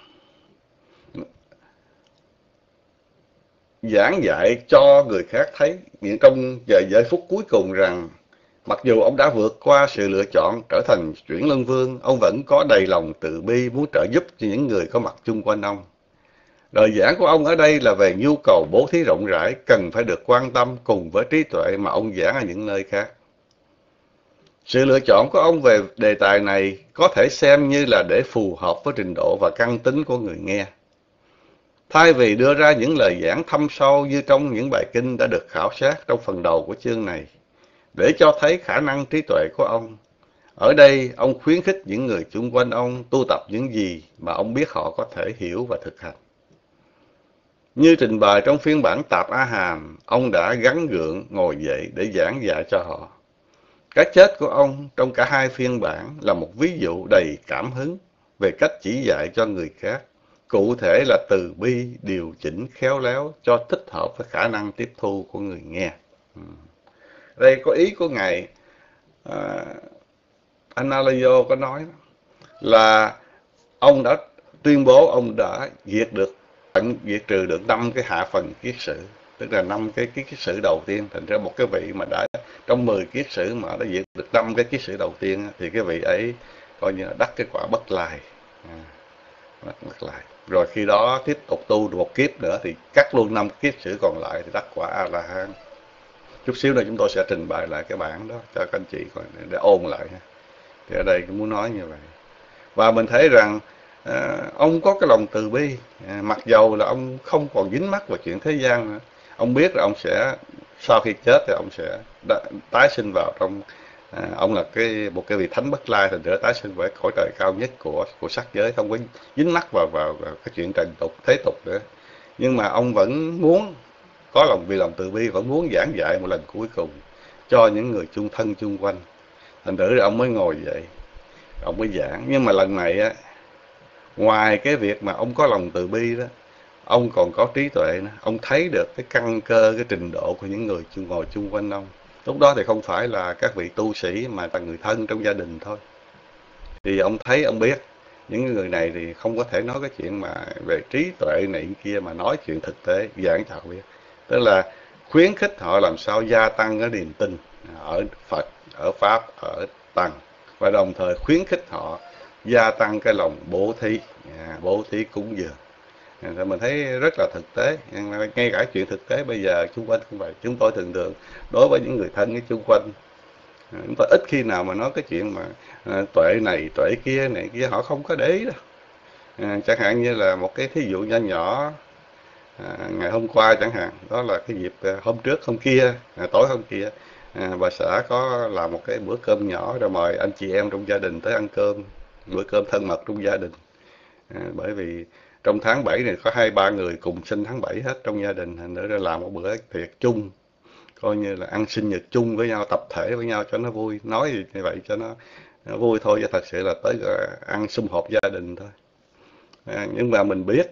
giảng dạy cho người khác thấy những trong giờ giây phút cuối cùng rằng mặc dù ông đã vượt qua sự lựa chọn trở thành chuyển luân vương, ông vẫn có đầy lòng từ bi muốn trợ giúp cho những người có mặt chung quanh ông. Lời giảng của ông ở đây là về nhu cầu bố thí rộng rãi cần phải được quan tâm cùng với trí tuệ mà ông giảng ở những nơi khác. Sự lựa chọn của ông về đề tài này có thể xem như là để phù hợp với trình độ và căn tính của người nghe. Thay vì đưa ra những lời giảng thâm sâu như trong những bài kinh đã được khảo sát trong phần đầu của chương này, để cho thấy khả năng trí tuệ của ông, ở đây ông khuyến khích những người chung quanh ông tu tập những gì mà ông biết họ có thể hiểu và thực hành. Như trình bày trong phiên bản Tạp A Hàm, ông đã gắng gượng ngồi dậy để giảng dạy cho họ. Cái chết của ông trong cả hai phiên bản là một ví dụ đầy cảm hứng về cách chỉ dạy cho người khác, cụ thể là từ bi điều chỉnh khéo léo cho thích hợp với khả năng tiếp thu của người nghe. Đây có ý của Ngài uh, Analayo có nói là ông đã tuyên bố ông đã diệt được diệt trừ được năm cái hạ phần kiết sử, tức là năm cái kiết sử đầu tiên. Thành ra một cái vị mà đã trong mười kiết sử mà đã diệt được năm cái kiết sử đầu tiên thì cái vị ấy coi như là đắc cái quả bất lai, à, bất lai. Rồi khi đó tiếp tục tu một kiếp nữa thì cắt luôn năm kiết sử còn lại thì đắc quả A La Hán. Chút xíu nữa chúng tôi sẽ trình bày lại cái bản đó cho các anh chị coi để ôn lại. Thì ở đây cũng muốn nói như vậy. Và mình thấy rằng à, ông có cái lòng từ bi, à, mặc dầu là ông không còn dính mắc vào chuyện thế gian nữa. Ông biết là ông sẽ sau khi chết thì ông sẽ tái sinh vào trong à, ông là cái một cái vị thánh bất lai, thành ra tái sinh về cõi trời cao nhất của của sắc giới, không có dính mắc vào, vào vào cái chuyện trần tục thế tục nữa. Nhưng mà ông vẫn muốn có lòng vì lòng từ bi, vẫn muốn giảng dạy một lần cuối cùng cho những người chung thân chung quanh. Thành thử ông mới ngồi dậy, ông mới giảng. Nhưng mà lần này á, ngoài cái việc mà ông có lòng từ bi đó, ông còn có trí tuệ nữa. Ông thấy được cái căn cơ, cái trình độ của những người chung ngồi chung quanh ông. Lúc đó thì không phải là các vị tu sĩ mà là người thân trong gia đình thôi. Thì ông thấy, ông biết những người này thì không có thể nói cái chuyện mà về trí tuệ này kia mà nói chuyện thực tế, giảng cho họ biết. Tức là khuyến khích họ làm sao gia tăng cái niềm tin ở Phật, ở Pháp, ở Tăng, và đồng thời khuyến khích họ gia tăng cái lòng bố thí, à, bố thí cúng dường. À, mình thấy rất là thực tế, ngay cả chuyện thực tế bây giờ xung quanh cũng vậy. Chúng tôi thường thường đối với những người thân ở xung quanh, à, chúng tôi ít khi nào mà nói cái chuyện mà à, tuệ này, tuệ kia, này kia, họ không có để ý đâu. À, chẳng hạn như là một cái thí dụ nhỏ nhỏ, à, ngày hôm qua chẳng hạn, đó là cái dịp à, hôm trước hôm kia, à, tối hôm kia, à, bà xã có làm một cái bữa cơm nhỏ rồi mời anh chị em trong gia đình tới ăn cơm, bữa cơm thân mật trong gia đình. À, bởi vì trong tháng bảy này có hai ba người cùng sinh tháng bảy hết trong gia đình, thành nữa làm một bữa tiệc chung, coi như là ăn sinh nhật chung với nhau, tập thể với nhau cho nó vui. Nói như vậy cho nó, nó vui thôi, chứ thật sự là tới ăn sum họp gia đình thôi. À, nhưng mà mình biết,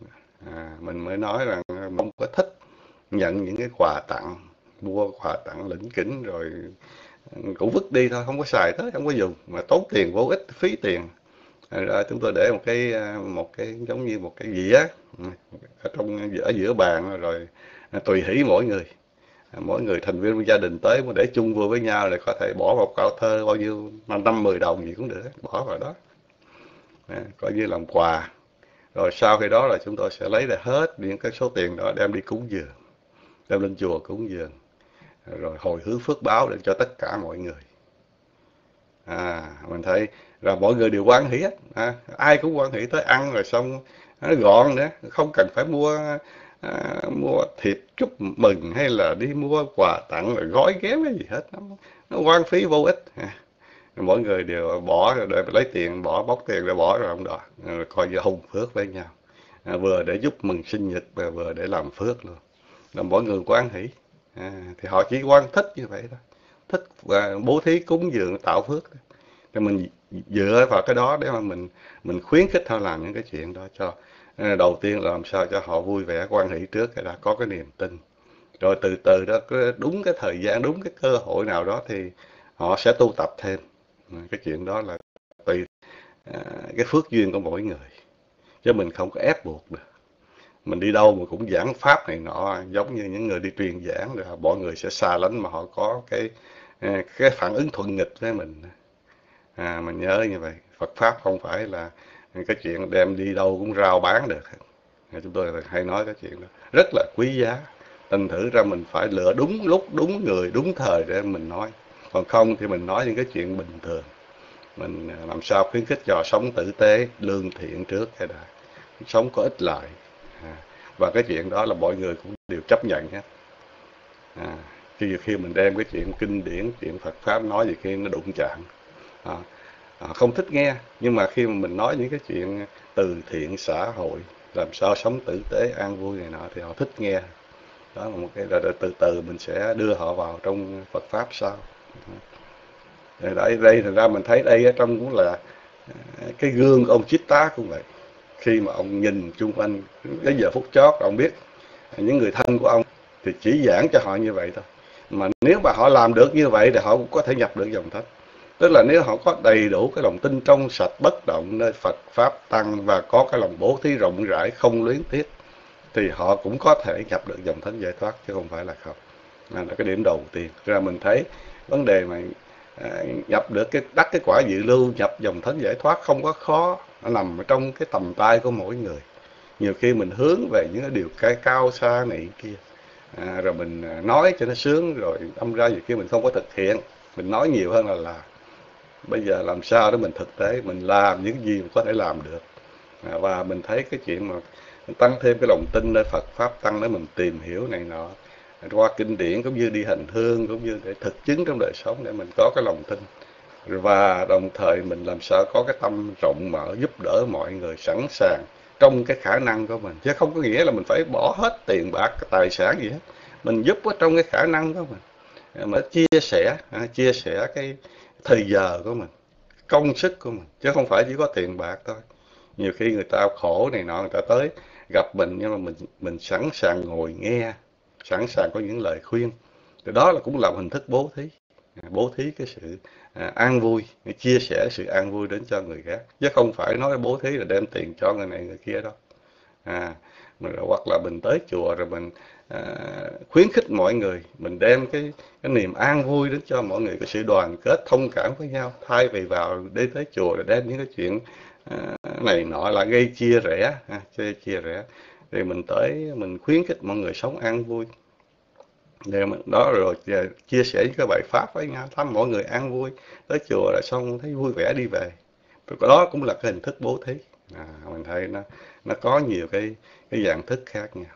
à, mình mới nói rằng không có thích nhận những cái quà tặng, mua quà tặng lỉnh kỉnh rồi cũng vứt đi thôi, không có xài tới, không có dùng, mà tốn tiền vô ích, phí tiền. Rồi chúng tôi để một cái một cái giống như một cái dĩa ở trong ở giữa bàn, rồi tùy hỷ mỗi người, mỗi người thành viên của gia đình tới mà để chung vui với nhau, rồi có thể bỏ một câu thơ bao nhiêu năm mười đồng gì cũng được, bỏ vào đó à, coi như làm quà. Rồi sau khi đó là chúng tôi sẽ lấy ra hết những cái số tiền đó đem đi cúng dường, đem lên chùa cúng dường, rồi hồi hướng phước báo để cho tất cả mọi người. À, mình thấy là mọi người đều hoan hỷ hết, à, ai cũng hoan hỷ tới ăn rồi xong nó gọn nữa, không cần phải mua à, mua thiệp chúc mừng hay là đi mua quà tặng rồi gói ghém cái gì hết, nó, nó hoang phí vô ích. À, mỗi người đều bỏ rồi để lấy tiền, bỏ bóc tiền để bỏ vào trong đó, rồi coi như hùng phước với nhau, à, vừa để giúp mừng sinh nhật và vừa để làm phước luôn, là mỗi người hoan hỷ. À, thì họ chỉ quan thích như vậy thôi, thích và bố thí cúng dường tạo phước thôi. Thì mình dựa vào cái đó để mà mình mình khuyến khích họ làm những cái chuyện đó cho. Đầu tiên là làm sao cho họ vui vẻ hoan hỷ trước, cái đã có cái niềm tin, rồi từ từ đó đúng cái thời gian, đúng cái cơ hội nào đó thì họ sẽ tu tập thêm. Cái chuyện đó là tùy à, cái phước duyên của mỗi người, chứ mình không có ép buộc được. Mình đi đâu mà cũng giảng pháp này nọ, giống như những người đi truyền giảng rồi mọi người sẽ xa lánh mà họ có cái cái phản ứng thuận nghịch với mình. À, mình nhớ như vậy, Phật pháp không phải là cái chuyện đem đi đâu cũng rao bán được. Chúng tôi hay nói cái chuyện đó rất là quý giá. Thành thử ra mình phải lựa đúng lúc, đúng người, đúng thời để mình nói. Còn không thì mình nói những cái chuyện bình thường. Mình làm sao khuyến khích cho sống tử tế, lương thiện trước hay đã, sống có ích lợi. À, và cái chuyện đó là mọi người cũng đều chấp nhận hết. À, khi khi mình đem cái chuyện kinh điển, chuyện Phật pháp nói gì khi nó đụng chạm, à, à, không thích nghe, nhưng mà khi mà mình nói những cái chuyện từ thiện xã hội, làm sao sống tử tế an vui này nọ thì họ thích nghe. Đó là một cái, rồi từ từ mình sẽ đưa họ vào trong Phật pháp sau. Rồi đây đây thành ra mình thấy đây ở trong cũng là cái gương của ông Chitta cũng vậy. Khi mà ông nhìn chung quanh cái giờ phút chót, ông biết những người thân của ông thì chỉ giảng cho họ như vậy thôi. Mà nếu mà họ làm được như vậy thì họ cũng có thể nhập được dòng thánh. Tức là nếu họ có đầy đủ cái lòng tin trong sạch bất động nơi Phật Pháp Tăng và có cái lòng bố thí rộng rãi không luyến tiếc thì họ cũng có thể nhập được dòng thánh giải thoát, chứ không phải là không. Đó là cái điểm đầu tiên. Ra mình thấy vấn đề mà à, nhập được cái đắc cái quả dự lưu, nhập dòng thánh giải thoát không có khó, nó nằm ở trong cái tầm tay của mỗi người. Nhiều khi mình hướng về những cái điều cái cao xa này kia, à, rồi mình nói cho nó sướng, rồi đâm ra nhiều khi mình không có thực hiện, mình nói nhiều hơn là làm. Bây giờ làm sao để mình thực tế, mình làm những gì mình có thể làm được. À, và mình thấy cái chuyện mà tăng thêm cái lòng tin nơi Phật Pháp Tăng để mình tìm hiểu này nọ, qua kinh điển cũng như đi hành hương, cũng như để thực chứng trong đời sống để mình có cái lòng tin. Và đồng thời mình làm sao có cái tâm rộng mở giúp đỡ mọi người sẵn sàng trong cái khả năng của mình. Chứ không có nghĩa là mình phải bỏ hết tiền bạc, tài sản gì hết. Mình giúp ở trong cái khả năng của mình. Mà chia sẻ, chia sẻ cái thời giờ của mình, công sức của mình, chứ không phải chỉ có tiền bạc thôi. Nhiều khi người ta khổ này nọ, người ta tới gặp mình nhưng mà mình mình sẵn sàng ngồi nghe, sẵn sàng có những lời khuyên. Thì đó là cũng là một hình thức bố thí, bố thí cái sự à, an vui, chia sẻ sự an vui đến cho người khác, chứ không phải nói bố thí là đem tiền cho người này người kia đâu. À, mình hoặc là mình tới chùa rồi mình à, khuyến khích mọi người, mình đem cái cái niềm an vui đến cho mọi người, cái sự đoàn kết thông cảm với nhau, thay vì vào đi tới chùa rồi đem những cái chuyện à, này nọ là gây chia rẽ, à, chia, chia rẽ. Thì mình tới mình khuyến khích mọi người sống an vui. Để mình đó rồi chia sẻ những cái bài pháp với nhau, thăm mọi người an vui, tới chùa rồi xong thấy vui vẻ đi về. Đó cũng là cái hình thức bố thí. À, mình thấy nó nó có nhiều cái cái dạng thức khác nhau.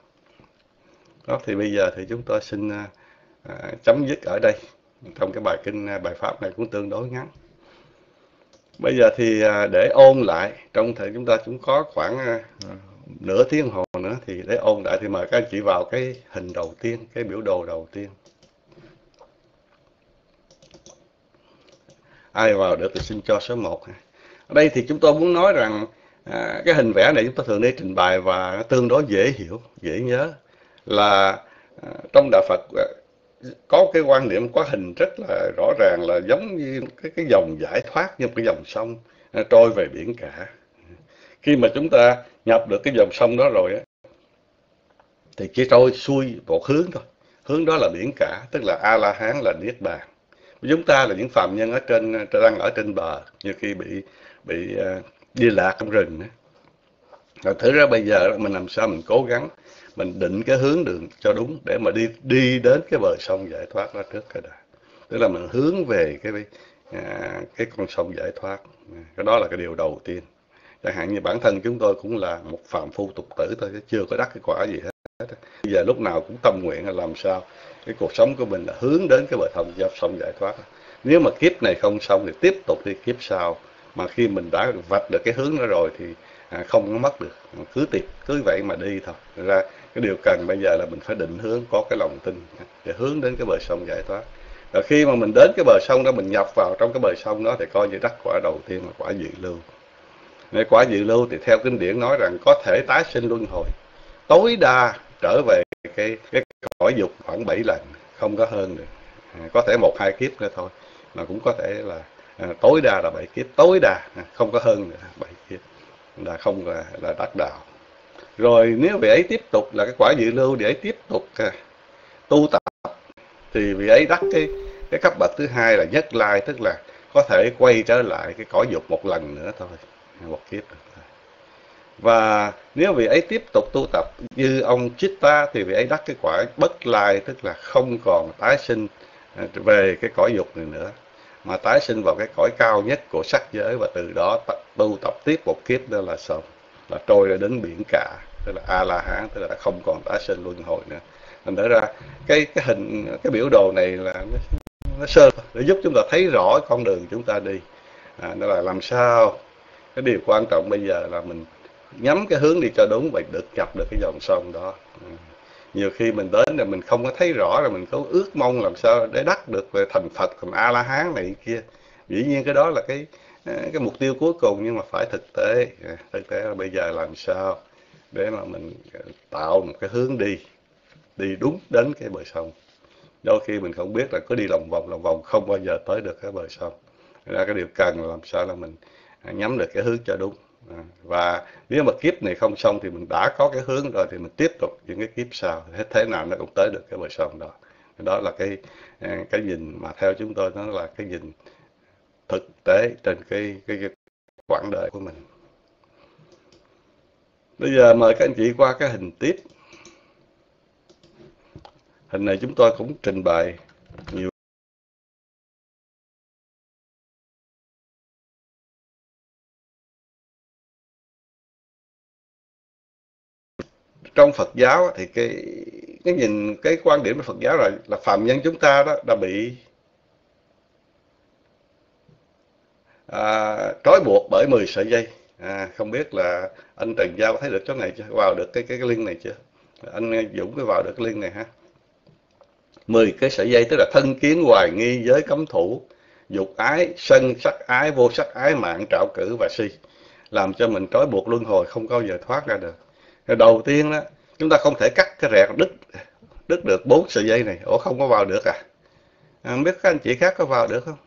Đó thì bây giờ thì chúng tôi xin à, chấm dứt ở đây. Trong cái bài kinh bài pháp này cũng tương đối ngắn. Bây giờ thì à, để ôn lại, trong thời chúng ta cũng có khoảng à, nửa tiếng hồ nữa, thì để ôn lại thì mời các anh chị vào cái hình đầu tiên, cái biểu đồ đầu tiên. Ai vào được thì xin cho số một. Ở đây thì chúng tôi muốn nói rằng à, cái hình vẽ này chúng ta thường đi trình bày và nó tương đối dễ hiểu, dễ nhớ. Là à, trong Đạo Phật à, có cái quan niệm có hình rất là rõ ràng, là giống như cái, cái dòng giải thoát, như một cái dòng sông. nó trôi về biển cả. Khi mà chúng ta nhập được cái dòng sông đó rồi á, thì chỉ trôi xuôi một hướng thôi, hướng đó là biển cả, tức là A La Hán, là niết bàn. Chúng ta là những phàm nhân ở trên, đang ở trên bờ, như khi bị bị uh, đi lạc trong rừng á. Rồi thử ra bây giờ mình làm sao mình cố gắng mình định cái hướng đường cho đúng để mà đi đi đến cái bờ sông giải thoát đó trước cái đã. Tức là mình hướng về cái à, cái con sông giải thoát. Cái đó là cái điều đầu tiên. Chẳng hạn như bản thân chúng tôi cũng là một phàm phu tục tử thôi, chứ chưa có đắc cái quả gì hết. Bây giờ lúc nào cũng tâm nguyện là làm sao cái cuộc sống của mình là hướng đến cái bờ sông sông giải thoát. Nếu mà kiếp này không xong thì tiếp tục đi kiếp sau. Mà khi mình đã vạch được cái hướng đó rồi thì à, không có mất được, cứ tiếp cứ vậy mà đi thôi. Thật ra cái điều cần bây giờ là mình phải định hướng, có cái lòng tin để hướng đến cái bờ sông giải thoát. Rồi khi mà mình đến cái bờ sông đó, mình nhập vào trong cái bờ sông đó thì coi như đắc quả đầu tiên là quả dự lưu. Nếu quả dự lưu thì theo kinh điển nói rằng có thể tái sinh luân hồi, tối đa trở về cái cái cõi dục khoảng bảy lần, không có hơn được. À, có thể một hai kiếp nữa thôi, mà cũng có thể là à, tối đa là bảy kiếp, tối đa à, không có hơn nữa, bảy kiếp là không là là đắc đạo. Rồi nếu vị ấy tiếp tục là cái quả dự lưu, vị ấy tiếp tục à, tu tập thì vị ấy đắc cái cái cấp bậc thứ hai là nhất lai, tức là có thể quay trở lại cái cõi dục một lần nữa thôi, một kiếp nữa. Và nếu vị ấy tiếp tục tu tập như ông Chitta thì vị ấy đắc cái quả bất lai, tức là không còn tái sinh về cái cõi dục này nữa, mà tái sinh vào cái cõi cao nhất của sắc giới, và từ đó tu tập tiếp một kiếp nữa là xong, là trôi ra đến biển cả, tức là A La Hán, tức là không còn tái sinh luân hồi nữa. Thành ra cái cái hình cái biểu đồ này là nó, nó sơ để giúp chúng ta thấy rõ con đường chúng ta đi. À, đó là làm sao cái điều quan trọng bây giờ là mình nhắm cái hướng đi cho đúng và được nhập được cái dòng sông đó. Ừ. Nhiều khi mình đến là mình không có thấy rõ, rồi mình có ước mong làm sao để đắc được về thành Phật, thành A La Hán này kia. Dĩ nhiên cái đó là cái cái mục tiêu cuối cùng, nhưng mà phải thực tế. Thực tế là bây giờ làm sao để mà mình tạo một cái hướng đi, đi đúng đến cái bờ sông. Đôi khi mình không biết là cứ đi lòng vòng lòng vòng không bao giờ tới được cái bờ sông. Ra cái điều cần là làm sao là mình nhắm được cái hướng cho đúng. Và nếu mà kiếp này không xong thì mình đã có cái hướng rồi thì mình tiếp tục những cái kiếp sau, hết thế nào nó cũng tới được cái bờ sông đó. Đó là cái cái nhìn mà theo chúng tôi, nó là cái nhìn thực tế trên cái cái, cái quãng đời của mình. Bây giờ mời các anh chị qua cái hình tiếp. Hình này chúng tôi cũng trình bày nhiều. Trong Phật giáo thì cái cái nhìn cái quan điểm của Phật giáo là là phàm nhân chúng ta đó đã bị à, trói buộc bởi mười sợi dây. À, không biết là anh Trần Giao có thấy được chỗ này chưa? Vào được cái cái cái link này chưa? Anh Dũng có vào được cái link này ha? mười cái sợi dây tức là thân kiến, hoài nghi, giới cấm thủ, dục ái, sân, sắc ái, vô sắc ái, mạng, trạo cử và si, làm cho mình trói buộc luân hồi không bao giờ thoát ra được. Rồi đầu tiên đó, chúng ta không thể cắt cái rẹt đứt đứt được bốn sợi dây này. Ủa không có vào được à? À không biết các anh chị khác có vào được không?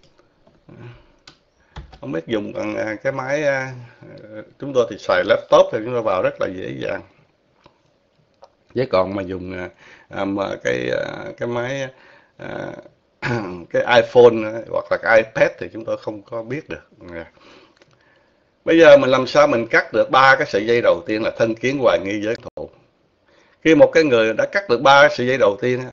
Không biết dùng bằng cái máy, chúng tôi thì xài laptop thì chúng ta vào rất là dễ dàng. Chứ còn mà dùng à, mà cái cái máy à, cái iPhone hoặc là cái iPad thì chúng tôi không có biết được. Bây giờ mình làm sao mình cắt được ba cái sợi dây đầu tiên là thân kiến, hoài nghi, giới thủ. Khi một cái người đã cắt được ba sợi dây đầu tiên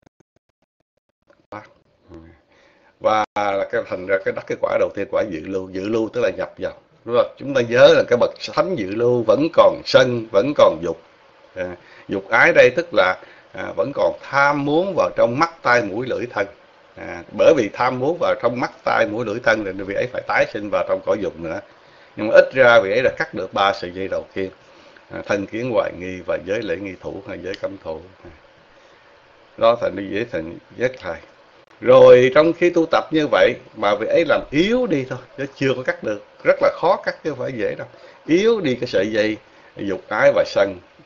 và là cái thành ra cái đắc cái quả đầu tiên, quả dự lưu. Dự lưu tức là nhập vào. Đúng rồi, chúng ta nhớ là cái bậc thánh dự lưu vẫn còn sân, vẫn còn dục. À, dục ái đây tức là à, vẫn còn tham muốn vào trong mắt, tai, mũi, lưỡi, thân. À, bởi vì tham muốn vào trong mắt, tai, mũi, lưỡi, thân thì vị ấy phải tái sinh vào trong cõi dục nữa. Nhưng mà ít ra vị ấy đã cắt được ba sợi dây đầu tiên, à, thân kiến, hoài nghi và giới lễ nghi thủ hay giới cấm thủ. Đó thành đi dễ thành giác thầy. Rồi trong khi tu tập như vậy mà vị ấy làm yếu đi thôi, chứ chưa có cắt được, rất là khó cắt chứ không phải dễ đâu. Yếu đi cái sợi dây dục ái và sân,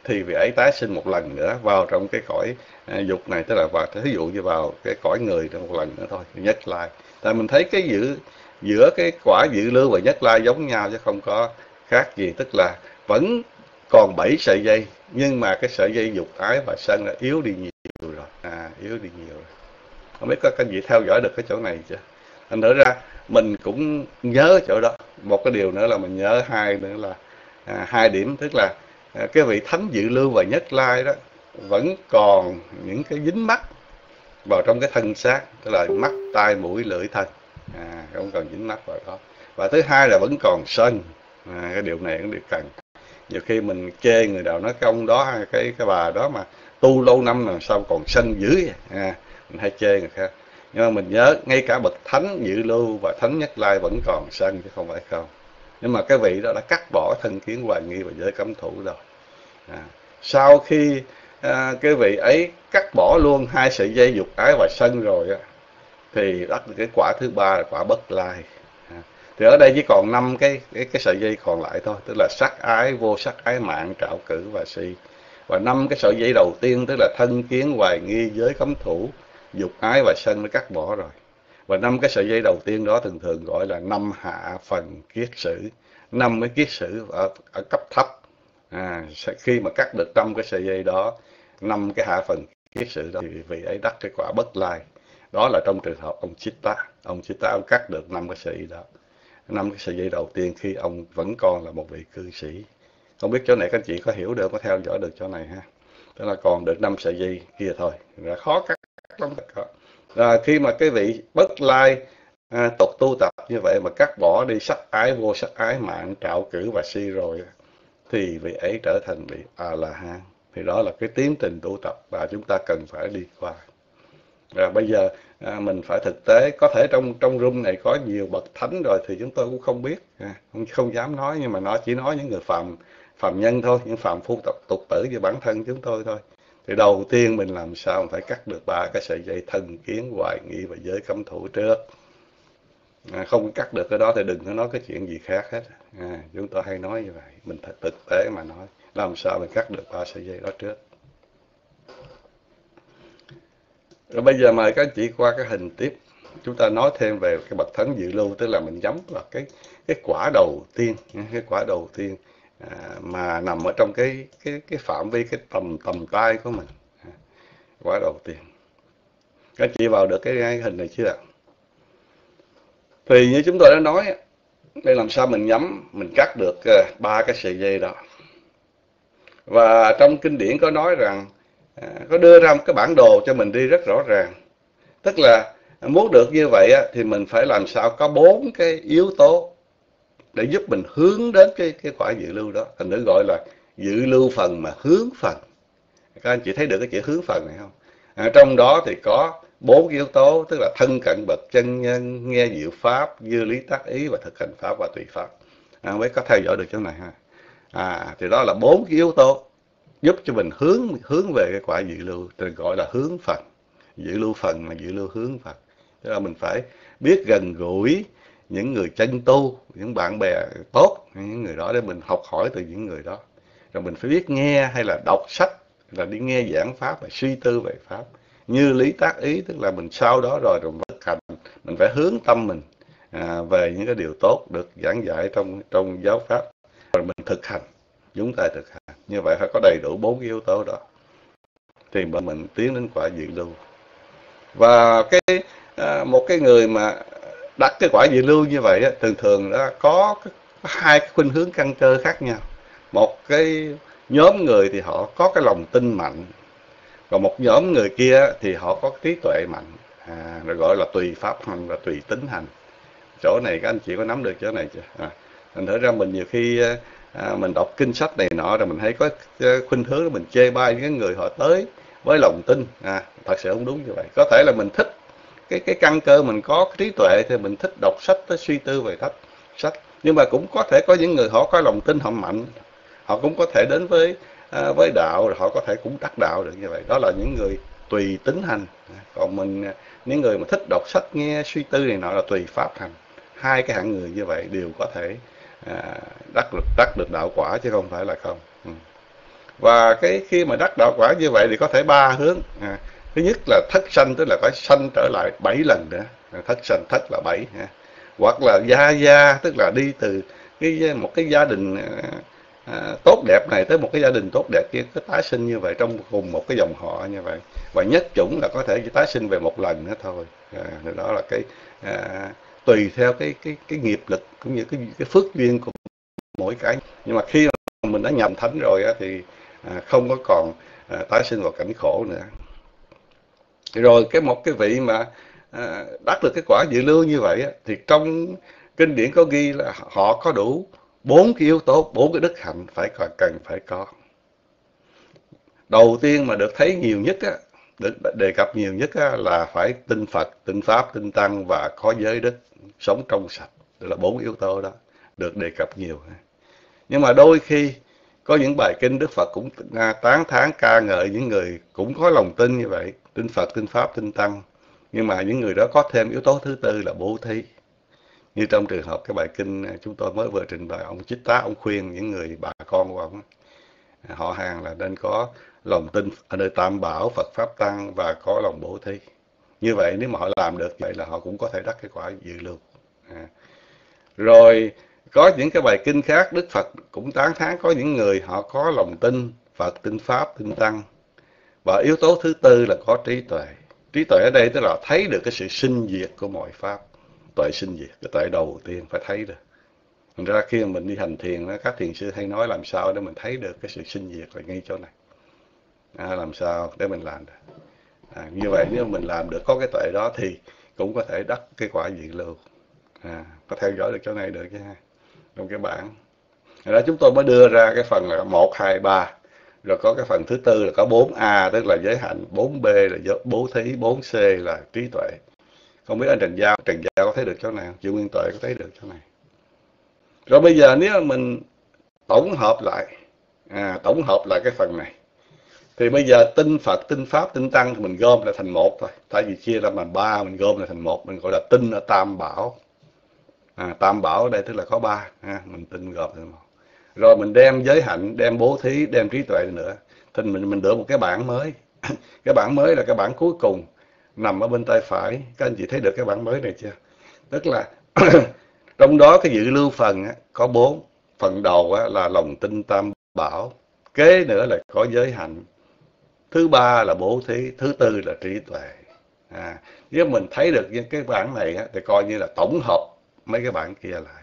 thì vị ấy tái sinh một lần nữa vào trong cái cõi à, dục này, tức là vào thí dụ như vào cái cõi người trong một lần nữa thôi, Nhất Lai. Tại mình thấy cái giữa giữa cái quả dự lưu và Nhất Lai giống nhau chứ không có khác gì, tức là vẫn còn bảy sợi dây, nhưng mà cái sợi dây dục ái và sân là yếu đi nhiều rồi, à, yếu đi nhiều rồi. Không biết có các vị theo dõi được cái chỗ này chưa? Thành thử ra mình cũng nhớ chỗ đó. Một cái điều nữa là mình nhớ hai nữa là à, hai điểm, tức là à, cái vị thánh dự lưu và Nhất Lai đó vẫn còn những cái dính mắc vào trong cái thân xác, tức là mắt, tai, mũi, lưỡi, thân, à, không còn dính mắc vào đó. Và thứ hai là vẫn còn sân, à, cái điều này cũng điều cần. Nhiều khi mình chê người nào nói cái ông đó hay cái cái bà đó mà tu lâu năm làm sao còn sân dữ, à, mình hay chê người khác. Nhưng mà mình nhớ ngay cả bậc thánh dự lưu và thánh Nhất Lai vẫn còn sân chứ không phải không. Nhưng mà cái vị đó đã cắt bỏ thân kiến hoài nghi và giới cấm thủ rồi. À, sau khi à, cái vị ấy cắt bỏ luôn hai sợi dây dục ái và sân rồi á, thì đắc được cái quả thứ ba là quả bất lai. À, thì ở đây chỉ còn năm cái, cái cái sợi dây còn lại thôi, tức là sắc ái, vô sắc ái, mạng, trạo cử và si. Và năm cái sợi dây đầu tiên tức là thân kiến hoài nghi, giới cấm thủ, dục ái và sân nó cắt bỏ rồi. Và năm cái sợi dây đầu tiên đó thường thường gọi là năm hạ phần kiết sử, năm cái kiết sử ở, ở cấp thấp. À, khi mà cắt được năm cái sợi dây đó, năm cái hạ phần kiết sử đó, thì vị ấy đắc cái quả bất lai. Đó là trong trường hợp ông Chitta. Ông Chitta ông cắt được năm cái sợi dây đó, năm cái sợi dây đầu tiên khi ông vẫn còn là một vị cư sĩ. Không biết chỗ này các anh chị có hiểu được, có theo dõi được chỗ này ha? Tức là còn được năm sợi dây kia thôi, là khó cắt lắm. À, khi mà cái vị bất lai à, tục tu tập như vậy mà cắt bỏ đi sắc ái, vô sắc ái, mạng, trạo cử và si rồi, thì vị ấy trở thành vị A La Hán. Thì đó là cái tiến trình tu tập và chúng ta cần phải đi qua. Và bây giờ à, mình phải thực tế, có thể trong trong room này có nhiều bậc thánh rồi thì chúng tôi cũng không biết, à, không không dám nói, nhưng mà nó chỉ nói những người phàm phàm nhân thôi, những phàm phu tục, tục tử như bản thân chúng tôi thôi. Thì đầu tiên mình làm sao mình phải cắt được ba cái sợi dây thân kiến, hoài nghi và giới cấm thủ trước. À, không cắt được cái đó thì đừng có nói cái chuyện gì khác hết. À, chúng tôi hay nói như vậy, mình thật thực tế mà nói, làm sao mình cắt được ba sợi dây đó trước. Rồi bây giờ mời các anh chị qua cái hình tiếp. Chúng ta nói thêm về cái bậc thánh dự lưu, tức là mình nhắm vào cái cái quả đầu tiên, cái quả đầu tiên à, mà nằm ở trong cái cái cái phạm vi, cái tầm tầm tay của mình. À, quả đầu tiên. Các anh chị vào được cái, cái hình này chưa ạ? Thì như chúng tôi đã nói, đây làm sao mình nhắm, mình cắt được ba uh, cái sợi dây đó. Và trong kinh điển có nói rằng, uh, có đưa ra một cái bản đồ cho mình đi rất rõ ràng. Tức là uh, muốn được như vậy uh, thì mình phải làm sao có bốn cái yếu tố để giúp mình hướng đến cái, cái quả dự lưu đó. Thành nữ gọi là dự lưu phần mà hướng phần. Các anh chị thấy được cái chữ hướng phần này không? À, trong đó thì có bốn yếu tố, tức là thân cận bậc chân nhân, nghe diệu pháp, dư lý tác ý và thực hành pháp và tùy pháp. À, mới có theo dõi được chỗ này ha. À, thì đó là bốn cái yếu tố giúp cho mình hướng hướng về cái quả dự lưu, thì gọi là hướng phần. Dự lưu phần là dự lưu hướng phần. Tức là mình phải biết gần gũi những người chân tu, những bạn bè tốt, những người đó để mình học hỏi từ những người đó. Rồi mình phải biết nghe hay là đọc sách, là đi nghe giảng pháp và suy tư về pháp. Như lý tác ý, tức là mình sau đó rồi rồi thực hành, mình phải hướng tâm mình à, về những cái điều tốt được giảng dạy trong trong giáo pháp, rồi mình thực hành, chúng ta thực hành. Như vậy phải có đầy đủ bốn yếu tố đó thì mình tiến đến quả dự lưu. Và cái à, một cái người mà đặt cái quả dự lưu như vậy á, thường thường đó có, có hai cái khuynh hướng căn cơ khác nhau. Một cái nhóm người thì họ có cái lòng tin mạnh, còn một nhóm người kia thì họ có trí tuệ mạnh, à, rồi gọi là tùy pháp hành và tùy tính hành. Chỗ này các anh chị có nắm được chỗ này chưa? À, thành thử ra mình nhiều khi à, mình đọc kinh sách này nọ rồi mình thấy có khuynh hướng mình chê bai những người họ tới với lòng tin, à, thật sự không đúng như vậy. Có thể là mình thích cái cái căn cơ mình có cái trí tuệ thì mình thích đọc sách, tới suy tư về sách sách nhưng mà cũng có thể có những người họ có lòng tin họ mạnh, họ cũng có thể đến với à, với đạo, họ có thể cũng đắc đạo được như vậy. Đó là những người tùy tính hành. Còn mình, những người mà thích đọc sách, nghe suy tư này nọ là tùy pháp hành. Hai cái hạng người như vậy đều có thể à, đắc được đắc được đạo quả chứ không phải là không. Ừ. Và cái khi mà đắc đạo quả như vậy thì có thể ba hướng. À, thứ nhất là thất sanh, tức là phải sanh trở lại bảy lần nữa. À, thất sanh, thất là bảy. À. Hoặc là gia gia, tức là đi từ cái một cái gia đình à, tốt đẹp này tới một cái gia đình tốt đẹp kia, có tái sinh như vậy trong cùng một cái dòng họ như vậy. Và nhất chủng là có thể chỉ tái sinh về một lần nữa thôi. À, đó là cái à, tùy theo cái cái cái nghiệp lực cũng như cái cái phước duyên của mỗi cái. Nhưng mà khi mà mình đã nhập thánh rồi á, thì à, không có còn à, tái sinh vào cảnh khổ nữa. Rồi cái một cái vị mà à, đắc được cái quả dự lưu như vậy á, thì trong kinh điển có ghi là họ có đủ bốn cái yếu tố, bốn cái đức hạnh phải cần phải có. Đầu tiên mà được thấy nhiều nhất á, được đề cập nhiều nhất á, là phải tin Phật, tin Pháp, tin Tăng và có giới đức, sống trong sạch. Đó là bốn yếu tố đó được đề cập nhiều. Nhưng mà đôi khi có những bài kinh Đức Phật cũng tán thán ca ngợi những người cũng có lòng tin như vậy, tin Phật, tin Pháp, tin Tăng. Nhưng mà những người đó có thêm yếu tố thứ tư là bố thí. Như trong trường hợp cái bài kinh chúng tôi mới vừa trình bày, ông Chích Tá, ông khuyên những người bà con của ông, họ hàng là nên có lòng tin ở nơi Tam Bảo, Phật, Pháp, Tăng và có lòng bố thí. Như vậy nếu mà họ làm được vậy là họ cũng có thể đắc cái quả dự lưu. À. Rồi có những cái bài kinh khác Đức Phật cũng tán thán có những người họ có lòng tin Phật, tin Pháp, tin Tăng. Và yếu tố thứ tư là có trí tuệ. Trí tuệ ở đây tức là thấy được cái sự sinh diệt của mọi Pháp. Tuệ sinh diệt, cái tuệ đầu tiên phải thấy được. Thành ra khi mà mình đi hành thiền, các thiền sư hay nói làm sao để mình thấy được cái sự sinh diệt là ngay chỗ này. À, làm sao để mình làm được. À, như vậy nếu mình làm được có cái tuệ đó thì cũng có thể đắc cái quả dự lưu. À, có theo dõi được chỗ này được chứ ha. Trong cái bảng. Rồi đó chúng tôi mới đưa ra cái phần là một, hai, ba. Rồi có cái phần thứ tư là có bốn A, tức là giới hạnh, bốn B là bố thí, bốn C là trí tuệ. Không biết anh Trần Giao, Trần Giao có thấy được chỗ nào, chị Nguyên Tuệ có thấy được chỗ này. Rồi bây giờ nếu mình tổng hợp lại, à, tổng hợp lại cái phần này, thì bây giờ tin Phật, tin Pháp, tin Tăng thì mình gom lại thành một thôi. Tại vì chia ra làm ba, mình gom lại thành một, mình gọi là tin ở Tam Bảo. À, Tam Bảo ở đây tức là có ba, à, mình tin gom thành một. Rồi mình đem giới hạnh, đem bố thí, đem trí tuệ nữa, thì mình mình được một cái bảng mới. Cái bảng mới là cái bảng cuối cùng nằm ở bên tay phải. Các anh chị thấy được cái bảng mới này chưa? Tức là trong đó cái dự lưu phần á, có bốn. Phần đầu á, là lòng tin Tam Bảo, kế nữa là có giới hạnh, thứ ba là bố thí, thứ tư là trí tuệ. À, nếu mình thấy được những cái bảng này á, thì coi như là tổng hợp mấy cái bảng kia lại.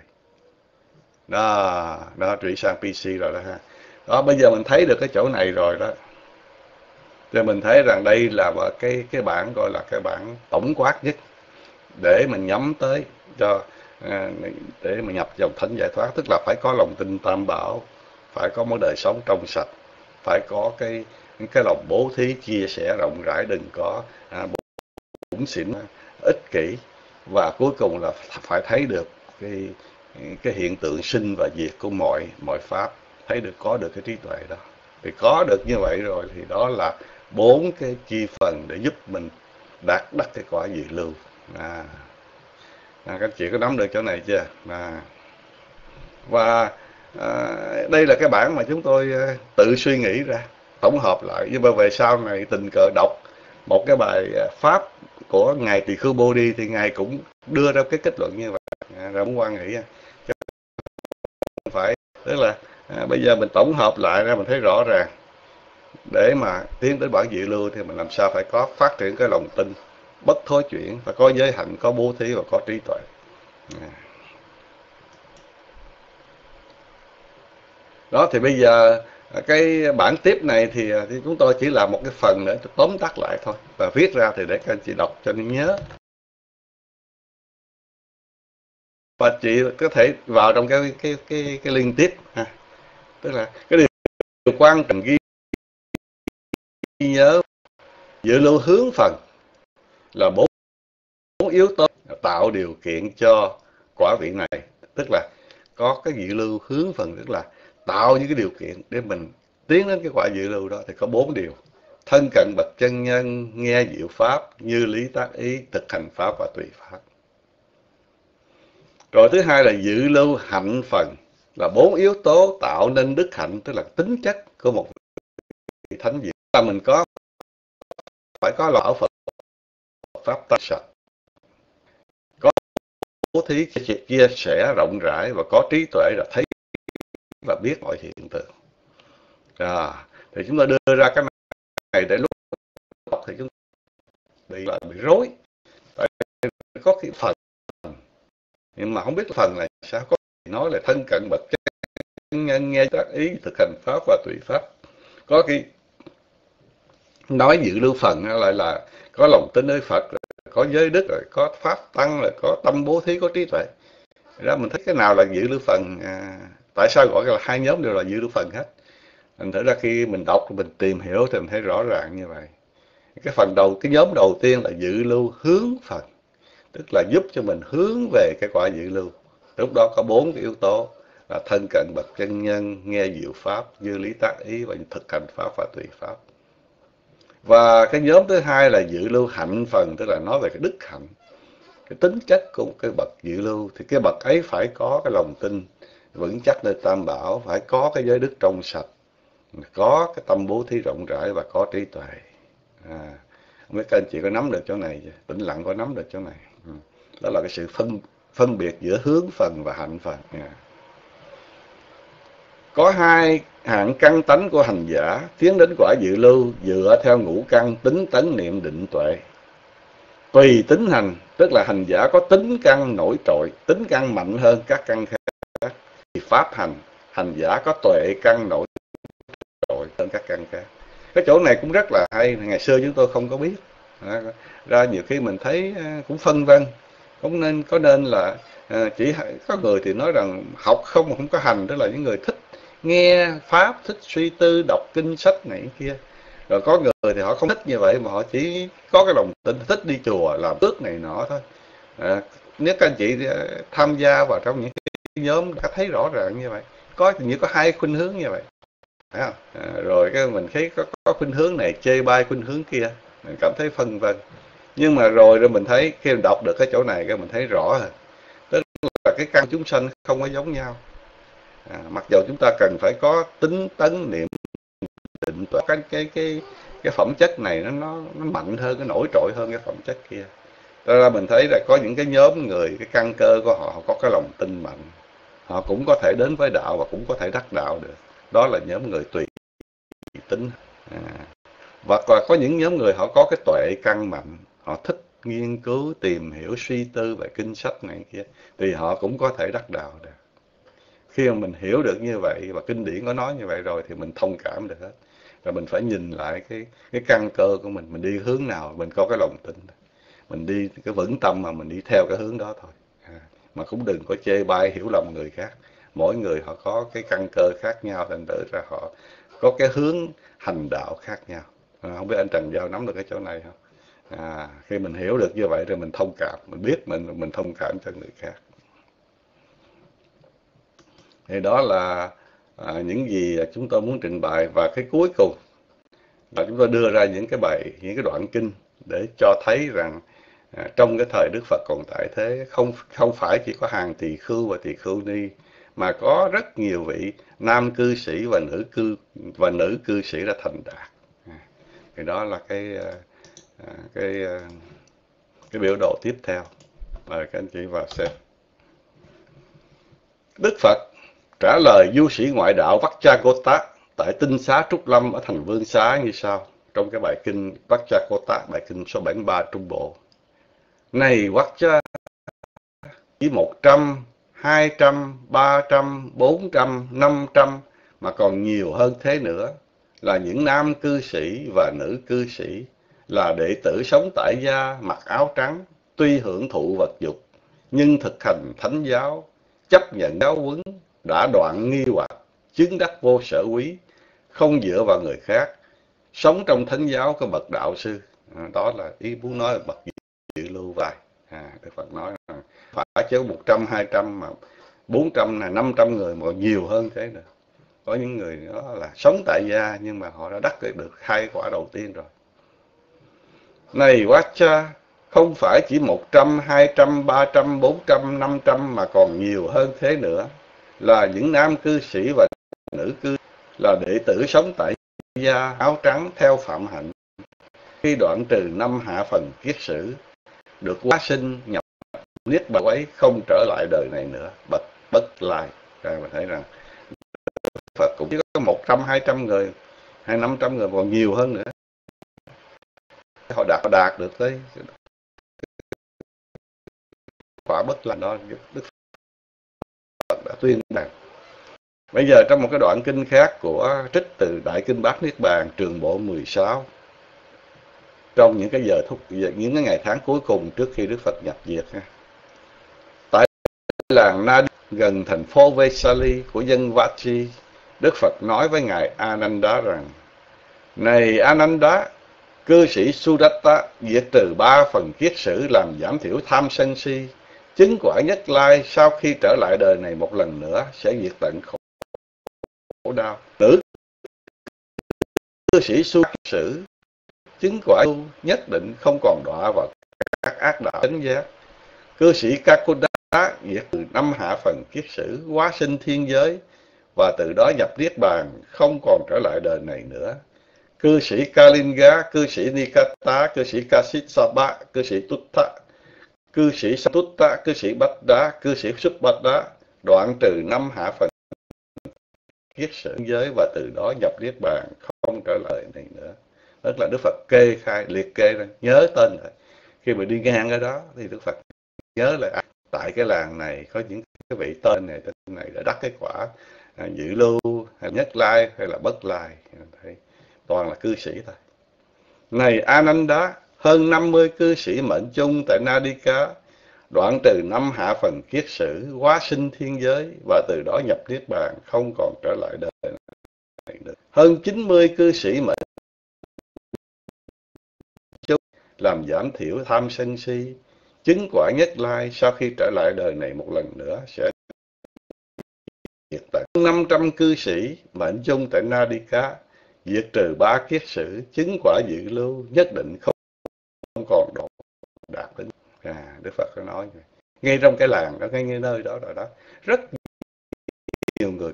Đó, đó chuyển sang pê xê rồi đó ha. Đó, bây giờ mình thấy được cái chỗ này rồi đó. Thì mình thấy rằng đây là cái cái bảng gọi là cái bảng tổng quát nhất để mình nhắm tới cho à, để mà nhập dòng thánh giải thoát, tức là phải có lòng tin Tam Bảo, phải có một đời sống trong sạch, phải có cái cái lòng bố thí chia sẻ rộng rãi, đừng có à, bủn xỉn, ích kỷ, và cuối cùng là phải thấy được cái cái hiện tượng sinh và diệt của mọi mọi pháp, thấy được có được cái trí tuệ đó. Thì có được như vậy rồi thì đó là bốn cái chi phần để giúp mình đạt đắc cái quả dự lưu. À, à, các chị có nắm được chỗ này chưa? À, và à, đây là cái bản mà chúng tôi à, tự suy nghĩ ra, tổng hợp lại. Nhưng mà về sau này tình cờ đọc một cái bài pháp của ngài Tỳ Khưu Bồ Đi thì ngài cũng đưa ra cái kết luận như vậy. À, rồi muốn quan nghĩ không phải, tức là à, bây giờ mình tổng hợp lại ra mình thấy rõ ràng để mà tiến tới bản dự lưu thì mình làm sao phải có phát triển cái lòng tin bất thối chuyển, phải có giới hạnh, có bố thí và có trí tuệ. À. Đó thì bây giờ cái bản tiếp này thì, thì chúng tôi chỉ làm một cái phần nữa tóm tắt lại thôi và viết ra thì để các anh chị đọc cho nên nhớ. Và chị có thể vào trong cái cái cái cái link tiếp ha. Tức là cái điều quan trọng ghi nhớ dự lưu hướng phần là bốn yếu tố tạo điều kiện cho quả vị này, tức là có cái dự lưu hướng phần, tức là tạo những cái điều kiện để mình tiến đến cái quả dự lưu đó thì có bốn điều: thân cận bậc chân nhân, nghe diệu pháp, như lý tác ý, thực hành pháp và tùy pháp. Rồi thứ hai là dự lưu hạnh phần, là bốn yếu tố tạo nên đức hạnh, tức là tính chất của một thánh diệu là mình có phải có lòng ở Phật pháp tăng sạch, có bố thí chia sẻ rộng rãi và có trí tuệ là thấy và biết mọi hiện tượng. À, thì chúng ta đưa ra cái này để lúc đọc thì chúng ta bị là bị rối, tại có cái phần nhưng mà không biết phần này sao, có nói là thân cận bậc chân nhân, nghe tác ý, thực hành pháp và tùy pháp, có cái nói dự lưu phần lại là có lòng tin nơi Phật, có giới đức, rồi có pháp tăng, rồi có tâm bố thí, có trí tuệ. Ra mình thấy cái nào là dự lưu phần, à, tại sao gọi là hai nhóm đều là dự lưu phần hết. Thành thử ra khi mình đọc mình tìm hiểu thì mình thấy rõ ràng như vậy. Cái phần đầu, cái nhóm đầu tiên là dự lưu hướng phần, tức là giúp cho mình hướng về cái quả dự lưu. Lúc đó có bốn cái yếu tố là thân cận bậc chân nhân, nghe diệu pháp, như lý tác ý và thực hành pháp và tùy pháp. Và cái nhóm thứ hai là dự lưu hạnh phần, tức là nói về cái đức hạnh, cái tính chất của một cái bậc dự lưu. Thì cái bậc ấy phải có cái lòng tin vững chắc nơi Tam Bảo, phải có cái giới đức trong sạch, có cái tâm bố thí rộng rãi và có trí tuệ. À, không biết các anh chị có nắm được chỗ này chưa? Tĩnh lặng có nắm được chỗ này. Ừ. Đó là cái sự phân phân biệt giữa hướng phần và hạnh phần. À. Có hai hạng căn tánh của hành giả tiến đến quả dự lưu dựa theo ngũ căn tính tấn niệm định tuệ. Tùy tính hành, tức là hành giả có tính căn nổi trội, tính căn mạnh hơn các căn khác. Thì pháp hành, hành giả có tuệ căn nổi trội hơn các căn khác. Cái chỗ này cũng rất là hay, ngày xưa chúng tôi không có biết. À, ra nhiều khi mình thấy cũng phân vân, cũng nên có nên là à, chỉ có người thì nói rằng học không mà không có hành, tức là những người thích nghe pháp, thích suy tư, đọc kinh sách này kia. Rồi có người thì họ không thích như vậy, mà họ chỉ có cái lòng tin, thích đi chùa làm phước này nọ thôi. À, nếu các anh chị tham gia vào trong những cái nhóm đã thấy rõ ràng như vậy, có như có hai khuynh hướng như vậy. Thấy không? À, rồi cái mình thấy có, có khuynh hướng này chê bai khuynh hướng kia, mình cảm thấy phân vân. Nhưng mà rồi rồi mình thấy khi mình đọc được cái chỗ này cái mình thấy rõ rồi, tức là cái căn chúng sanh không có giống nhau. À, mặc dù chúng ta cần phải có tính tấn niệm định tuệ, cái cái cái cái phẩm chất này nó nó nó mạnh hơn, cái nổi trội hơn cái phẩm chất kia. Đó là mình thấy là có những cái nhóm người, cái căn cơ của họ, họ có cái lòng tin mạnh, họ cũng có thể đến với đạo và cũng có thể đắc đạo được. Đó là nhóm người tùy tính. À, và có những nhóm người họ có cái tuệ căn mạnh, họ thích nghiên cứu, tìm hiểu, suy tư về kinh sách này kia, thì họ cũng có thể đắc đạo được. Khi mà mình hiểu được như vậy và kinh điển có nói như vậy rồi thì mình thông cảm được hết. Rồi mình phải nhìn lại cái cái căn cơ của mình, mình đi hướng nào, mình có cái lòng tin, mình đi cái vững tâm mà mình đi theo cái hướng đó thôi. À, mà cũng đừng có chê bai hiểu lầm người khác. Mỗi người họ có cái căn cơ khác nhau, thành thử ra họ có cái hướng hành đạo khác nhau. À, không biết anh Trần Giao nắm được cái chỗ này không? À, khi mình hiểu được như vậy rồi mình thông cảm, mình biết mình mình thông cảm cho người khác. Thì đó là à, những gì chúng tôi muốn trình bày. Và cái cuối cùng là chúng tôi đưa ra những cái bài, những cái đoạn kinh để cho thấy rằng à, trong cái thời Đức Phật còn tại thế, không không phải chỉ có hàng tỳ khưu và tỳ khưu ni, mà có rất nhiều vị nam cư sĩ và nữ cư và nữ cư sĩ đã thành đạt. À, thì đó là cái à, cái cái biểu đồ tiếp theo. Mời các anh chị vào xem. Đức Phật trả lời du sĩ ngoại đạo Vacchagotta tại tinh xá Trúc Lâm ở thành Vương Xá như sau, trong cái bài kinh Vacchagotta, bài kinh số bảy mươi ba Trung Bộ. Này Vaccha, chỉ một trăm, hai trăm, ba trăm, bốn trăm, năm trăm mà còn nhiều hơn thế nữa là những nam cư sĩ và nữ cư sĩ, là đệ tử sống tại gia, mặc áo trắng, tuy hưởng thụ vật dục nhưng thực hành thánh giáo, chấp nhận giáo huấn, đã đoạn nghi hoặc, chứng đắc vô sở quý, không dựa vào người khác, sống trong thánh giáo của bậc đạo sư. À, đó là ý muốn nói là bậc dự lưu vài. À, Đức Phật nói là phải chứ một trăm, hai trăm mà bốn trăm là năm trăm người mà nhiều hơn thế nữa. Có những người đó là sống tại gia nhưng mà họ đã đắc được hai quả đầu tiên rồi. Này Vaccha, không phải chỉ một trăm, hai trăm, ba trăm, bốn trăm, năm trăm mà còn nhiều hơn thế nữa là những nam cư sĩ và nữ cư, là đệ tử sống tại gia áo trắng theo phạm hạnh, khi đoạn trừ năm hạ phần kiết sử, được hóa sinh nhập niết bàn ấy, không trở lại đời này nữa, bất bất lai. Rồi mình thấy rằng Phật cũng chỉ có một trăm hai trăm người hay năm trăm người, còn nhiều hơn nữa, họ đạt họ đạt được tới quả bất lai đó. Đức Phật đã tuyên rằng. Bây giờ trong một cái đoạn kinh khác của trích từ Đại Kinh Bát Niết Bàn Trường Bộ mười sáu, trong những cái giờ thúc những cái ngày tháng cuối cùng trước khi Đức Phật nhập diệt, tại làng Na gần thành phố Vesali của dân Vachi, Đức Phật nói với ngài Ananda rằng: này Ananda, cư sĩ Sudatta diệt trừ ba phần kiết sử, làm giảm thiểu tham sân si, chứng quả Nhất Lai, sau khi trở lại đời này một lần nữa sẽ diệt tận khổ đau. Nữ cư sĩ Su sử chứng quả nhất định không còn đọa vào các ác đạo chánh giác. Cư sĩ Kakuda diệt từ năm hạ phần kiết sử, hóa sinh thiên giới, và từ đó nhập niết bàn, không còn trở lại đời này nữa. Cư sĩ Kalinga, cư sĩ Nikata, cư sĩ Kasitsapa, cư sĩ Tutta, cư sĩ Satutta, cư sĩ Bách Đá, cư sĩ Xuất Bách Đá, đoạn trừ năm hạ phần kiết sử giới, và từ đó nhập niết bàn, không trở lại này nữa. Tức là Đức Phật kê khai, liệt kê ra, nhớ tên rồi. Khi mà đi ngang ở đó thì Đức Phật nhớ lại, à, tại cái làng này có những cái vị tên này, tên này đã đắc cái quả à, dự lưu, hay Nhất Lai, hay là Bất Lai. Thấy toàn là cư sĩ thôi. Này Ananda, hơn năm mươi cư sĩ mệnh chung tại Nadika, đoạn trừ năm hạ phần kiết sử, hóa sinh thiên giới, và từ đó nhập niết bàn, không còn trở lại đời này nữa. Hơn chín mươi cư sĩ mệnh chung làm giảm thiểu tham sân si, chứng quả Nhất Lai, sau khi trở lại đời này một lần nữa sẽ diệt tận. năm trăm cư sĩ mệnh chung tại Nadika diệt trừ ba kiết sử, chứng quả dự lưu, nhất định không, không còn độ đạt đến. À, Đức Phật có nói vậy. Ngay trong cái làng đó, ngay nơi đó rồi đó, rất nhiều người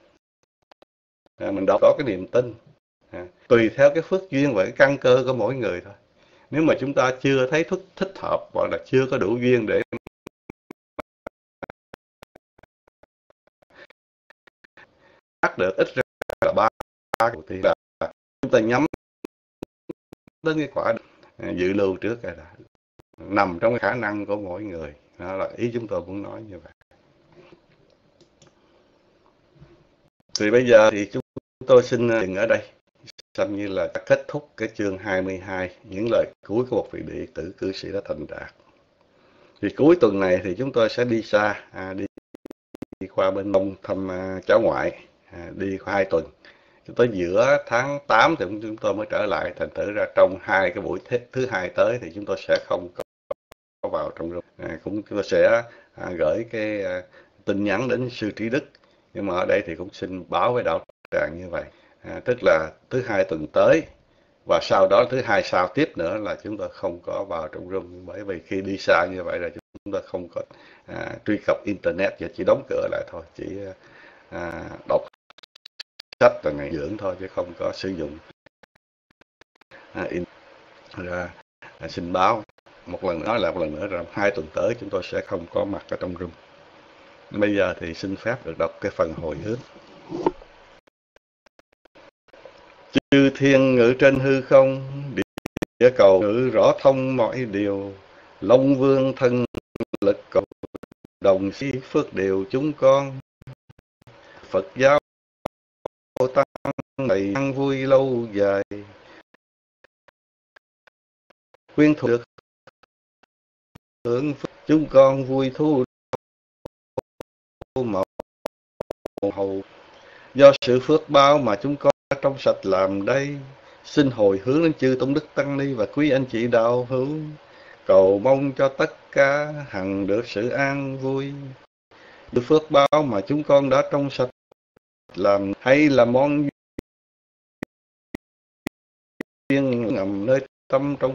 à, mình đọc có cái niềm tin à, tùy theo cái phước duyên và cái căn cơ của mỗi người thôi. Nếu mà chúng ta chưa thấy thích, thích hợp, hoặc là chưa có đủ duyên để bắt được, ít ra là ba thì là chúng ta nhắm đến cái quả à, dự lưu trước rồi, đã nằm trong cái khả năng của mỗi người. Đó là ý chúng tôi muốn nói như vậy. Thì bây giờ thì chúng tôi xin dừng ở đây, xem như là kết thúc cái chương hai mươi hai, những lời cuối của một vị đệ tử cư sĩ đã thành đạt. Thì cuối tuần này thì chúng tôi sẽ đi xa, à, đi, đi qua bên Đông thăm à, cháu ngoại, à, đi qua hai tuần. Tới giữa tháng tám thì chúng tôi mới trở lại. Thành thử ra trong hai cái buổi thế, thứ hai tới thì chúng tôi sẽ không có vào trong room. À, cũng tôi sẽ à, gửi cái à, tin nhắn đến sư Trí Đức. Nhưng mà ở đây thì cũng xin báo với đạo tràng như vậy. À, tức là thứ hai tuần tới và sau đó thứ hai sau tiếp nữa là chúng tôi không có vào trong room. Bởi vì khi đi xa như vậy là chúng tôi không có à, truy cập internet, và chỉ đóng cửa lại thôi, chỉ à, đọc sách và ngày dưỡng thôi, chứ không có sử dụng à, in ra. À, xin báo một lần nói lại một lần nữa rằng hai tuần tới chúng tôi sẽ không có mặt ở trong room. Bây giờ thì xin phép được đọc cái phần hồi hướng. Chư thiên ngự trên hư không, địa cầu ngự rõ thông mọi điều, Long Vương thân lực cầu đồng si phước đều chúng con. Phật giáo tăng đầy ăn vui lâu dài, quyên thuộc được hưởng phước chúng con vui thu màu hầu. Do sự phước báo mà chúng con trong sạch làm đây, xin hồi hướng đến chư Tôn Đức Tăng Ni và quý anh chị đạo hữu, cầu mong cho tất cả hằng được sự an vui. Sự phước báo mà chúng con đã trong sạch làm, hay là món duyên ngầm nơi tâm trong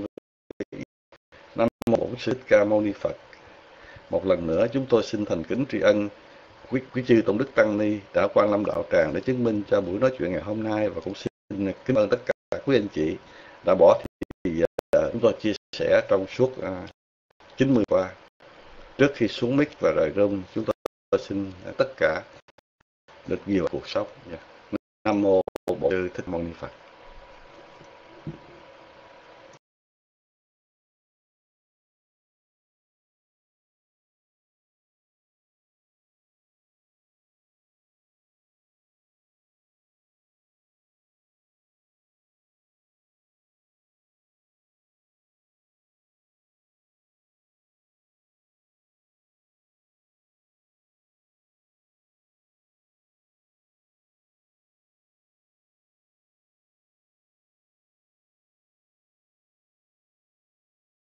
Nam Mô Bổn Sư Thích Ca Mâu Ni Phật. Một lần nữa chúng tôi xin thành kính tri ân quý, quý chư Tôn Đức Tăng Ni đã Quan Lâm đạo tràng để chứng minh cho buổi nói chuyện ngày hôm nay, và cũng xin xin kính ơn tất cả quý anh chị đã bỏ thì giờ chúng tôi chia sẻ trong suốt uh, chín mươi qua. Trước khi xuống mic và rời room, chúng tôi xin tất cả được nhiều cuộc sống. Nam mô Bổn Sư Thích Mâu Ni Phật.